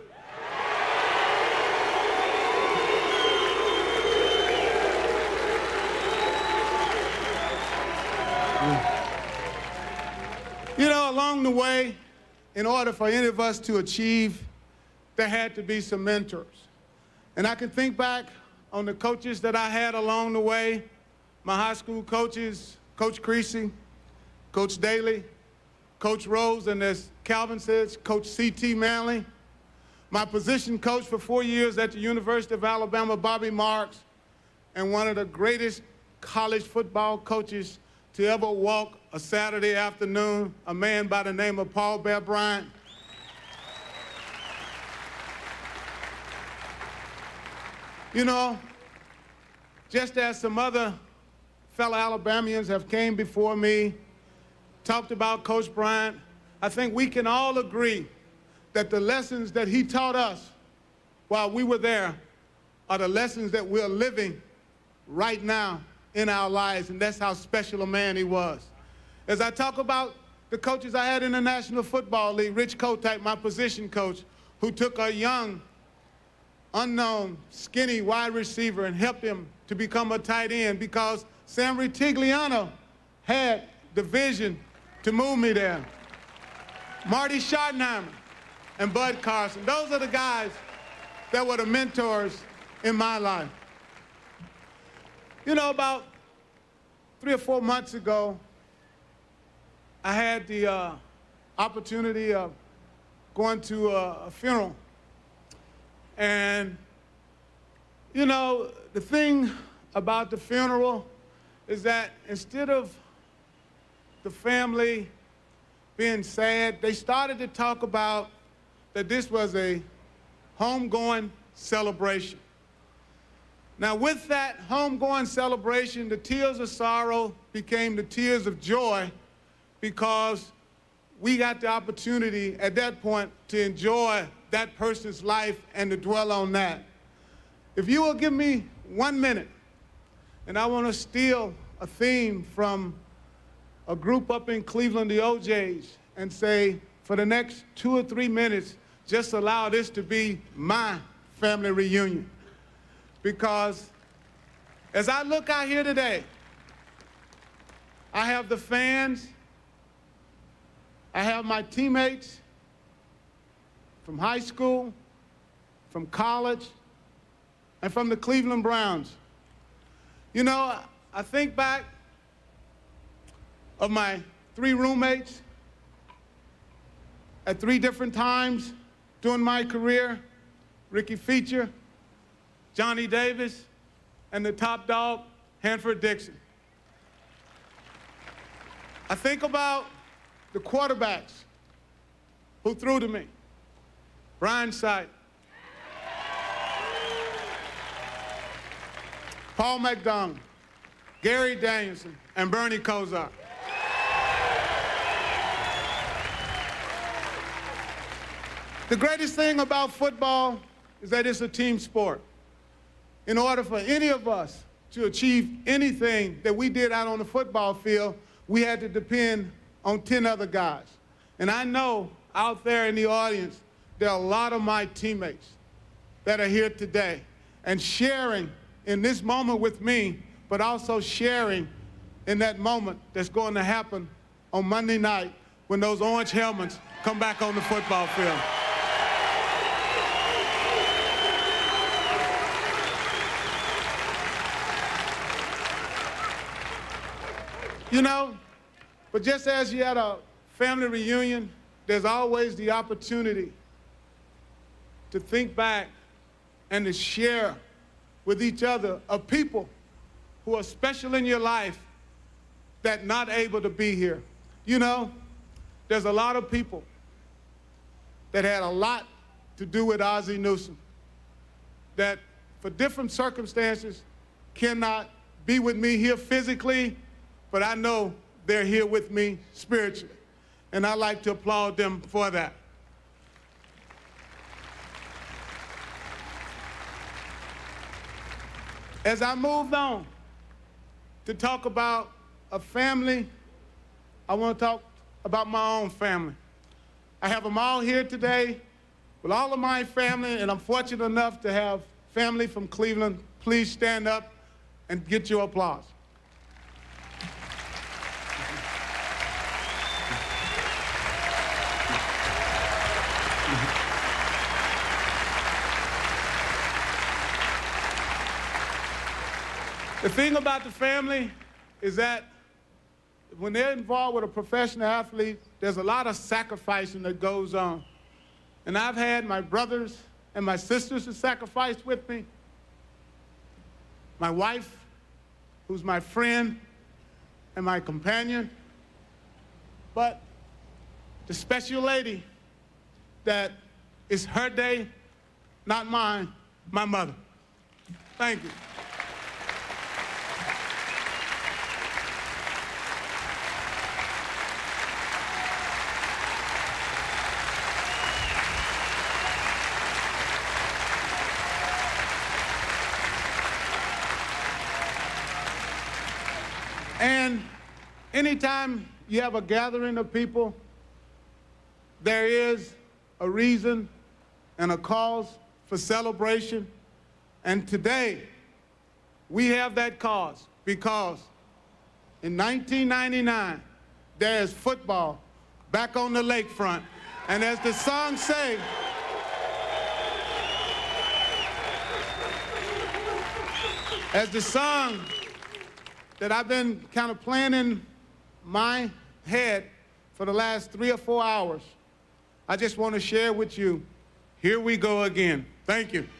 You know, along the way, in order for any of us to achieve, there had to be some mentors. And I can think back on the coaches that I had along the way, my high school coaches, Coach Creasy, Coach Daly, Coach Rose, and as Calvin says, Coach C.T. Manley. My position coach for 4 years at the University of Alabama, Bobby Marks, and one of the greatest college football coaches to ever walk a Saturday afternoon, a man by the name of Paul Bear Bryant. You know, just as some other fellow Alabamians have came before me, talked about Coach Bryant, I think we can all agree that the lessons that he taught us while we were there are the lessons that we're living right now in our lives, and that's how special a man he was. As I talk about the coaches I had in the National Football League, Rich Kotite, my position coach, who took a young, unknown, skinny wide receiver and helped him to become a tight end because Sam Ritigliano had the vision to move me there. Marty Schottenheimer and Bud Carson, those are the guys that were the mentors in my life. You know, about 3 or 4 months ago, I had the opportunity of going to a funeral. And, you know, the thing about the funeral is that instead of the family being sad, they started to talk about that this was a homegoing celebration. Now, with that homegoing celebration, the tears of sorrow became the tears of joy because we got the opportunity at that point to enjoy that person's life and to dwell on that. If you will give me 1 minute, and I want to steal a theme from a group up in Cleveland, the OJs, and say, for the next 2 or 3 minutes, just allow this to be my family reunion. Because as I look out here today, I have the fans, I have my teammates from high school, from college, and from the Cleveland Browns. You know, I think back of my 3 roommates at 3 different times during my career, Ricky Feature, Johnny Davis, and the top dog, Hanford Dixon. I think about the quarterbacks who threw to me. Brian Sight, Paul McDonald, Gary Danielson, and Bernie Kosar. The greatest thing about football is that it's a team sport. In order for any of us to achieve anything that we did out on the football field, we had to depend on 10 other guys. And I know out there in the audience, there are a lot of my teammates that are here today and sharing in this moment with me, but also sharing in that moment that's going to happen on Monday night when those orange helmets come back on the football field. You know, but just as you had a family reunion, there's always the opportunity to think back and to share with each other of people who are special in your life that not able to be here. You know, there's a lot of people that had a lot to do with Ozzie Newsome that for different circumstances cannot be with me here physically, but I know they're here with me spiritually. And I like to applaud them for that. As I moved on to talk about a family, I want to talk about my own family. I have them all here today with all of my family, and I'm fortunate enough to have family from Cleveland. Please stand up and get your applause. The thing about the family is that when they're involved with a professional athlete, there's a lot of sacrificing that goes on. And I've had my brothers and my sisters who sacrificed with me, my wife, who's my friend and my companion, but the special lady that it's her day, not mine, my mother. Thank you. And anytime you have a gathering of people, there is a reason and a cause for celebration. And today, we have that cause because in 1999, there is football back on the lakefront. And as the song say, as the song that I've been kind of playing in my head for the last 3 or 4 hours, I just want to share with you, here we go again. Thank you.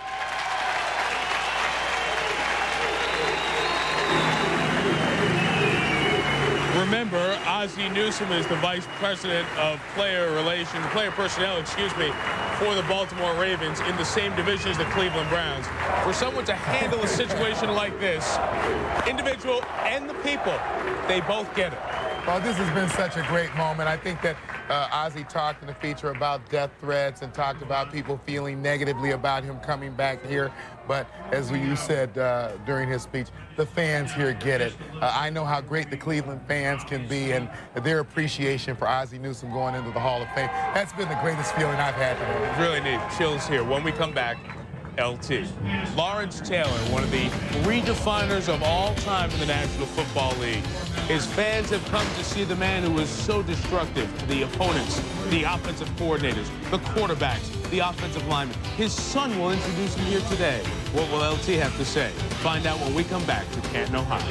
Remember, Ozzie Newsome is the Vice President of player personnel, for the Baltimore Ravens in the same division as the Cleveland Browns. For someone to handle a situation like this, individual and the people, they both get it. Well, this has been such a great moment. I think that Ozzie talked in the feature about death threats and talked about people feeling negatively about him coming back here. But as you said during his speech, the fans here get it. I know how great the Cleveland fans can be, and their appreciation for Ozzie Newsome going into the Hall of Fame. That's been the greatest feeling I've had today. Really neat. Chills here. When we come back, LT. Lawrence Taylor, one of the redefiners of all time in the National Football League. His fans have come to see the man who was so destructive to the opponents, the offensive coordinators, the quarterbacks, the offensive linemen. His son will introduce him here today. What will LT have to say? Find out when we come back to Canton, Ohio.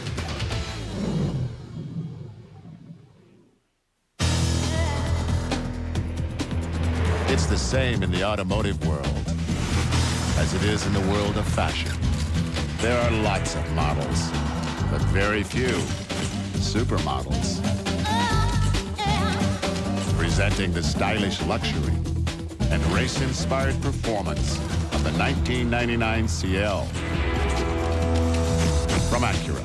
It's the same in the automotive world as it is in the world of fashion. There are lots of models, but very few supermodels. Presenting the stylish luxury and race-inspired performance of the 1999 CL from Acura.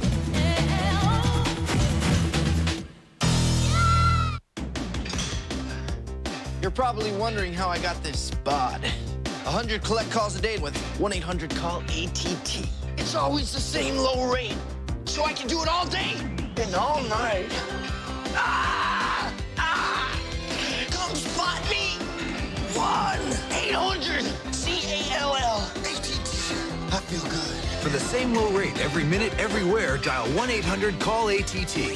You're probably wondering how I got this bod. 100 collect calls a day with 1-800-CALL-ATT. It's always the same low rate, so I can do it all day and all night. Ah! Ah! Come spot me! 1-800-CALL-ATT. I feel good. For the same low rate every minute, everywhere, dial 1-800-CALL-ATT.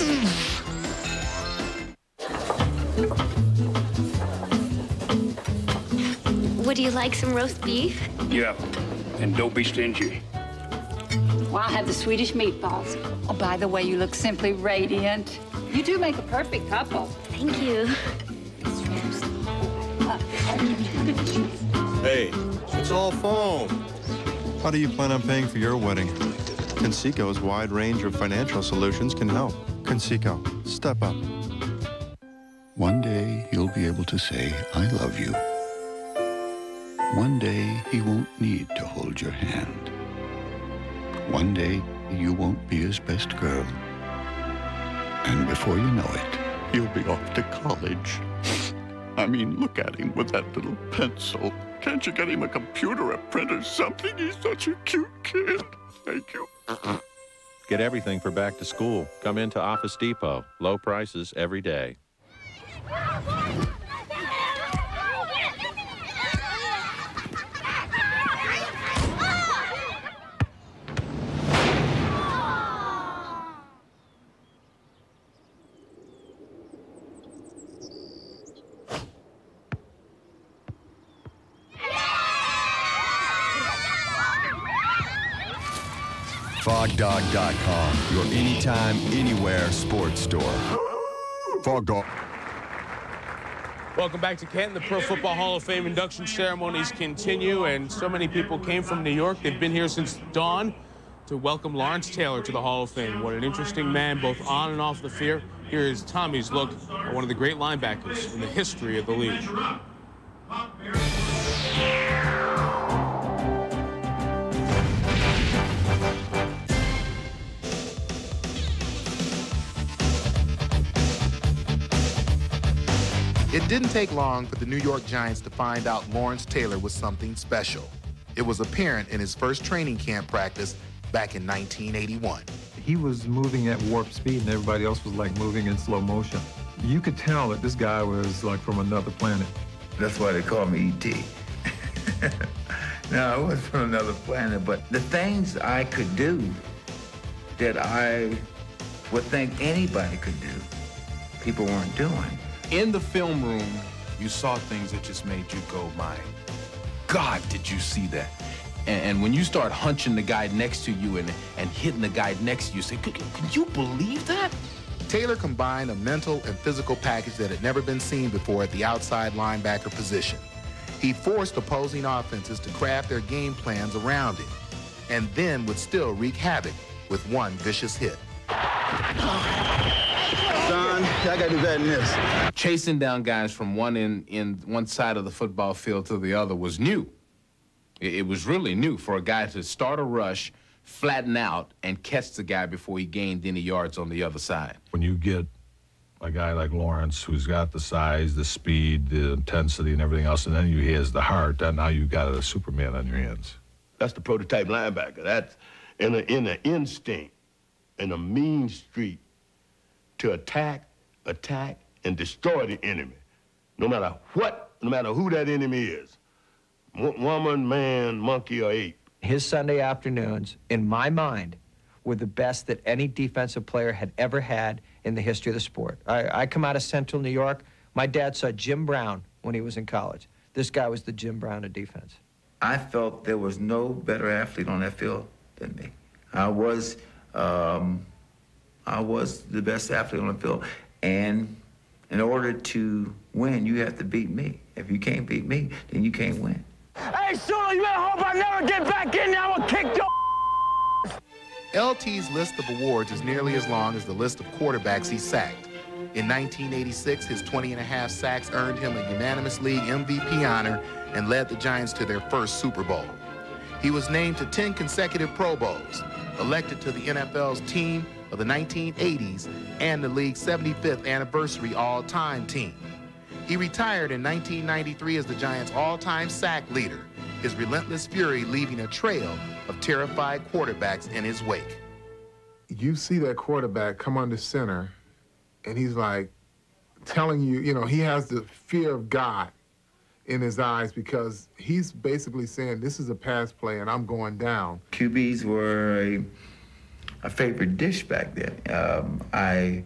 Would you like some roast beef? Yeah, and don't be stingy. Well, I'll have the Swedish meatballs. Oh, by the way, you look simply radiant. You two make a perfect couple. Thank you. Hey, it's all foam. How do you plan on paying for your wedding? Conseco's wide range of financial solutions can help. Conseco, step up. One day he'll be able to say, I love you. One day he won't need to hold your hand. One day you won't be his best girl. And before you know it, he'll be off to college. I mean, look at him with that little pencil. Can't you get him a computer, a printer, something? He's such a cute kid. Thank you. Get everything for back to school. Come into Office Depot. Low prices every day. FogDog.com, your anytime, anywhere sports store. Fog Dog. Welcome back to Canton. The Pro Football Hall of Fame induction ceremonies continue, and so many people came from New York. They've been here since dawn to welcome Lawrence Taylor to the Hall of Fame. What an interesting man, both on and off the field. Here is Tommy's look at one of the great linebackers in the history of the league. It didn't take long for the New York Giants to find out Lawrence Taylor was something special. It was apparent in his first training camp practice back in 1981. He was moving at warp speed and everybody else was like moving in slow motion. You could tell that this guy was like from another planet. That's why they call me E.T. No, I was from another planet, but the things I could do that I would think anybody could do, people weren't doing. In the film room, you saw things that just made you go, my God, did you see that? And when you start hunching the guy next to you and hitting the guy next to you, say, can you believe that? Taylor combined a mental and physical package that had never been seen before at the outside linebacker position. He forced opposing offenses to craft their game plans around him, and then would still wreak havoc with one vicious hit. Son, I gotta do better than this. Chasing down guys from one side of the football field to the other was new. It was really new for a guy to start a rush, flatten out, and catch the guy before he gained any yards on the other side. When you get a guy like Lawrence, who's got the size, the speed, the intensity, and everything else, and then he has the heart, then now you've got a Superman on your hands. That's the prototype linebacker. That's in an instinct, in a mean streak, to attack, and destroy the enemy. No matter what, no matter who that enemy is. Woman, man, monkey, or ape. His Sunday afternoons, in my mind, were the best that any defensive player had ever had in the history of the sport. I come out of Central New York. My dad saw Jim Brown when he was in college. This guy was the Jim Brown of defense. I felt there was no better athlete on that field than me. I was the best athlete on the field. And in order to win, you have to beat me. If you can't beat me, then you can't win. Hey, Sula, you better hope I never get back in there. I'm gonna kick your LT's list of awards is nearly as long as the list of quarterbacks he sacked. In 1986, his 20.5 sacks earned him a unanimous league MVP honor and led the Giants to their first Super Bowl. He was named to 10 consecutive Pro Bowls, elected to the NFL's team of the 1980s and the league's 75th anniversary all-time team. He retired in 1993 as the Giants' all-time sack leader, his relentless fury leaving a trail of terrified quarterbacks in his wake. You see that quarterback come under center, and he's like telling you, you know, he has the fear of God in his eyes because he's basically saying, this is a pass play and I'm going down. QBs were a favorite dish back then. I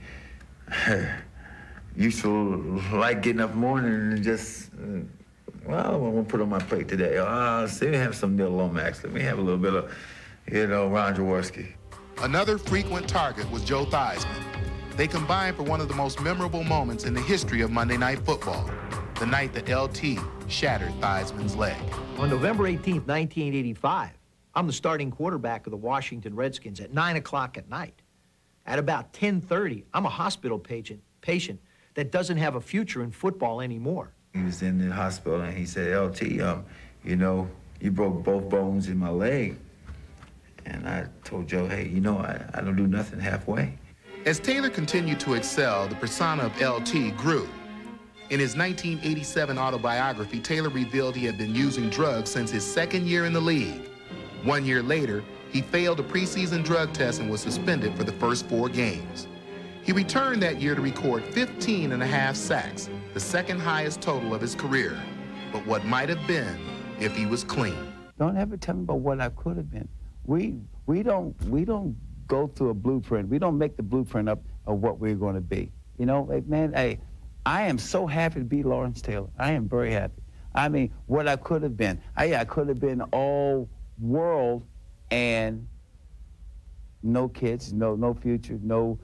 used to like getting up in the morning and just, well, I want to put on my plate today. Let me have some Neil Lomax. Let me have a little bit of, Ron Jaworski. Another frequent target was Joe Theismann. They combined for one of the most memorable moments in the history of Monday Night Football, the night that LT shattered Theismann's leg. On November 18th, 1985, I'm the starting quarterback of the Washington Redskins at 9 o'clock at night. At about 10:30, I'm a hospital patient that doesn't have a future in football anymore. He was in the hospital and he said, LT, you know, you broke both bones in my leg. And I told Joe, hey, you know, I don't do nothing halfway. As Taylor continued to excel, the persona of LT grew. In his 1987 autobiography, Taylor revealed he had been using drugs since his second year in the league. 1 year later, he failed a preseason drug test and was suspended for the first 4 games. He returned that year to record 15.5 sacks, the second highest total of his career. But what might have been if he was clean. Don't ever tell me about what I could have been. We don't go through a blueprint. We don't make the blueprint up of what we're going to be. You know, man, hey, I am so happy to be Lawrence Taylor. I am very happy. I mean, what I could have been. I could have been all world and no kids, no future, no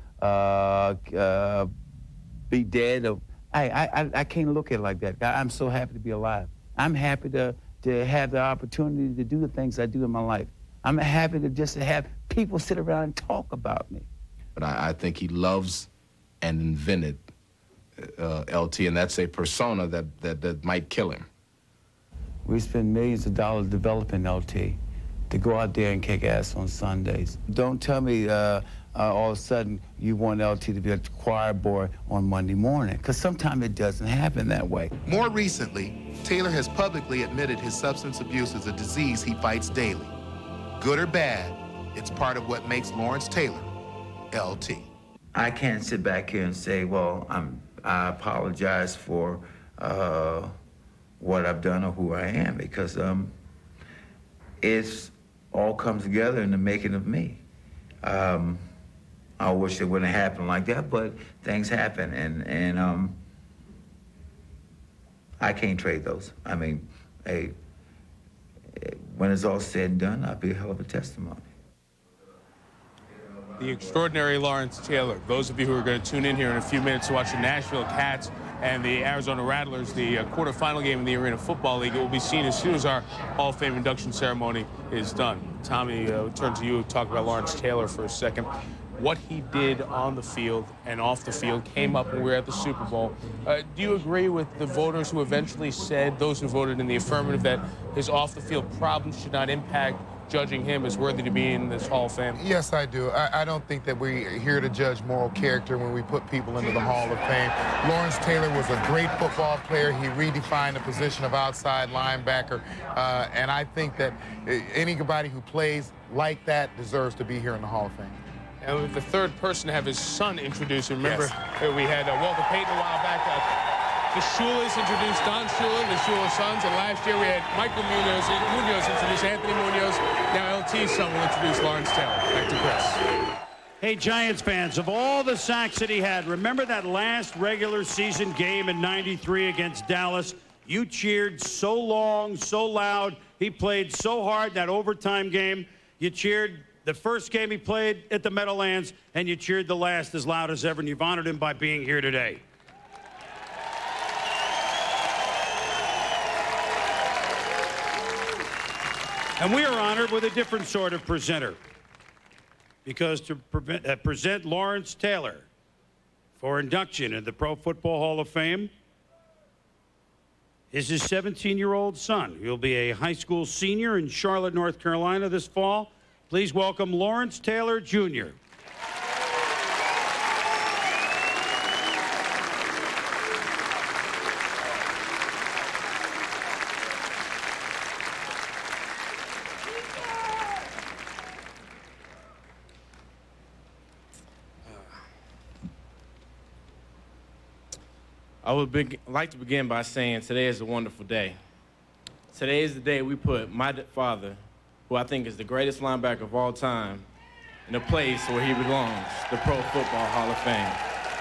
be dead. I can't look at it like that. I'm so happy to be alive. I'm happy to have the opportunity to do the things I do in my life. I'm happy to just have people sit around and talk about me. But I think he loves and invented LT, and that's a persona that might kill him. We spend millions of dollars developing LT to go out there and kick ass on Sundays. Don't tell me all of a sudden you want LT to be a choir boy on Monday morning, because sometimes it doesn't happen that way. More recently, Taylor has publicly admitted his substance abuse is a disease he fights daily. Good or bad, it's part of what makes Lawrence Taylor LT. I can't sit back here and say, well, I apologize for what I've done or who I am, because it's all comes together in the making of me. I wish it wouldn't have happened like that, but things happen, and I can't trade those. I mean, hey, when it's all said and done, I'll be a hell of a testimony. The extraordinary Lawrence Taylor. Those of you who are going to tune in here in a few minutes to watch the Nashville Cats and the Arizona Rattlers, the quarterfinal game in the Arena Football League, it will be seen as soon as our Hall of Fame induction ceremony is done. Tommy, turn to you to talk about Lawrence Taylor for a second. What he did on the field and off the field came up when we were at the Super Bowl. Do you agree with the voters who eventually said, those who voted in the affirmative, that his off-the-field problems should not impact judging him as worthy to be in this Hall of Fame? Yes, I do. I don't think that we're here to judge moral character when we put people into the Hall of Fame. Lawrence Taylor was a great football player. He redefined the position of outside linebacker. And I think that anybody who plays like that deserves to be here in the Hall of Fame. And with the third person to have his son introduced, remember, yes, we had Walter Payton a while back. The Shulas introduced Don Shula, the Shula sons, and last year we had Michael Munoz introduce Anthony Munoz. Now LT's son will introduce Lawrence Taylor. Back to Chris. Hey, Giants fans, of all the sacks that he had, remember that last regular season game in '93 against Dallas? You cheered so long, so loud. He played so hard that overtime game. You cheered the first game he played at the Meadowlands, and you cheered the last as loud as ever, and you've honored him by being here today. And we are honored with a different sort of presenter, because to present Lawrence Taylor for induction in the Pro Football Hall of Fame is his 17-year-old son. He'll be a high school senior in Charlotte, North Carolina this fall. Please welcome Lawrence Taylor, Jr. I would like to begin by saying today is a wonderful day. Today is the day we put my father, who I think is the greatest linebacker of all time, in a place where he belongs, the Pro Football Hall of Fame.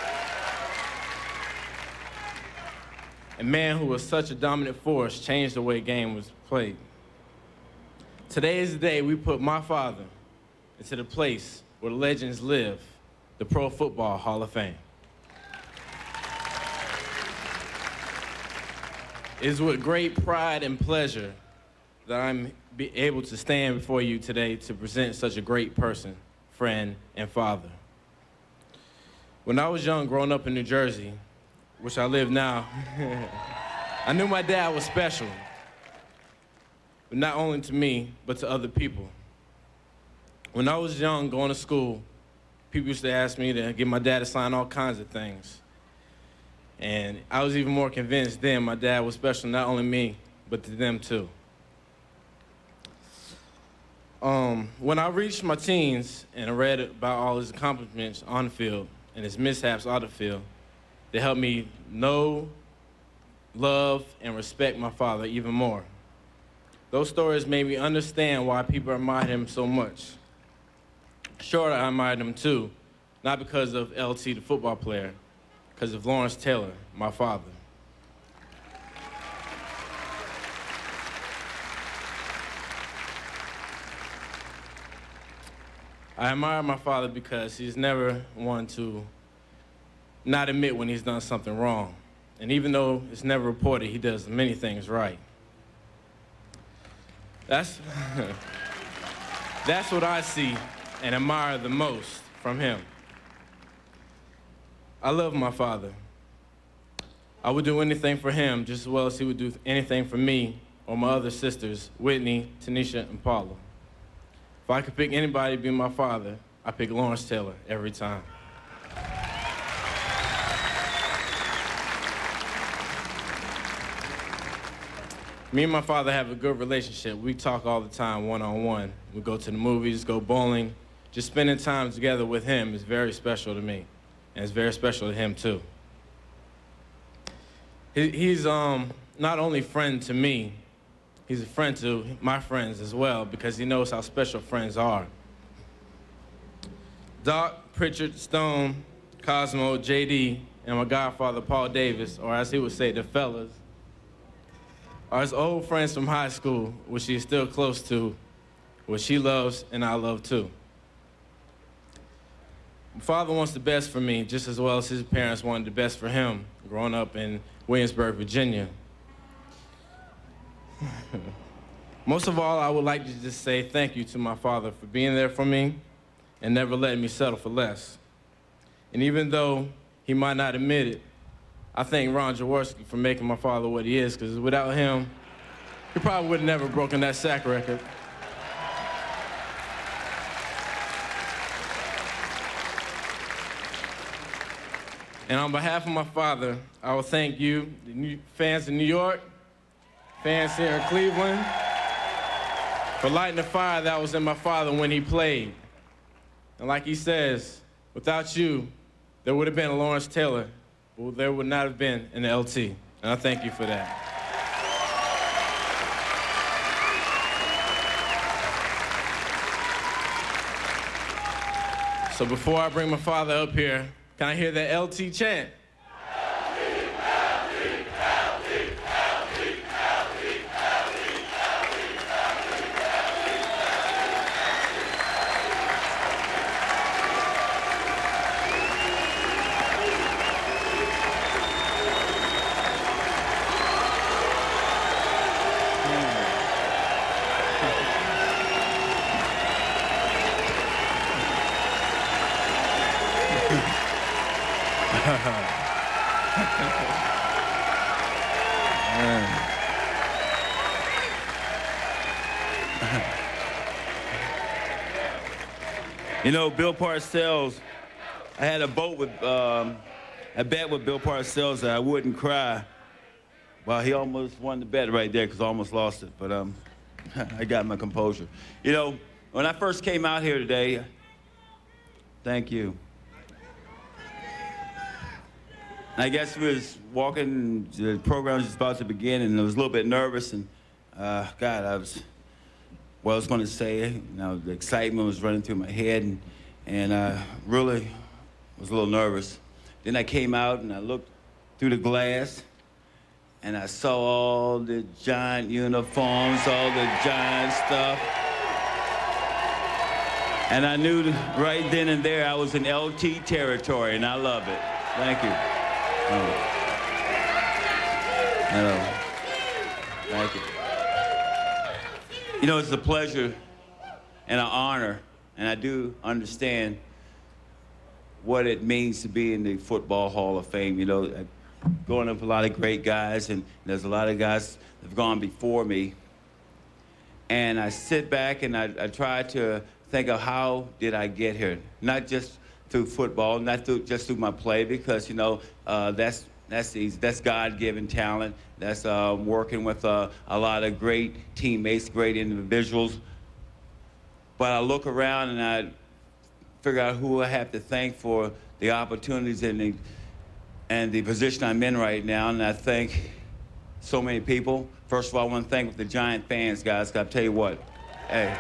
A man who was such a dominant force changed the way the game was played. Today is the day we put my father into the place where the legends live, the Pro Football Hall of Fame. It is with great pride and pleasure that I'm able to stand before you today to present such a great person, friend, and father. When I was young, growing up in New Jersey, which I live now, I knew my dad was special, but not only to me, but to other people. When I was young, going to school, people used to ask me to get my dad to sign all kinds of things. And I was even more convinced then my dad was special, not only me, but to them too. When I reached my teens and I read about all his accomplishments on the field and his mishaps off the field, they helped me know, love, and respect my father even more. Those stories made me understand why people admired him so much. Sure, I admired him too, not because of LT, the football player, because of Lawrence Taylor, my father. I admire my father because he's never one to not admit when he's done something wrong. And even though it's never reported, he does many things right. That's what I see and admire the most from him. I love my father. I would do anything for him just as well as he would do anything for me or my other sisters, Whitney, Tanisha, and Paula. If I could pick anybody to be my father, I pick Lawrence Taylor every time. Me and my father have a good relationship. We talk all the time, one-on-one. We go to the movies, go bowling. Just spending time together with him is very special to me, and it's very special to him, too. He's not only friend to me, he's a friend to my friends as well, because he knows how special friends are. Doc, Pritchard, Stone, Cosmo, JD, and my godfather, Paul Davis, or as he would say, the fellas, are his old friends from high school, which he's still close to, which he loves and I love too. My father wants the best for me, just as well as his parents wanted the best for him, growing up in Williamsburg, Virginia. Most of all, I would like to just say thank you to my father for being there for me and never letting me settle for less. And even though he might not admit it, I thank Ron Jaworski for making my father what he is, because without him, he probably would have never broken that sack record. And on behalf of my father, I will thank you, the fans in New York, fans here in Cleveland, for lighting the fire that was in my father when he played. And like he says, without you, there would have been a Lawrence Taylor, but there would not have been an LT. And I thank you for that. So before I bring my father up here, can I hear that LT chant? You know, Bill Parcells, I had a bet with Bill Parcells that I wouldn't cry. Well, he almost won the bet right there because I almost lost it, but I got my composure. You know, when I first came out here today, thank you. I guess we was walking, the program was just about to begin, and I was a little bit nervous, and God, I was going to say, you know, the excitement was running through my head, and I really was a little nervous. Then I came out, and I looked through the glass, and I saw all the giant uniforms, all the giant stuff. And I knew right then and there I was in LT territory, and I love it. Thank you. Hello. Thank you. You know, it's a pleasure and an honor, and I do understand what it means to be in the Football Hall of Fame. You know, going up with a lot of great guys, and there's a lot of guys that have gone before me. And I sit back and I try to think of how did I get here? Not just through football, not just through my play, because, you know, that's easy. That's God-given talent. That's working with a lot of great teammates, great individuals. But I look around and I figure out who I have to thank for the opportunities and the position I'm in right now. And I thank so many people. First of all, I want to thank the Giant fans, guys. 'Cause I'll tell you what, hey.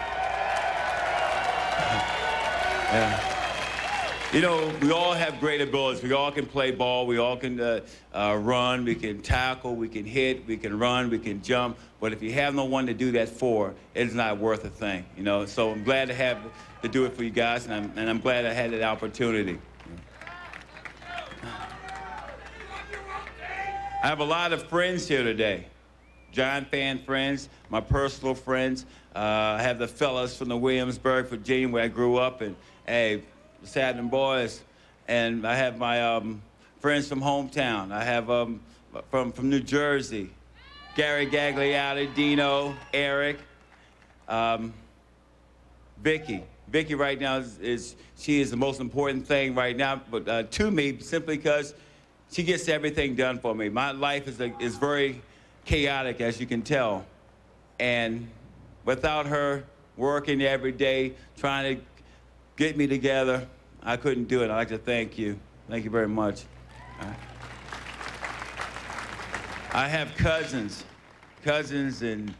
Yeah. You know, we all have great abilities. We all can play ball. We all can run. We can tackle. We can hit. We can run. We can jump. But if you have no one to do that for, it's not worth a thing, you know. So I'm glad to do it for you guys, and I'm glad I had that opportunity. I have a lot of friends here today. Giant fan friends, my personal friends. I have the fellas from the Williamsburg, Virginia, where I grew up, and hey, what's happening, boys? And I have my friends from hometown. I have from New Jersey, Gary Gagliotti, Dino, Eric, Vicky. Vicky right now she is the most important thing right now, but to me, simply because she gets everything done for me. My life is very chaotic, as you can tell, and without her working every day, trying to get me together, I couldn't do it. I'd like to thank you. Thank you very much. I have cousins and cousins and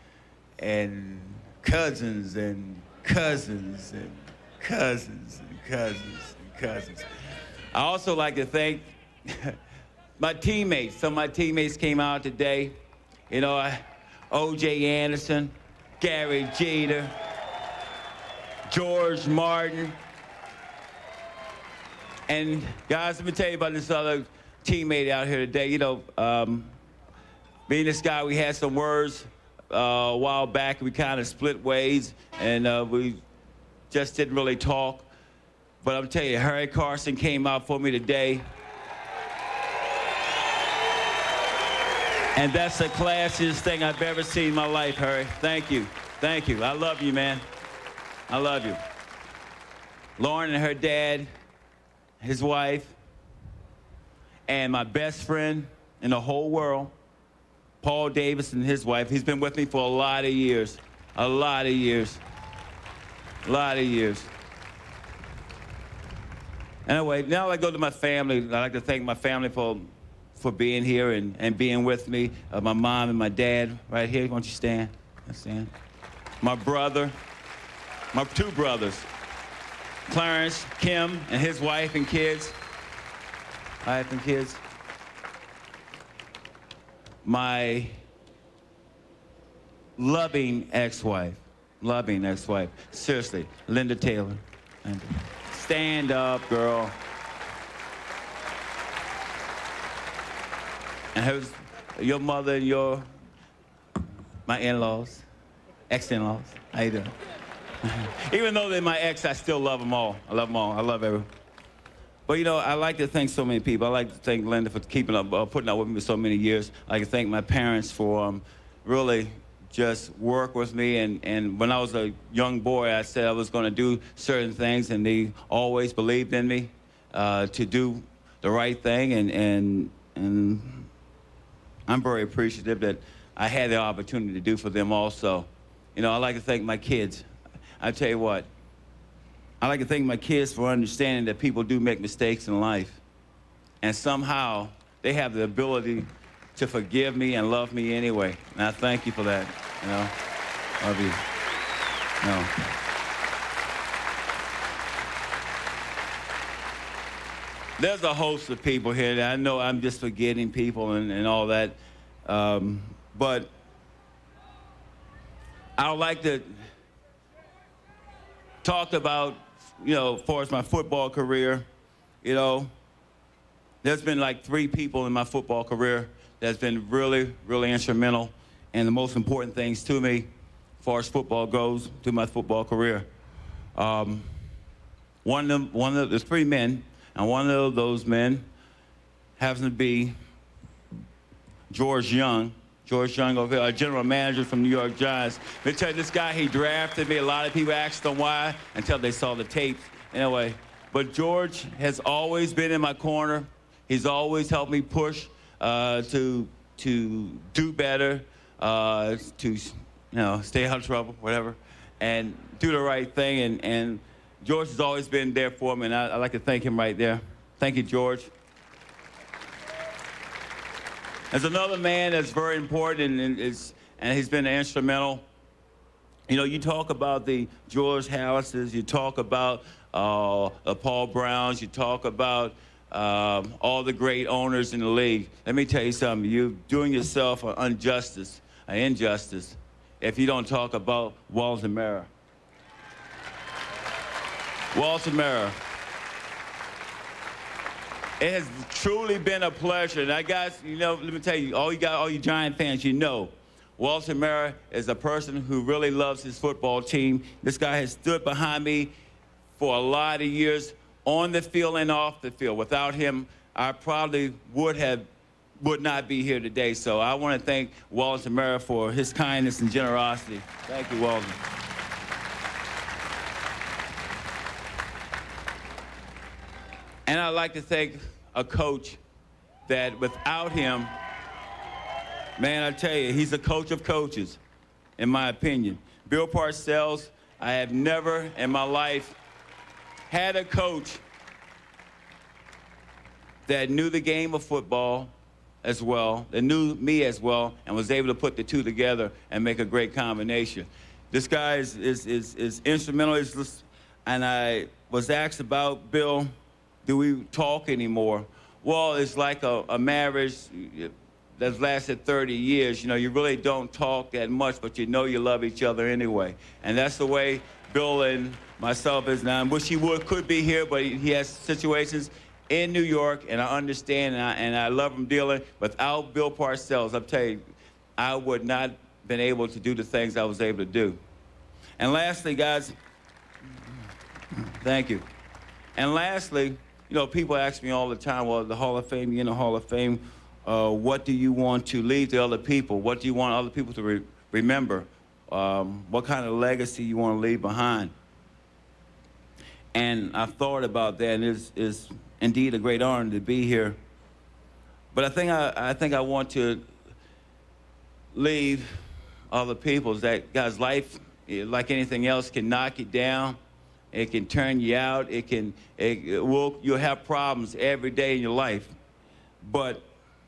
cousins and cousins and cousins and cousins and cousins. I also like to thank my teammates. Some of my teammates came out today. You know, O.J. Anderson, Gary Jeter, George Martin. And guys, let me tell you about this other teammate out here today. You know, me and this guy, we had some words a while back. We kind of split ways, and we just didn't really talk. But I'm telling you, Harry Carson came out for me today. And that's the classiest thing I've ever seen in my life, Harry. Thank you. Thank you. I love you, man. I love you. Lauren and her dad, his wife, and my best friend in the whole world, Paul Davis and his wife. He's been with me for a lot of years. A lot of years. A lot of years. Anyway, now I go to my family. I'd like to thank my family for being here and being with me. My mom and my dad right here. Why don't you stand? Stand. My brother, my two brothers, Clarence, Kim, and his wife and kids. Wife and kids. My loving ex-wife. Seriously, Linda Taylor. Linda. Stand up, girl. And your mother and my in-laws, ex-in-laws. How you doing? Even though they're my ex, I still love them all. I love them all. I love everyone. But, you know, I like to thank so many people. I like to thank Linda for putting up with me for so many years. I like to thank my parents for really just work with me. And when I was a young boy, I said I was going to do certain things, and they always believed in me to do the right thing. And I'm very appreciative that I had the opportunity to do for them also. You know, I like to thank my kids. I tell you what, I like to thank my kids for understanding that people do make mistakes in life. And somehow they have the ability to forgive me and love me anyway. And I thank you for that, you know. Love you. No. There's a host of people here that I know I'm just forgetting people and all that. But I would like to talk about, you know, as far as my football career, you know, there's been like 3 people in my football career that's been really, really instrumental and the most important things to me, as far as football goes, through my football career. There's 3 men, and one of those men happens to be George Young. George Young over here, a general manager from New York Giants. Let me tell you, this guy, he drafted me. A lot of people asked him why until they saw the tapes. Anyway, but George has always been in my corner. He's always helped me push to do better, to stay out of trouble, whatever, and do the right thing. And George has always been there for me, and I'd like to thank him right there. Thank you, George. There's another man that's very important, and he's been instrumental. You know, you talk about the George Harrises, you talk about Paul Browns, you talk about all the great owners in the league. Let me tell you something. You're doing yourself an injustice if you don't talk about Walter Mara. Walter Mara. It has truly been a pleasure. And guys, let me tell you, all you Giant fans, Walter Mara is a person who really loves his football team. This guy has stood behind me for a lot of years, on the field and off the field. Without him, I probably would not be here today. So I want to thank Walter Mara for his kindness and generosity. Thank you, Walter. And I'd like to thank a coach that without him, man, I tell you, he's a coach of coaches, in my opinion. Bill Parcells, I have never in my life had a coach that knew the game of football as well, that knew me as well, and was able to put the two together and make a great combination. This guy is instrumental. And I was asked about, Bill, do we talk anymore? Well, it's like a marriage that's lasted 30 years. You really don't talk that much, but you love each other anyway. And that's the way Bill and myself is now. I wish he could be here, but he has situations in New York, and I understand, and I love him dealing. Without Bill Parcells, I'll tell you, I would not been able to do the things I was able to do. And lastly, guys, thank you. And lastly, people ask me all the time, well, the Hall of Fame, you're in the Hall of Fame, what do you want to leave to other people? What do you want other people to remember? What kind of legacy you want to leave behind? And I've thought about that, and it's indeed a great honor to be here. But I think I want to leave other people is that, guys, life, like anything else, can knock you down. It can turn you out. You'll have problems every day in your life. But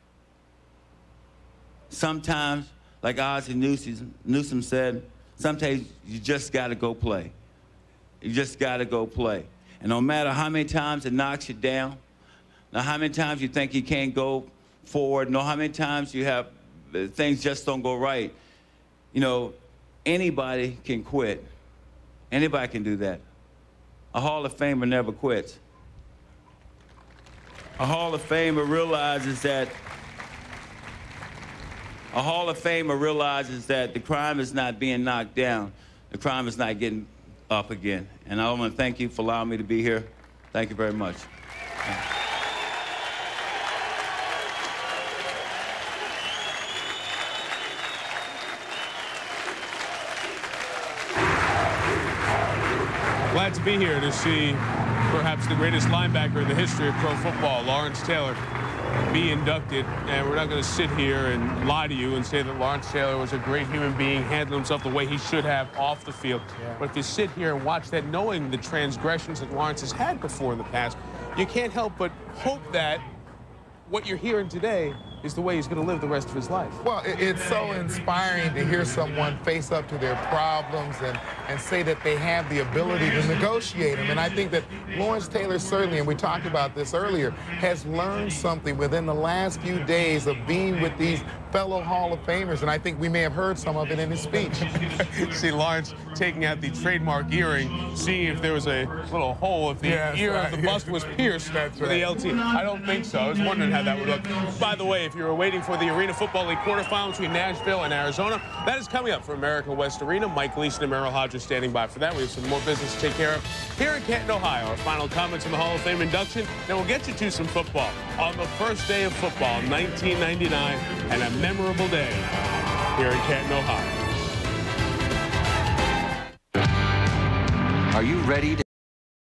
sometimes, like Ozzie Newsome said, sometimes you just got to go play. You just got to go play. And no matter how many times it knocks you down, no how many times you think you can't go forward, no how many times you have things just don't go right, anybody can quit. Anybody can do that. A Hall of Famer never quits. A Hall of Famer realizes that the crime is not being knocked down. The crime is not getting up again. And I want to thank you for allowing me to be here. Thank you very much. Glad to be here to see perhaps the greatest linebacker in the history of pro football, Lawrence Taylor, be inducted. And we're not going to sit here and lie to you and say that Lawrence Taylor was a great human being, handled himself the way he should have off the field. Yeah. But if you sit here and watch that, knowing the transgressions that Lawrence has had before in the past, you can't help but hope that what you're hearing today is the way he's going to live the rest of his life. Well, it's so inspiring to hear someone face up to their problems and say that they have the ability to negotiate them. And I think that Lawrence Taylor certainly, and we talked about this earlier, has learned something within the last few days of being with these fellow Hall of Famers, and I think we may have heard some of it in his speech. See Lawrence taking out the trademark earring, seeing if there was a little hole, if the ear of the bust was pierced with the LT. I don't think so. I was wondering how that would look. By the way, if you were waiting for the Arena Football League quarterfinal between Nashville and Arizona, that is coming up for America West Arena. Mike Leeson and Merrill Hodges standing by for that. We have some more business to take care of here in Canton, Ohio. Our final comments on the Hall of Fame induction. Then we'll get you to some football on the first day of football, 1999, and a memorable day here in Canton, Ohio. Are you ready to